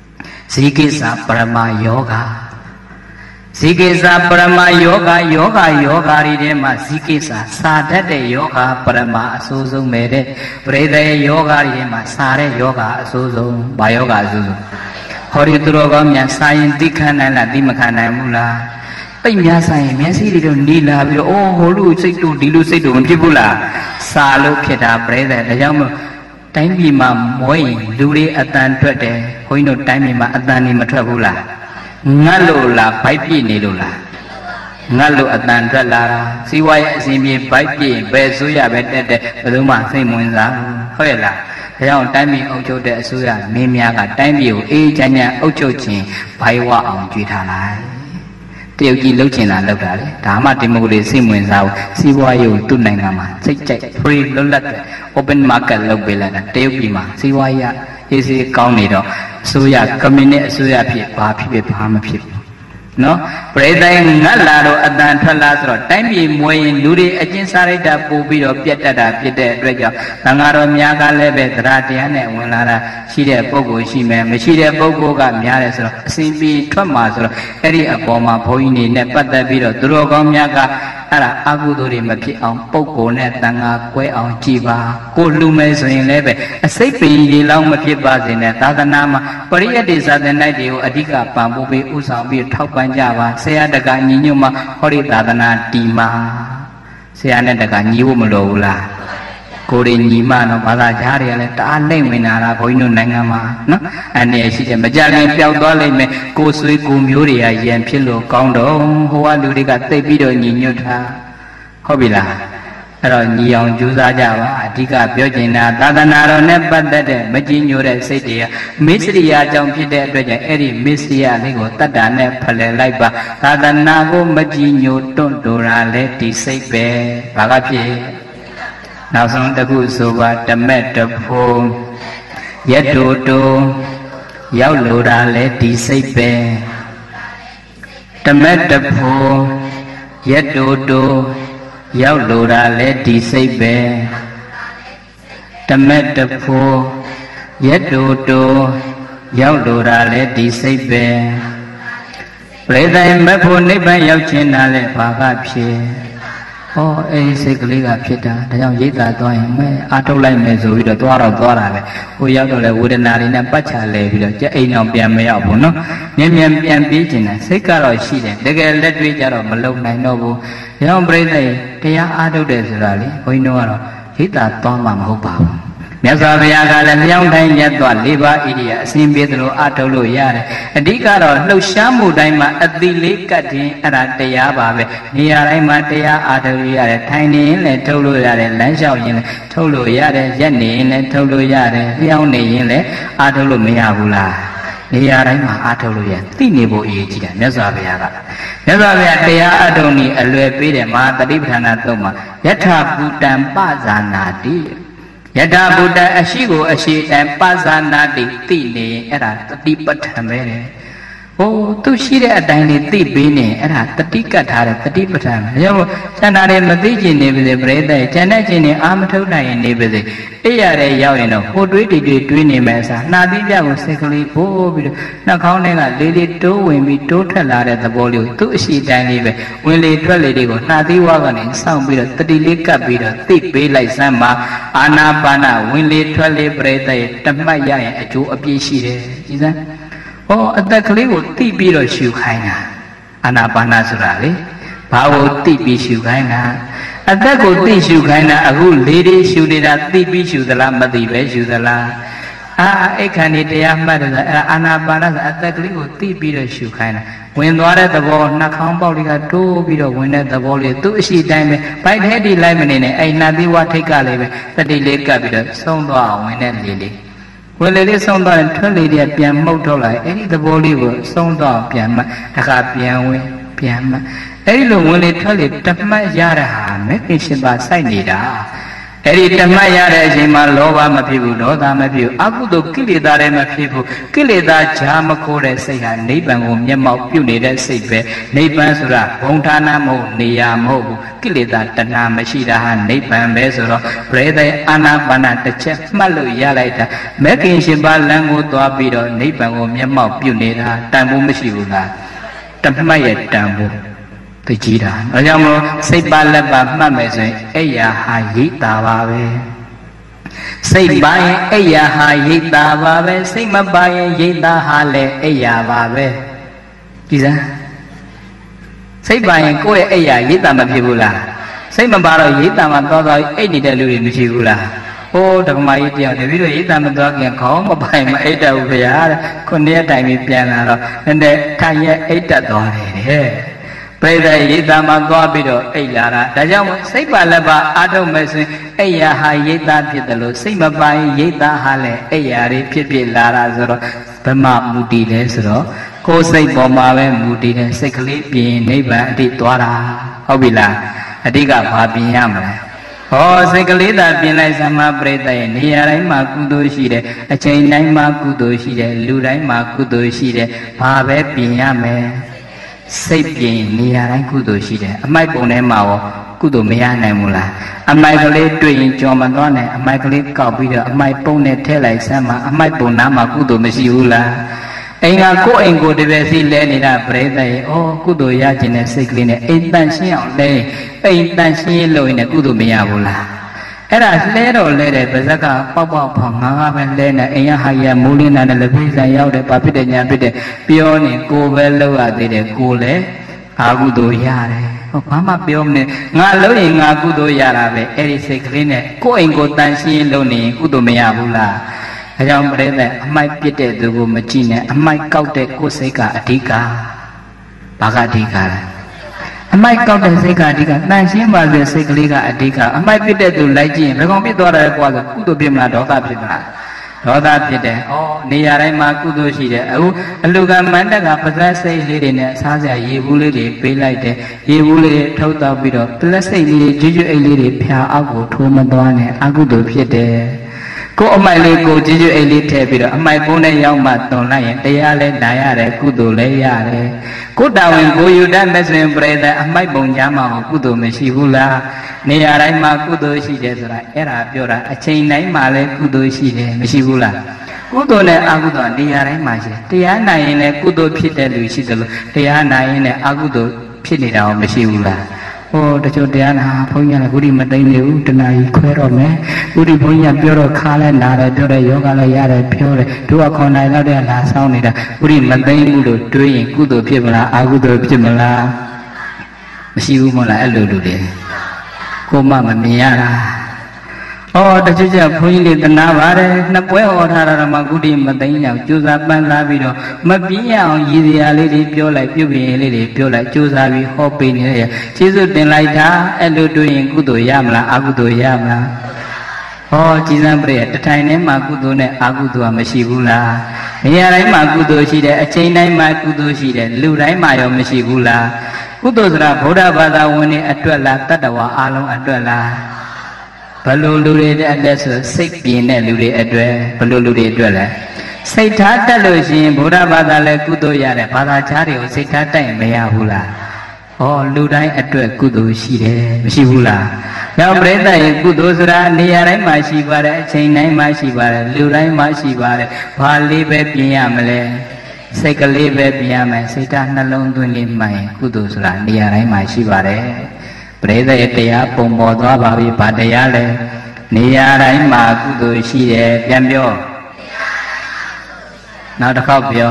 Speaker 1: ဇီကိစ္စပရမယောဂဇီကိစ္စပရမယောဂယောဂယောဂတွေထဲမှာဇီကိစ္စစာတတ်တဲ့ယောဂပရမအဆိုးဆုံးပဲတဲ့ပရိသေယောဂတွေထဲမှာစာတဲ့ယောဂအဆိုးဆုံးဘာယောဂအဆိုးဆုံးဟောဒီသူတော်ကောင်းများစာရင်သိခံနိုင်လားသိမခံနိုင်ဘူးလားပိတ်များဆိုင်မျက်စိတွေတော့နီလာပြီးတော့အိုးဟိုလူစိတ်တို့ဒီလူစိတ်တို့မဖြစ်ဘူးလားစာလို့ဖြစ်တာပရိသေဒါကြောင့်မို့တိုင်းပြည်မှာမွေးရင်လူတွေအတန်ထွက်တယ်ခွင်းတို့တိုင်းပြည်မှာအတန်နေမထွက်ဘူးလားငတ်လို့လားဗိုက်ပြည့်နေလို့လားငတ်လို့အတန်ထွက်လာတာစီဝါရဲ့အစဉ်ပြေဗိုက်ပြည့်ဘယ်ဆိုရပဲတက်တက်ဘယ်သူမှစိတ်ဝင်စားဟုတ်ရဲ့လားဒါကြောင့်တိုင်းပြည်အုပ်ချုပ်တဲ့အစိုးရမင်းများကတိုင်းပြည်ကိုအေးချမ်းချမ်းအုပ်ချုပ်ခြင်းဘိုင်ဝအောင်ကြွေးထားလိုက်တရုတ်ကြီးလှုပ်ချင်တာလှုပ်တာလေဒါမှဒီမိုကရေစီစိတ်ဝင်စားဘူးစီးပွားရေးကိုသူ့နိုင်ငံမှာစိတ်ကြိုက် free လွတ်လပ်တဲ့ open market လုပ်ပေးလိုက်တာတရုတ်ပြည်မှာစီးပွားရေးရေးစီကောင်းနေတော့အစိုးရကွန်မြူနစ်အစိုးရဖြစ်ဘာဖြစ်ဖြစ်ဘာမဖြစ်ဘူးနော်ပရိသတ်ငတ်လာတော့အတန်ထွက်လာဆိုတော့တိုင်းပြည်မွေးရင်လူတွေအကျဉ်းစားလိုက်တာပို့ပြီးတော့ပြတ်တတ်တာဖြစ်တဲ့အတွက်ကြောင့်သံဃာတော်များကလည်းပဲသရတရားနဲ့ဝင်လာတာရှိတဲ့ပုဂ္ဂိုလ်ရှိမယ်မရှိတဲ့ပုဂ္ဂိုလ်ကများတယ်ဆိုတော့အစဉ်ပြေထွက်မှာဆိုတော့အဲ့ဒီအပေါ်မှာဘုန်းကြီးတွေနဲ့ပတ်သက်ပြီးတော့သူတော်ကောင်းများကအဲ့ဒါအကုသိုလ်တွေမဖြစ်အောင်ပုဂ္ဂိုလ်နဲ့တန်ခါကွဲအောင်ကြည်ပါကိုလှူမယ်ဆိုရင်လည်းပဲအစိတ်ပင်ကြီးလောက်မဖြစ်ပါစေနဲ့သာသနာမှာပရိယတ်တိဇာတနိုင်တွေကိုအဓိကပံ့ပိုးပြီးဥဆောင်ပြီးထောက်ပံ့ကြပါဆရာတကညီညွတ်မှာဟောဒီသာသနာတီမှာဆရာနဲ့တကညီဖို့မလိုဘူးလားကိုယ်ညီမနော်ဘာသာကြားတွေကလည်းတအားလိမ့်ဝင်လာတာဘုန်းကြီးတို့နိုင်ငံမှာနော်အနေရှိတယ်မကြခင်ပျောက်သွားလိမ့်မယ်ကိုယ်ဆွေးကိုမျိုးတွေကရန်ဖြစ်လို့ကောင်းတော့ဟိုကလူတွေကသိပြီးတော့ညီညွတ်တာဟုတ်ပြီလားအဲ့တော့ညီအောင်ကြိုးစားကြပါအဓိကပြောချင်တာသာသနာတော်နဲ့ပတ်သက်တဲ့မကြည်ညိုတဲ့စိတ်တွေကမစ္စရိယအကြောင်းဖြစ်တဲ့အတွက်ကြောင့်အဲ့ဒီမစ္စရိယလေးကိုတတ္တာနဲ့ဖလှယ်လိုက်ပါသာသနာကိုမကြည်ညိုတွန့်တိုတာလဲဒီစိတ်ပဲဘာကဖြစ်နောက်ဆုံးတစ်ခုဆိုပါဓမ္မတဖို့ယတ္တုတုရောက်လိုတာလဲဒီစိတ်ပဲဓမ္မတဖို့ယတ္တုတုရောက်လိုတာလဲဒီစိတ်ပဲဓမ္မတဖို့ယတ္တုတုရောက်လိုတာလဲဒီစိတ်ပဲပရိသေမဖို့နိဗ္ဗာန်ရောက်ခြင်းတာလဲဘာကဖြစ်ဟောအဲဒီစိတ်ကလေးကဖြစ်တာဒါကြောင့်ရိတ်တာသွားရင်မဲအာထုတ်လိုက်မယ်ဆိုပြီးတော့သွားတော့သွားတာပဲဟိုရောက်တော့လဲဝေဒနာတွေနဲ့ပတ်ချလဲပြီးတော့ကြက်အိမ်အောင်ပြန်မရောက်ဘူးနော်မြန်မြန်ပြန်ပြေးကျင်တယ်စိတ်ကတော့ရှိတယ်တကယ်လက်တွေ့ကြတော့မလုံနိုင်တော့ဘူးဒါကြောင့်ပြိဿတရားအာထုတ်တယ်ဆိုတာလေဘုန်းကြီးတို့ကတော့ရိတ်တာသွားမှမဟုတ်ပါဘူးမြတ်စွာဘုရားကလည်းလျောင်းတိုင်းရက်သွား၄ပါးဣရိယာအစဉ်ပြေသလိုအထုတ်လို့ရတယ်အဓိကတော့လှုပ်ရှားမှုတိုင်းမှာအတိလေးကတ်ခြင်းအဲ့ဒါတရားပါပဲနေရာတိုင်းမှာတရားအထုတ်လို့ရတယ်ထိုင်နေရင်လည်းထုတ်လို့ရတယ်လမ်းလျှောက်ရင်လည်းထုတ်လို့ရတယ်ရက်နေရင်လည်းထုတ်လို့ရတယ်လျောင်းနေရင်လည်းအထုတ်လို့မရဘူးလားနေရာတိုင်းမှာအထုတ်လို့ရသိနေဖို့အရေးကြီးတယ်မြတ်စွာဘုရားကမြတ်စွာဘုရားတရားအထုတ်နည်းအလွယ်ပေးတယ်မဟာတတိပဋ္ဌာနာသုံးမှာယထာဘူတံပဇာနာတိယထာဘုဒ္ဓအရှိကိုအရှိတံပဇာနာတိသိနေအဲ့ဒါတတိပဋ္ဌာန်ပဲလေဟိုသူရှိတဲ့အတိုင်းလေးသိပေးနေအဲ့ဒါတတိကတ်ထားတဲ့တတိပဋ္ဌာန်ပဲရောကျန်တာတွေမသိကျင်နေပါစေပြိဿကျန်တဲ့ကျင်နေအာမထုတ်နိုင်ရင်နေပါစေအိရတဲ့ရောက်ရင်တော့ဟိုတွေးတွေးတွေးနေမယ်အစားနှာသီးပြကိုစိတ်ကလေးပို့ပြီးတော့နှာခေါင်းထဲကလေးလေးတိုးဝင်ပြီးတိုးထွက်လာတဲ့သဘောလေးကိုသူ့အရှိတိုင်းလေးပဲဝင်လေထွက်လေတွေကိုနှာသီးဝါကနေစောင့်ပြီးတော့တတိလေးကပ်ပြီးတော့သိပေးလိုက်စမ်းပါအာနာပါနဝင်လေထွက်လေပြိဿရဲ့တမှတ်ရရင်အကျိုးအပြည့်ရှိတယ်ကြည်စမ်းဟောအသက်ကလေးကိုတိပြီးတော့ရှူခိုင်းတာအာနာပါနဆိုတာလေဘာကိုတိပြီးရှူခိုင်းတာအသက်ကိုတိရှူခိုင်းတာအခုလေးလေးရှူနေတာတိပြီးရှူသလားမသိပဲရှူသလားအာအိတ်ခန္ဒီတရားမှတ်တယ်ဆိုအဲ့ဒါအာနာပါနဆိုအသက်ကလေးကိုတိပြီးတော့ရှူခိုင်းတာဝင်သွားတဲ့သဘောနှာခေါင်းပေါက်လေးကတိုးပြီးတော့ဝင်တဲ့သဘောလေးသူ့အရှိတိုင်းပဲဘိုက်ထဲတိလိုက်မနေနဲ့အဲ့နှာသီးဝါထိတ်ကလေးပဲတတိလေးကပ်ပြီးတော့ဆုံးသွားအောင်ဝင်တဲ့လေးလေးဝင်လေလေးဆုံးသွားရင်ထွက်လေတွေပြန်မှုတ်ထုတ်လိုက်အဲ့ဒီသဘောလေးကိုဆုံးသွားပြန်မှတခါပြန်ဝင်ပြန်မှအဲ့ဒီလိုဝင်လေထွက်လေတမှတ်ရတာဟာမဲ့ခင်ရှင်ပါစိုက်နေတာအဲ့ဒီဓမ္မရတဲ့အချိန်မှာလောဘမဖြစ်ဘူးဒေါသမဖြစ်ဘူးအကုသိုလ်ကိလေသာတွေမဖြစ်ဘူးကိလေသာဈာမခိုးတဲ့စိတ်ဟာနိဗ္ဗာန်ကိုမျက်မှောက်ပြုနေတဲ့စိတ်ပဲနိဗ္ဗာန်ဆိုတာဘုံဌာနမဟုတ်နေရာမဟုတ်ဘူးကိလေသာတဏှာမရှိတာဟာနိဗ္ဗာန်ပဲဆိုတော့ပရိသေအာနာပါနတစ်ချက်မှတ်လို့ရလိုက်တာမဂ်ခင်ရှင်ပါလမ်းကိုသွားပြီးတော့နိဗ္ဗာန်ကိုမျက်မှောက်ပြုနေတာတန်ဖိုးမရှိဘူးလားဓမ္မရဲ့တန်ဖိုးသိကြည့်တာဒါကြောင့်မို့စိတ်ပါလက်ပါမှတ်မယ်ဆိုရင်အဲ့ရာဟာရိတ်တာပါပဲစိတ်ပါရင်အဲ့ရာဟာရိတ်တာပါပဲစိတ်မပါရင်ရိတ်တာဟာလည်းအဲ့ရာပါပဲကြည်စမ်းစိတ်ပါရင်ကိုယ့်ရဲ့အဲ့ရာရိတ်တာမဖြစ်ဘူးလားစိတ်မပါတော့ရိတ်တာမှသွားသွားအိတ်နေတဲ့လူတွေမရှိဘူးလားဟိုးဓမ္မကြီးတယောက်တပြီးတော့ရိတ်တာမသွားခင်ခေါင်းမပိုင်မအိတ်တတ်ဘူးဗျာခုနှစ်ရက်တိုင်ပြီးပြန်လာတော့နည်းနည်းထိုင်ရဲ့အိတ်တတ်သွားတယ်တဲ့ပရိသေရိတ်တာမှသွားပြီးတော့အိတ်လာတာဒါကြောင့်စိတ်ပါလက်ပါအာထုတ်မယ်ဆိုရင်အိယာဟာရိတ်တာဖြစ်တယ်လို့စိတ်မပိုင်ရိတ်တာဟာလည်းအိယာတွေဖြစ်ဖြစ်လာတာဆိုတော့ဘယ်မှာမူတည်လဲဆိုတော့ကိုယ်စိတ်ပေါ်မှာပဲမူတည်တယ်စိတ်ကလေးပြင်နိဗ္ဗာန်အတိသွားတာဟုတ်ပြီလားအတိကဘာပြင်ရမလဲဟောစိတ်ကလေးသာပြင်လိုက်စမ်းမပရိသေရဲ့နေရာတိုင်းမှာကုသိုလ်ရှိတယ်အချိန်တိုင်းမှာကုသိုလ်ရှိတယ်လူတိုင်းမှာကုသိုလ်ရှိတယ်ဘာပဲပြင်ရမယ်စိတ်ပြင်နေရာတိုင်းကုသိုလ်ရှိတယ်အမိုက်ပုံထဲမှာရောကုသိုလ်မရနိုင်ဘူးလားအမိုက်ကလေးတွေ့ရင်ကြော်မသွားနဲ့အမိုက်ကလေးကောက်ပြီးတော့အမိုက်ပုံနဲ့ထည့်လိုက်စမ်းမှာအမိုက်ပုံနားမှာကုသိုလ်မရှိဘူးလားအိမ်ကကိုယ့်အိမ်ကိုတပည့်စီလဲနေတာပရိသေရဲ့ဩကုသိုလ်ရခြင်းနဲ့စိတ်ကလေးနဲ့အိမ်တန်ရှင်းအောင်လဲအိမ်တန်ရှင်းလို့ရင်ကုသိုလ်မရဘူးလားအဲ့ဒါလဲတော့လဲတယ်ပါဇက်ကပေါက်ပေါက်ဖောင်ငါးငါးပဲလဲနေအိမ်ရဟာရမိုးလင်းတာနဲ့လက်ဖိဆိုင်ရောက်တယ်ဘာဖြစ်တယ်ညာဖြစ်တယ်ပြောနေကိုယ်ပဲလောက်ရသေးတယ်ကိုယ်လည်းအာကုသိုလ်ရတယ်ဟောဘာမှပြောမနေငါလုံးရင်ငါကုသိုလ်ရတာပဲအဲ့ဒီစိတ်ကလေးနဲ့ကိုယ့်အိမ်ကိုတန်ရှင်းလို့နေကုသိုလ်မရဘူးလားအဲကြောင့်ပြိဿအမိုက်ပြစ်တဲ့သူကိုမကြည့်နဲ့အမိုက်ကောက်တဲ့ကိုယ်စိတ်ကအဓိကဘာကအဓိကလဲအမိုက်ကောက်တဲ့စိတ်ကအဓိကတန်ရှင်းပါစေစိတ်ကလေးကအဓိကအမိုက်ပြစ်တဲ့သူလိုက်ကြည့်ရင်ဘယ်ကောင်ပြစ်သွားတယ်ကွာဆိုကုသိုလ်ဖြစ်မလားဒေါသဖြစ်မလားဒေါသဖြစ်တယ်ဩနေရာတိုင်းမှာကုသိုလ်ရှိတယ်အခုအလူကမန္တကပဇက်စိတ်လေးတွေနဲ့စားစရာရေဘူးလေးတွေပေးလိုက်တယ်ရေဘူးလေးထုတ်တော့ပြီးတော့ပလက်စိတ်လေးကျွတ်ကျွတ်အိတ်လေးတွေဖြာအောက်ကိုထိုးမသွားနဲ့အကုသိုလ်ဖြစ်တယ်ကိုအမိုက်လေးကိုကြည်ကြည်အိတ်လေးထည့်ပြီးတော့အမိုက်ပုံးနဲ့ရောက်မှတွန်လိုက်ရင်တရားလဲနာရတယ်ကုသိုလ်လဲရတယ်ကိုတာဝန်ကိုယူတတ်မဲ့ဆိုရင်ပြိဿအမိုက်ပုံကြားမှာကုသိုလ်မရှိဘူးလားနေရာတိုင်းမှာကုသိုလ်ရှိတယ်ဆိုတာအဲ့ဒါပြောတာအချိန်တိုင်းမှာလဲကုသိုလ်ရှိတယ်မရှိဘူးလားကုသိုလ်နဲ့အကုသိုလ်နေရာတိုင်းမှာရှိတယ်တရားနိုင်ရင်လည်းကုသိုလ်ဖြစ်တဲ့လူရှိတယ်လို့တရားနိုင်ရင်လည်းအကုသိုလ်ဖြစ်နေတာရောမရှိဘူးလားဟိုတချို့တရားနာဘုန်းကြီးကလည်းဂုတိမသိနေဘူးတဏှာကြီးခွဲတော့မယ်ဂုတိဘုန်းကြီးကပြောတော့ခါလဲနာတယ်ပြောတယ်ယောဂလည်းရတယ်ပြောတယ်တို့ကခွန်နိုင်တော့တဲ့လာဆောင်နေတာဂုတိမသိဘူးလို့တွေးရင်ကုသိုလ်ဖြစ်မလားအကုသိုလ်ဖြစ်မလားမရှိဘူးမလားအဲ့လိုလူတွေကိုမှမမြင်ရတာဩတချို့ကျဘုန်းကြီးလေးတနာပါတယ်နှစ်ပွဲဟောထားတာမှဂုတိမသိညာကြိုးစားပန်းစားပြီးတော့မပြင်းရအောင်ရည်စရာလေးတွေပြောလိုက်ပြုပြင်လေးတွေပြောလိုက်ကြိုးစားပြီးဟောပေးနေရကျေးဇူးတင်လိုက်တာအဲ့လိုတွေ့ရင်ကုသိုလ်ရမလားအကုသိုလ်ရမလားဟောကြည်စမ်းပြည့်တထိုင်ထဲမှာကုသိုလ်နဲ့အကုသိုလ်ကမရှိဘူးလားနေရာတိုင်းမှာကုသိုလ်ရှိတယ်အချိန်တိုင်းမှာကုသိုလ်ရှိတယ်လူတိုင်းမှာရောမရှိဘူးလားကုသိုလ်ဆိုတာဗုဒ္ဓဘာသာဝင်တွေအတွက်လားတတ္တဝါအလုံးအတွက်လားဘယ်လိုလူတွေအတွက်ဆိုစိတ်ပြင်းတဲ့လူတွေအတွက်ဘယ်လိုလူတွေအတွက်လဲစိတ်ထားတတ်လို့ရှိရင်ဗုဒ္ဓဘာသာလည်းကုသိုလ်ရတယ်ဘာသာခြားတွေကိုစိတ်ထားတိုက်မရဘူးလားဩလူတိုင်းအတွက်ကုသိုလ်ရှိတယ်မရှိဘူးလားနောက်ပြိဿရဲ့ကုသိုလ်ဆိုတာနေရာတိုင်းမှာရှိပါတယ်အချိန်တိုင်းမှာရှိပါတယ်လူတိုင်းမှာရှိပါတယ်ဘာလေးပဲပြင်ရမလဲစိတ်ကလေးပဲပြင်ရမယ်စိတ်ထားနှလုံးသွင်းလေးမှရင်ကုသိုလ်ဆိုတာနေရာတိုင်းမှာရှိပါတယ်ပရိသေရဲ့တရားပုံပေါ်သွားပါပြီဗာတရားလဲနေရာတိုင်းမှာကုသိုလ်ရှိတယ်ပြန်ပြောနောက်တစ်ခေါက်ပြော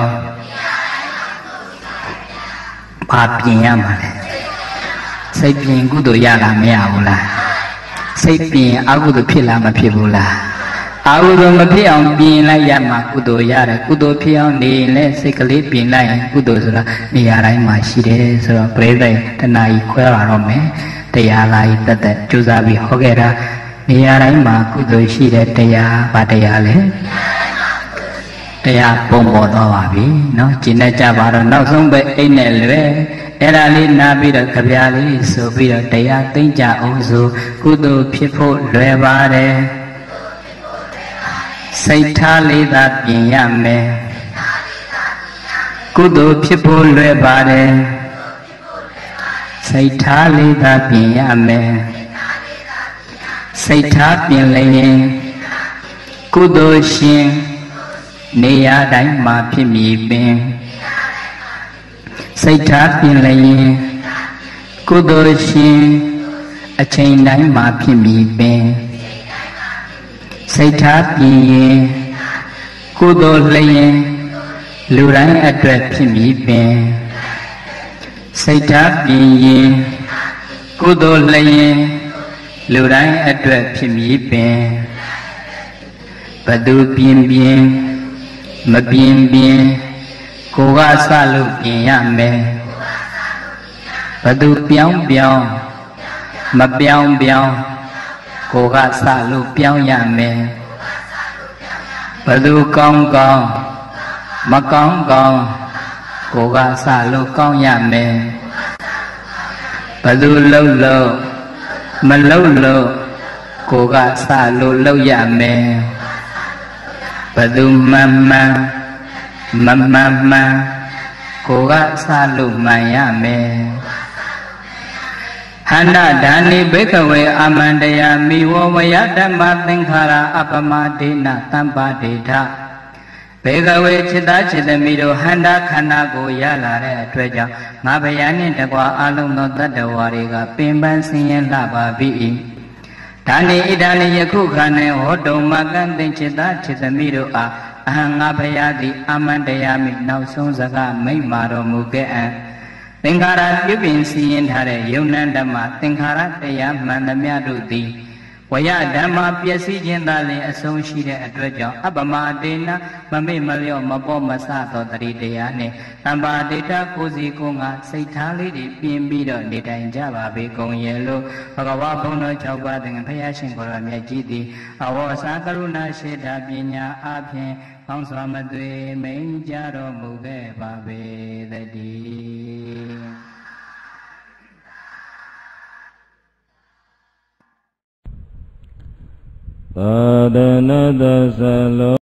Speaker 1: ဘာပြင်ရမှာလဲစိတ်ပြင်ကုသိုလ်ရတာမရဘူးလားစိတ်ပြင်အကုသိုလ်ဖြစ်လားမဖြစ်ဘူးလားအကုသိုလ်မဖြစ်အောင်ပြင်လိုက်ရမှာကုသိုလ်ရတယ်ကုသိုလ်ဖြစ်အောင်နေလဲစိတ်ကလေးပြင်လိုက်ရင်ကုသိုလ်ဆိုတာနေရာတိုင်းမှာရှိတယ်ဆိုတော့ပရိသေတဏှာကြီးခွဲလာတော့မယ်တရားလာကြီးတက်တက်ကြိုးစားပြီးဟောခဲ့တာနေရာတိုင်းမှာကုသိုလ်ရှိတဲ့တရားဘာတရားလဲတတရားပုံပေါ်တော့ပါပြီနော်ကျင့်တတ်ကြပါတော့နောက်ဆုံးပဲအိတ်နဲ့လွယ်အဲ့ဒါလေးနားပြီးတော့ကြပြလေးဆိုပြီးတော့တရားသိမ့်ကြအောင်ဆိုကုသိုလ်ဖြစ်ဖို့လွယ်ပါတယ်စိတ်ထားလေးသာပြင်ရမယ်ကုသိုလ်ဖြစ်ဖို့လွယ်ပါတယ်စိတ်ထားလေးသာပြင်ရမယ်စိတ်ထားပြင်လျင်ကုသိုလ်ရှင်နေရာတိုင်းမှာဖြစ်မည်ပင်စိတ်ထားပြင်လျင်ကုသိုလ်ရှင်အချိန်တိုင်းမှာဖြစ်မည်ပင်စိတ်ထားပြင်ရင်ကုသိုလ်လျင်လူတိုင်းအတွက်ဖြစ်မည်ပင်စိတ်ထားပြင်ရင်ကုသိုလ်လျင်လူတိုင်းအတွက်ဖြစ်မည်ပင်ဘသူပြင်ပြင်မပြင်ပြင်ကိုကစလို့ပြင်ရမယ်ဘသူပြောင်းပြောင်းမပြောင်းပြောင်းကိုကစလို့ပြောင်းရမယ်ဘသူကောင်းကောင်းမကောင်းကောင်းကိုကစလို့ကောင်းရမယ်ဘသူလှုပ်လှုပ်မလှုပ်လှုပ်ကိုကစလို့လှုပ်ရမယ်ဘသူမှန်မှန်မမှန်မှန်ကိုကစလို့မှန်ရမယ်ဟန္တဒါနိဘိကဝေအမန္တယာမိဝဝယဓမ္မသင်္ခါရအပမဒေနတမ္ပဒေထဘေကဝေจิตจิตမိတို့ဟန္တာခန္ဓာကိုရလာတဲ့အတွက်ကြောင့်ငါဗျာနှင့်တကွာအလုံးသောတတ္တဝါတွေကပင်ပန်းဆင်းရဲလှပါပြီဒါနေဣဒာနေယခုခါနဲ့ဟောတုံမကံသင်จิตจิตမိတို့အားအဟံငါဗျာသည်အမန္တယာမိနောက်ဆုံးစကားမိန့်မာတော်မူခဲ့အံသင်္ခါရပြုပြင်စီရင်ထားတဲ့ယုံနံဓမ္မသင်္ခါရတရားမှန်သမျှတို့သည်ဝယဓမ္မပျက်စီးခြင်းသာလျှင်အဆုံးရှိတဲ့အတွက်ကြောင့်အပမဒေနမမေ့မလျော့မပေါ်မဆသောတတိတရားနဲ့တမ္ပါဒေတာကိုစီကိုငါစိတ်ထားလေးတွေပြင်ပြီးတော့နေတိုင်ကြပါပေကုန်ရဲ့လို့ဘဂဝါဘုံတော်၆ပါးတန်ဖယားရှင်ကိုယ်တော်မြတ်ကြီးသည်အဝေါစာကရုဏာရှိတာပညာအဖြင့်ကောင်းစွာမသွေမိန်ကြတော်မူခဲ့ပါပေသတည်းသာဒနာသသလော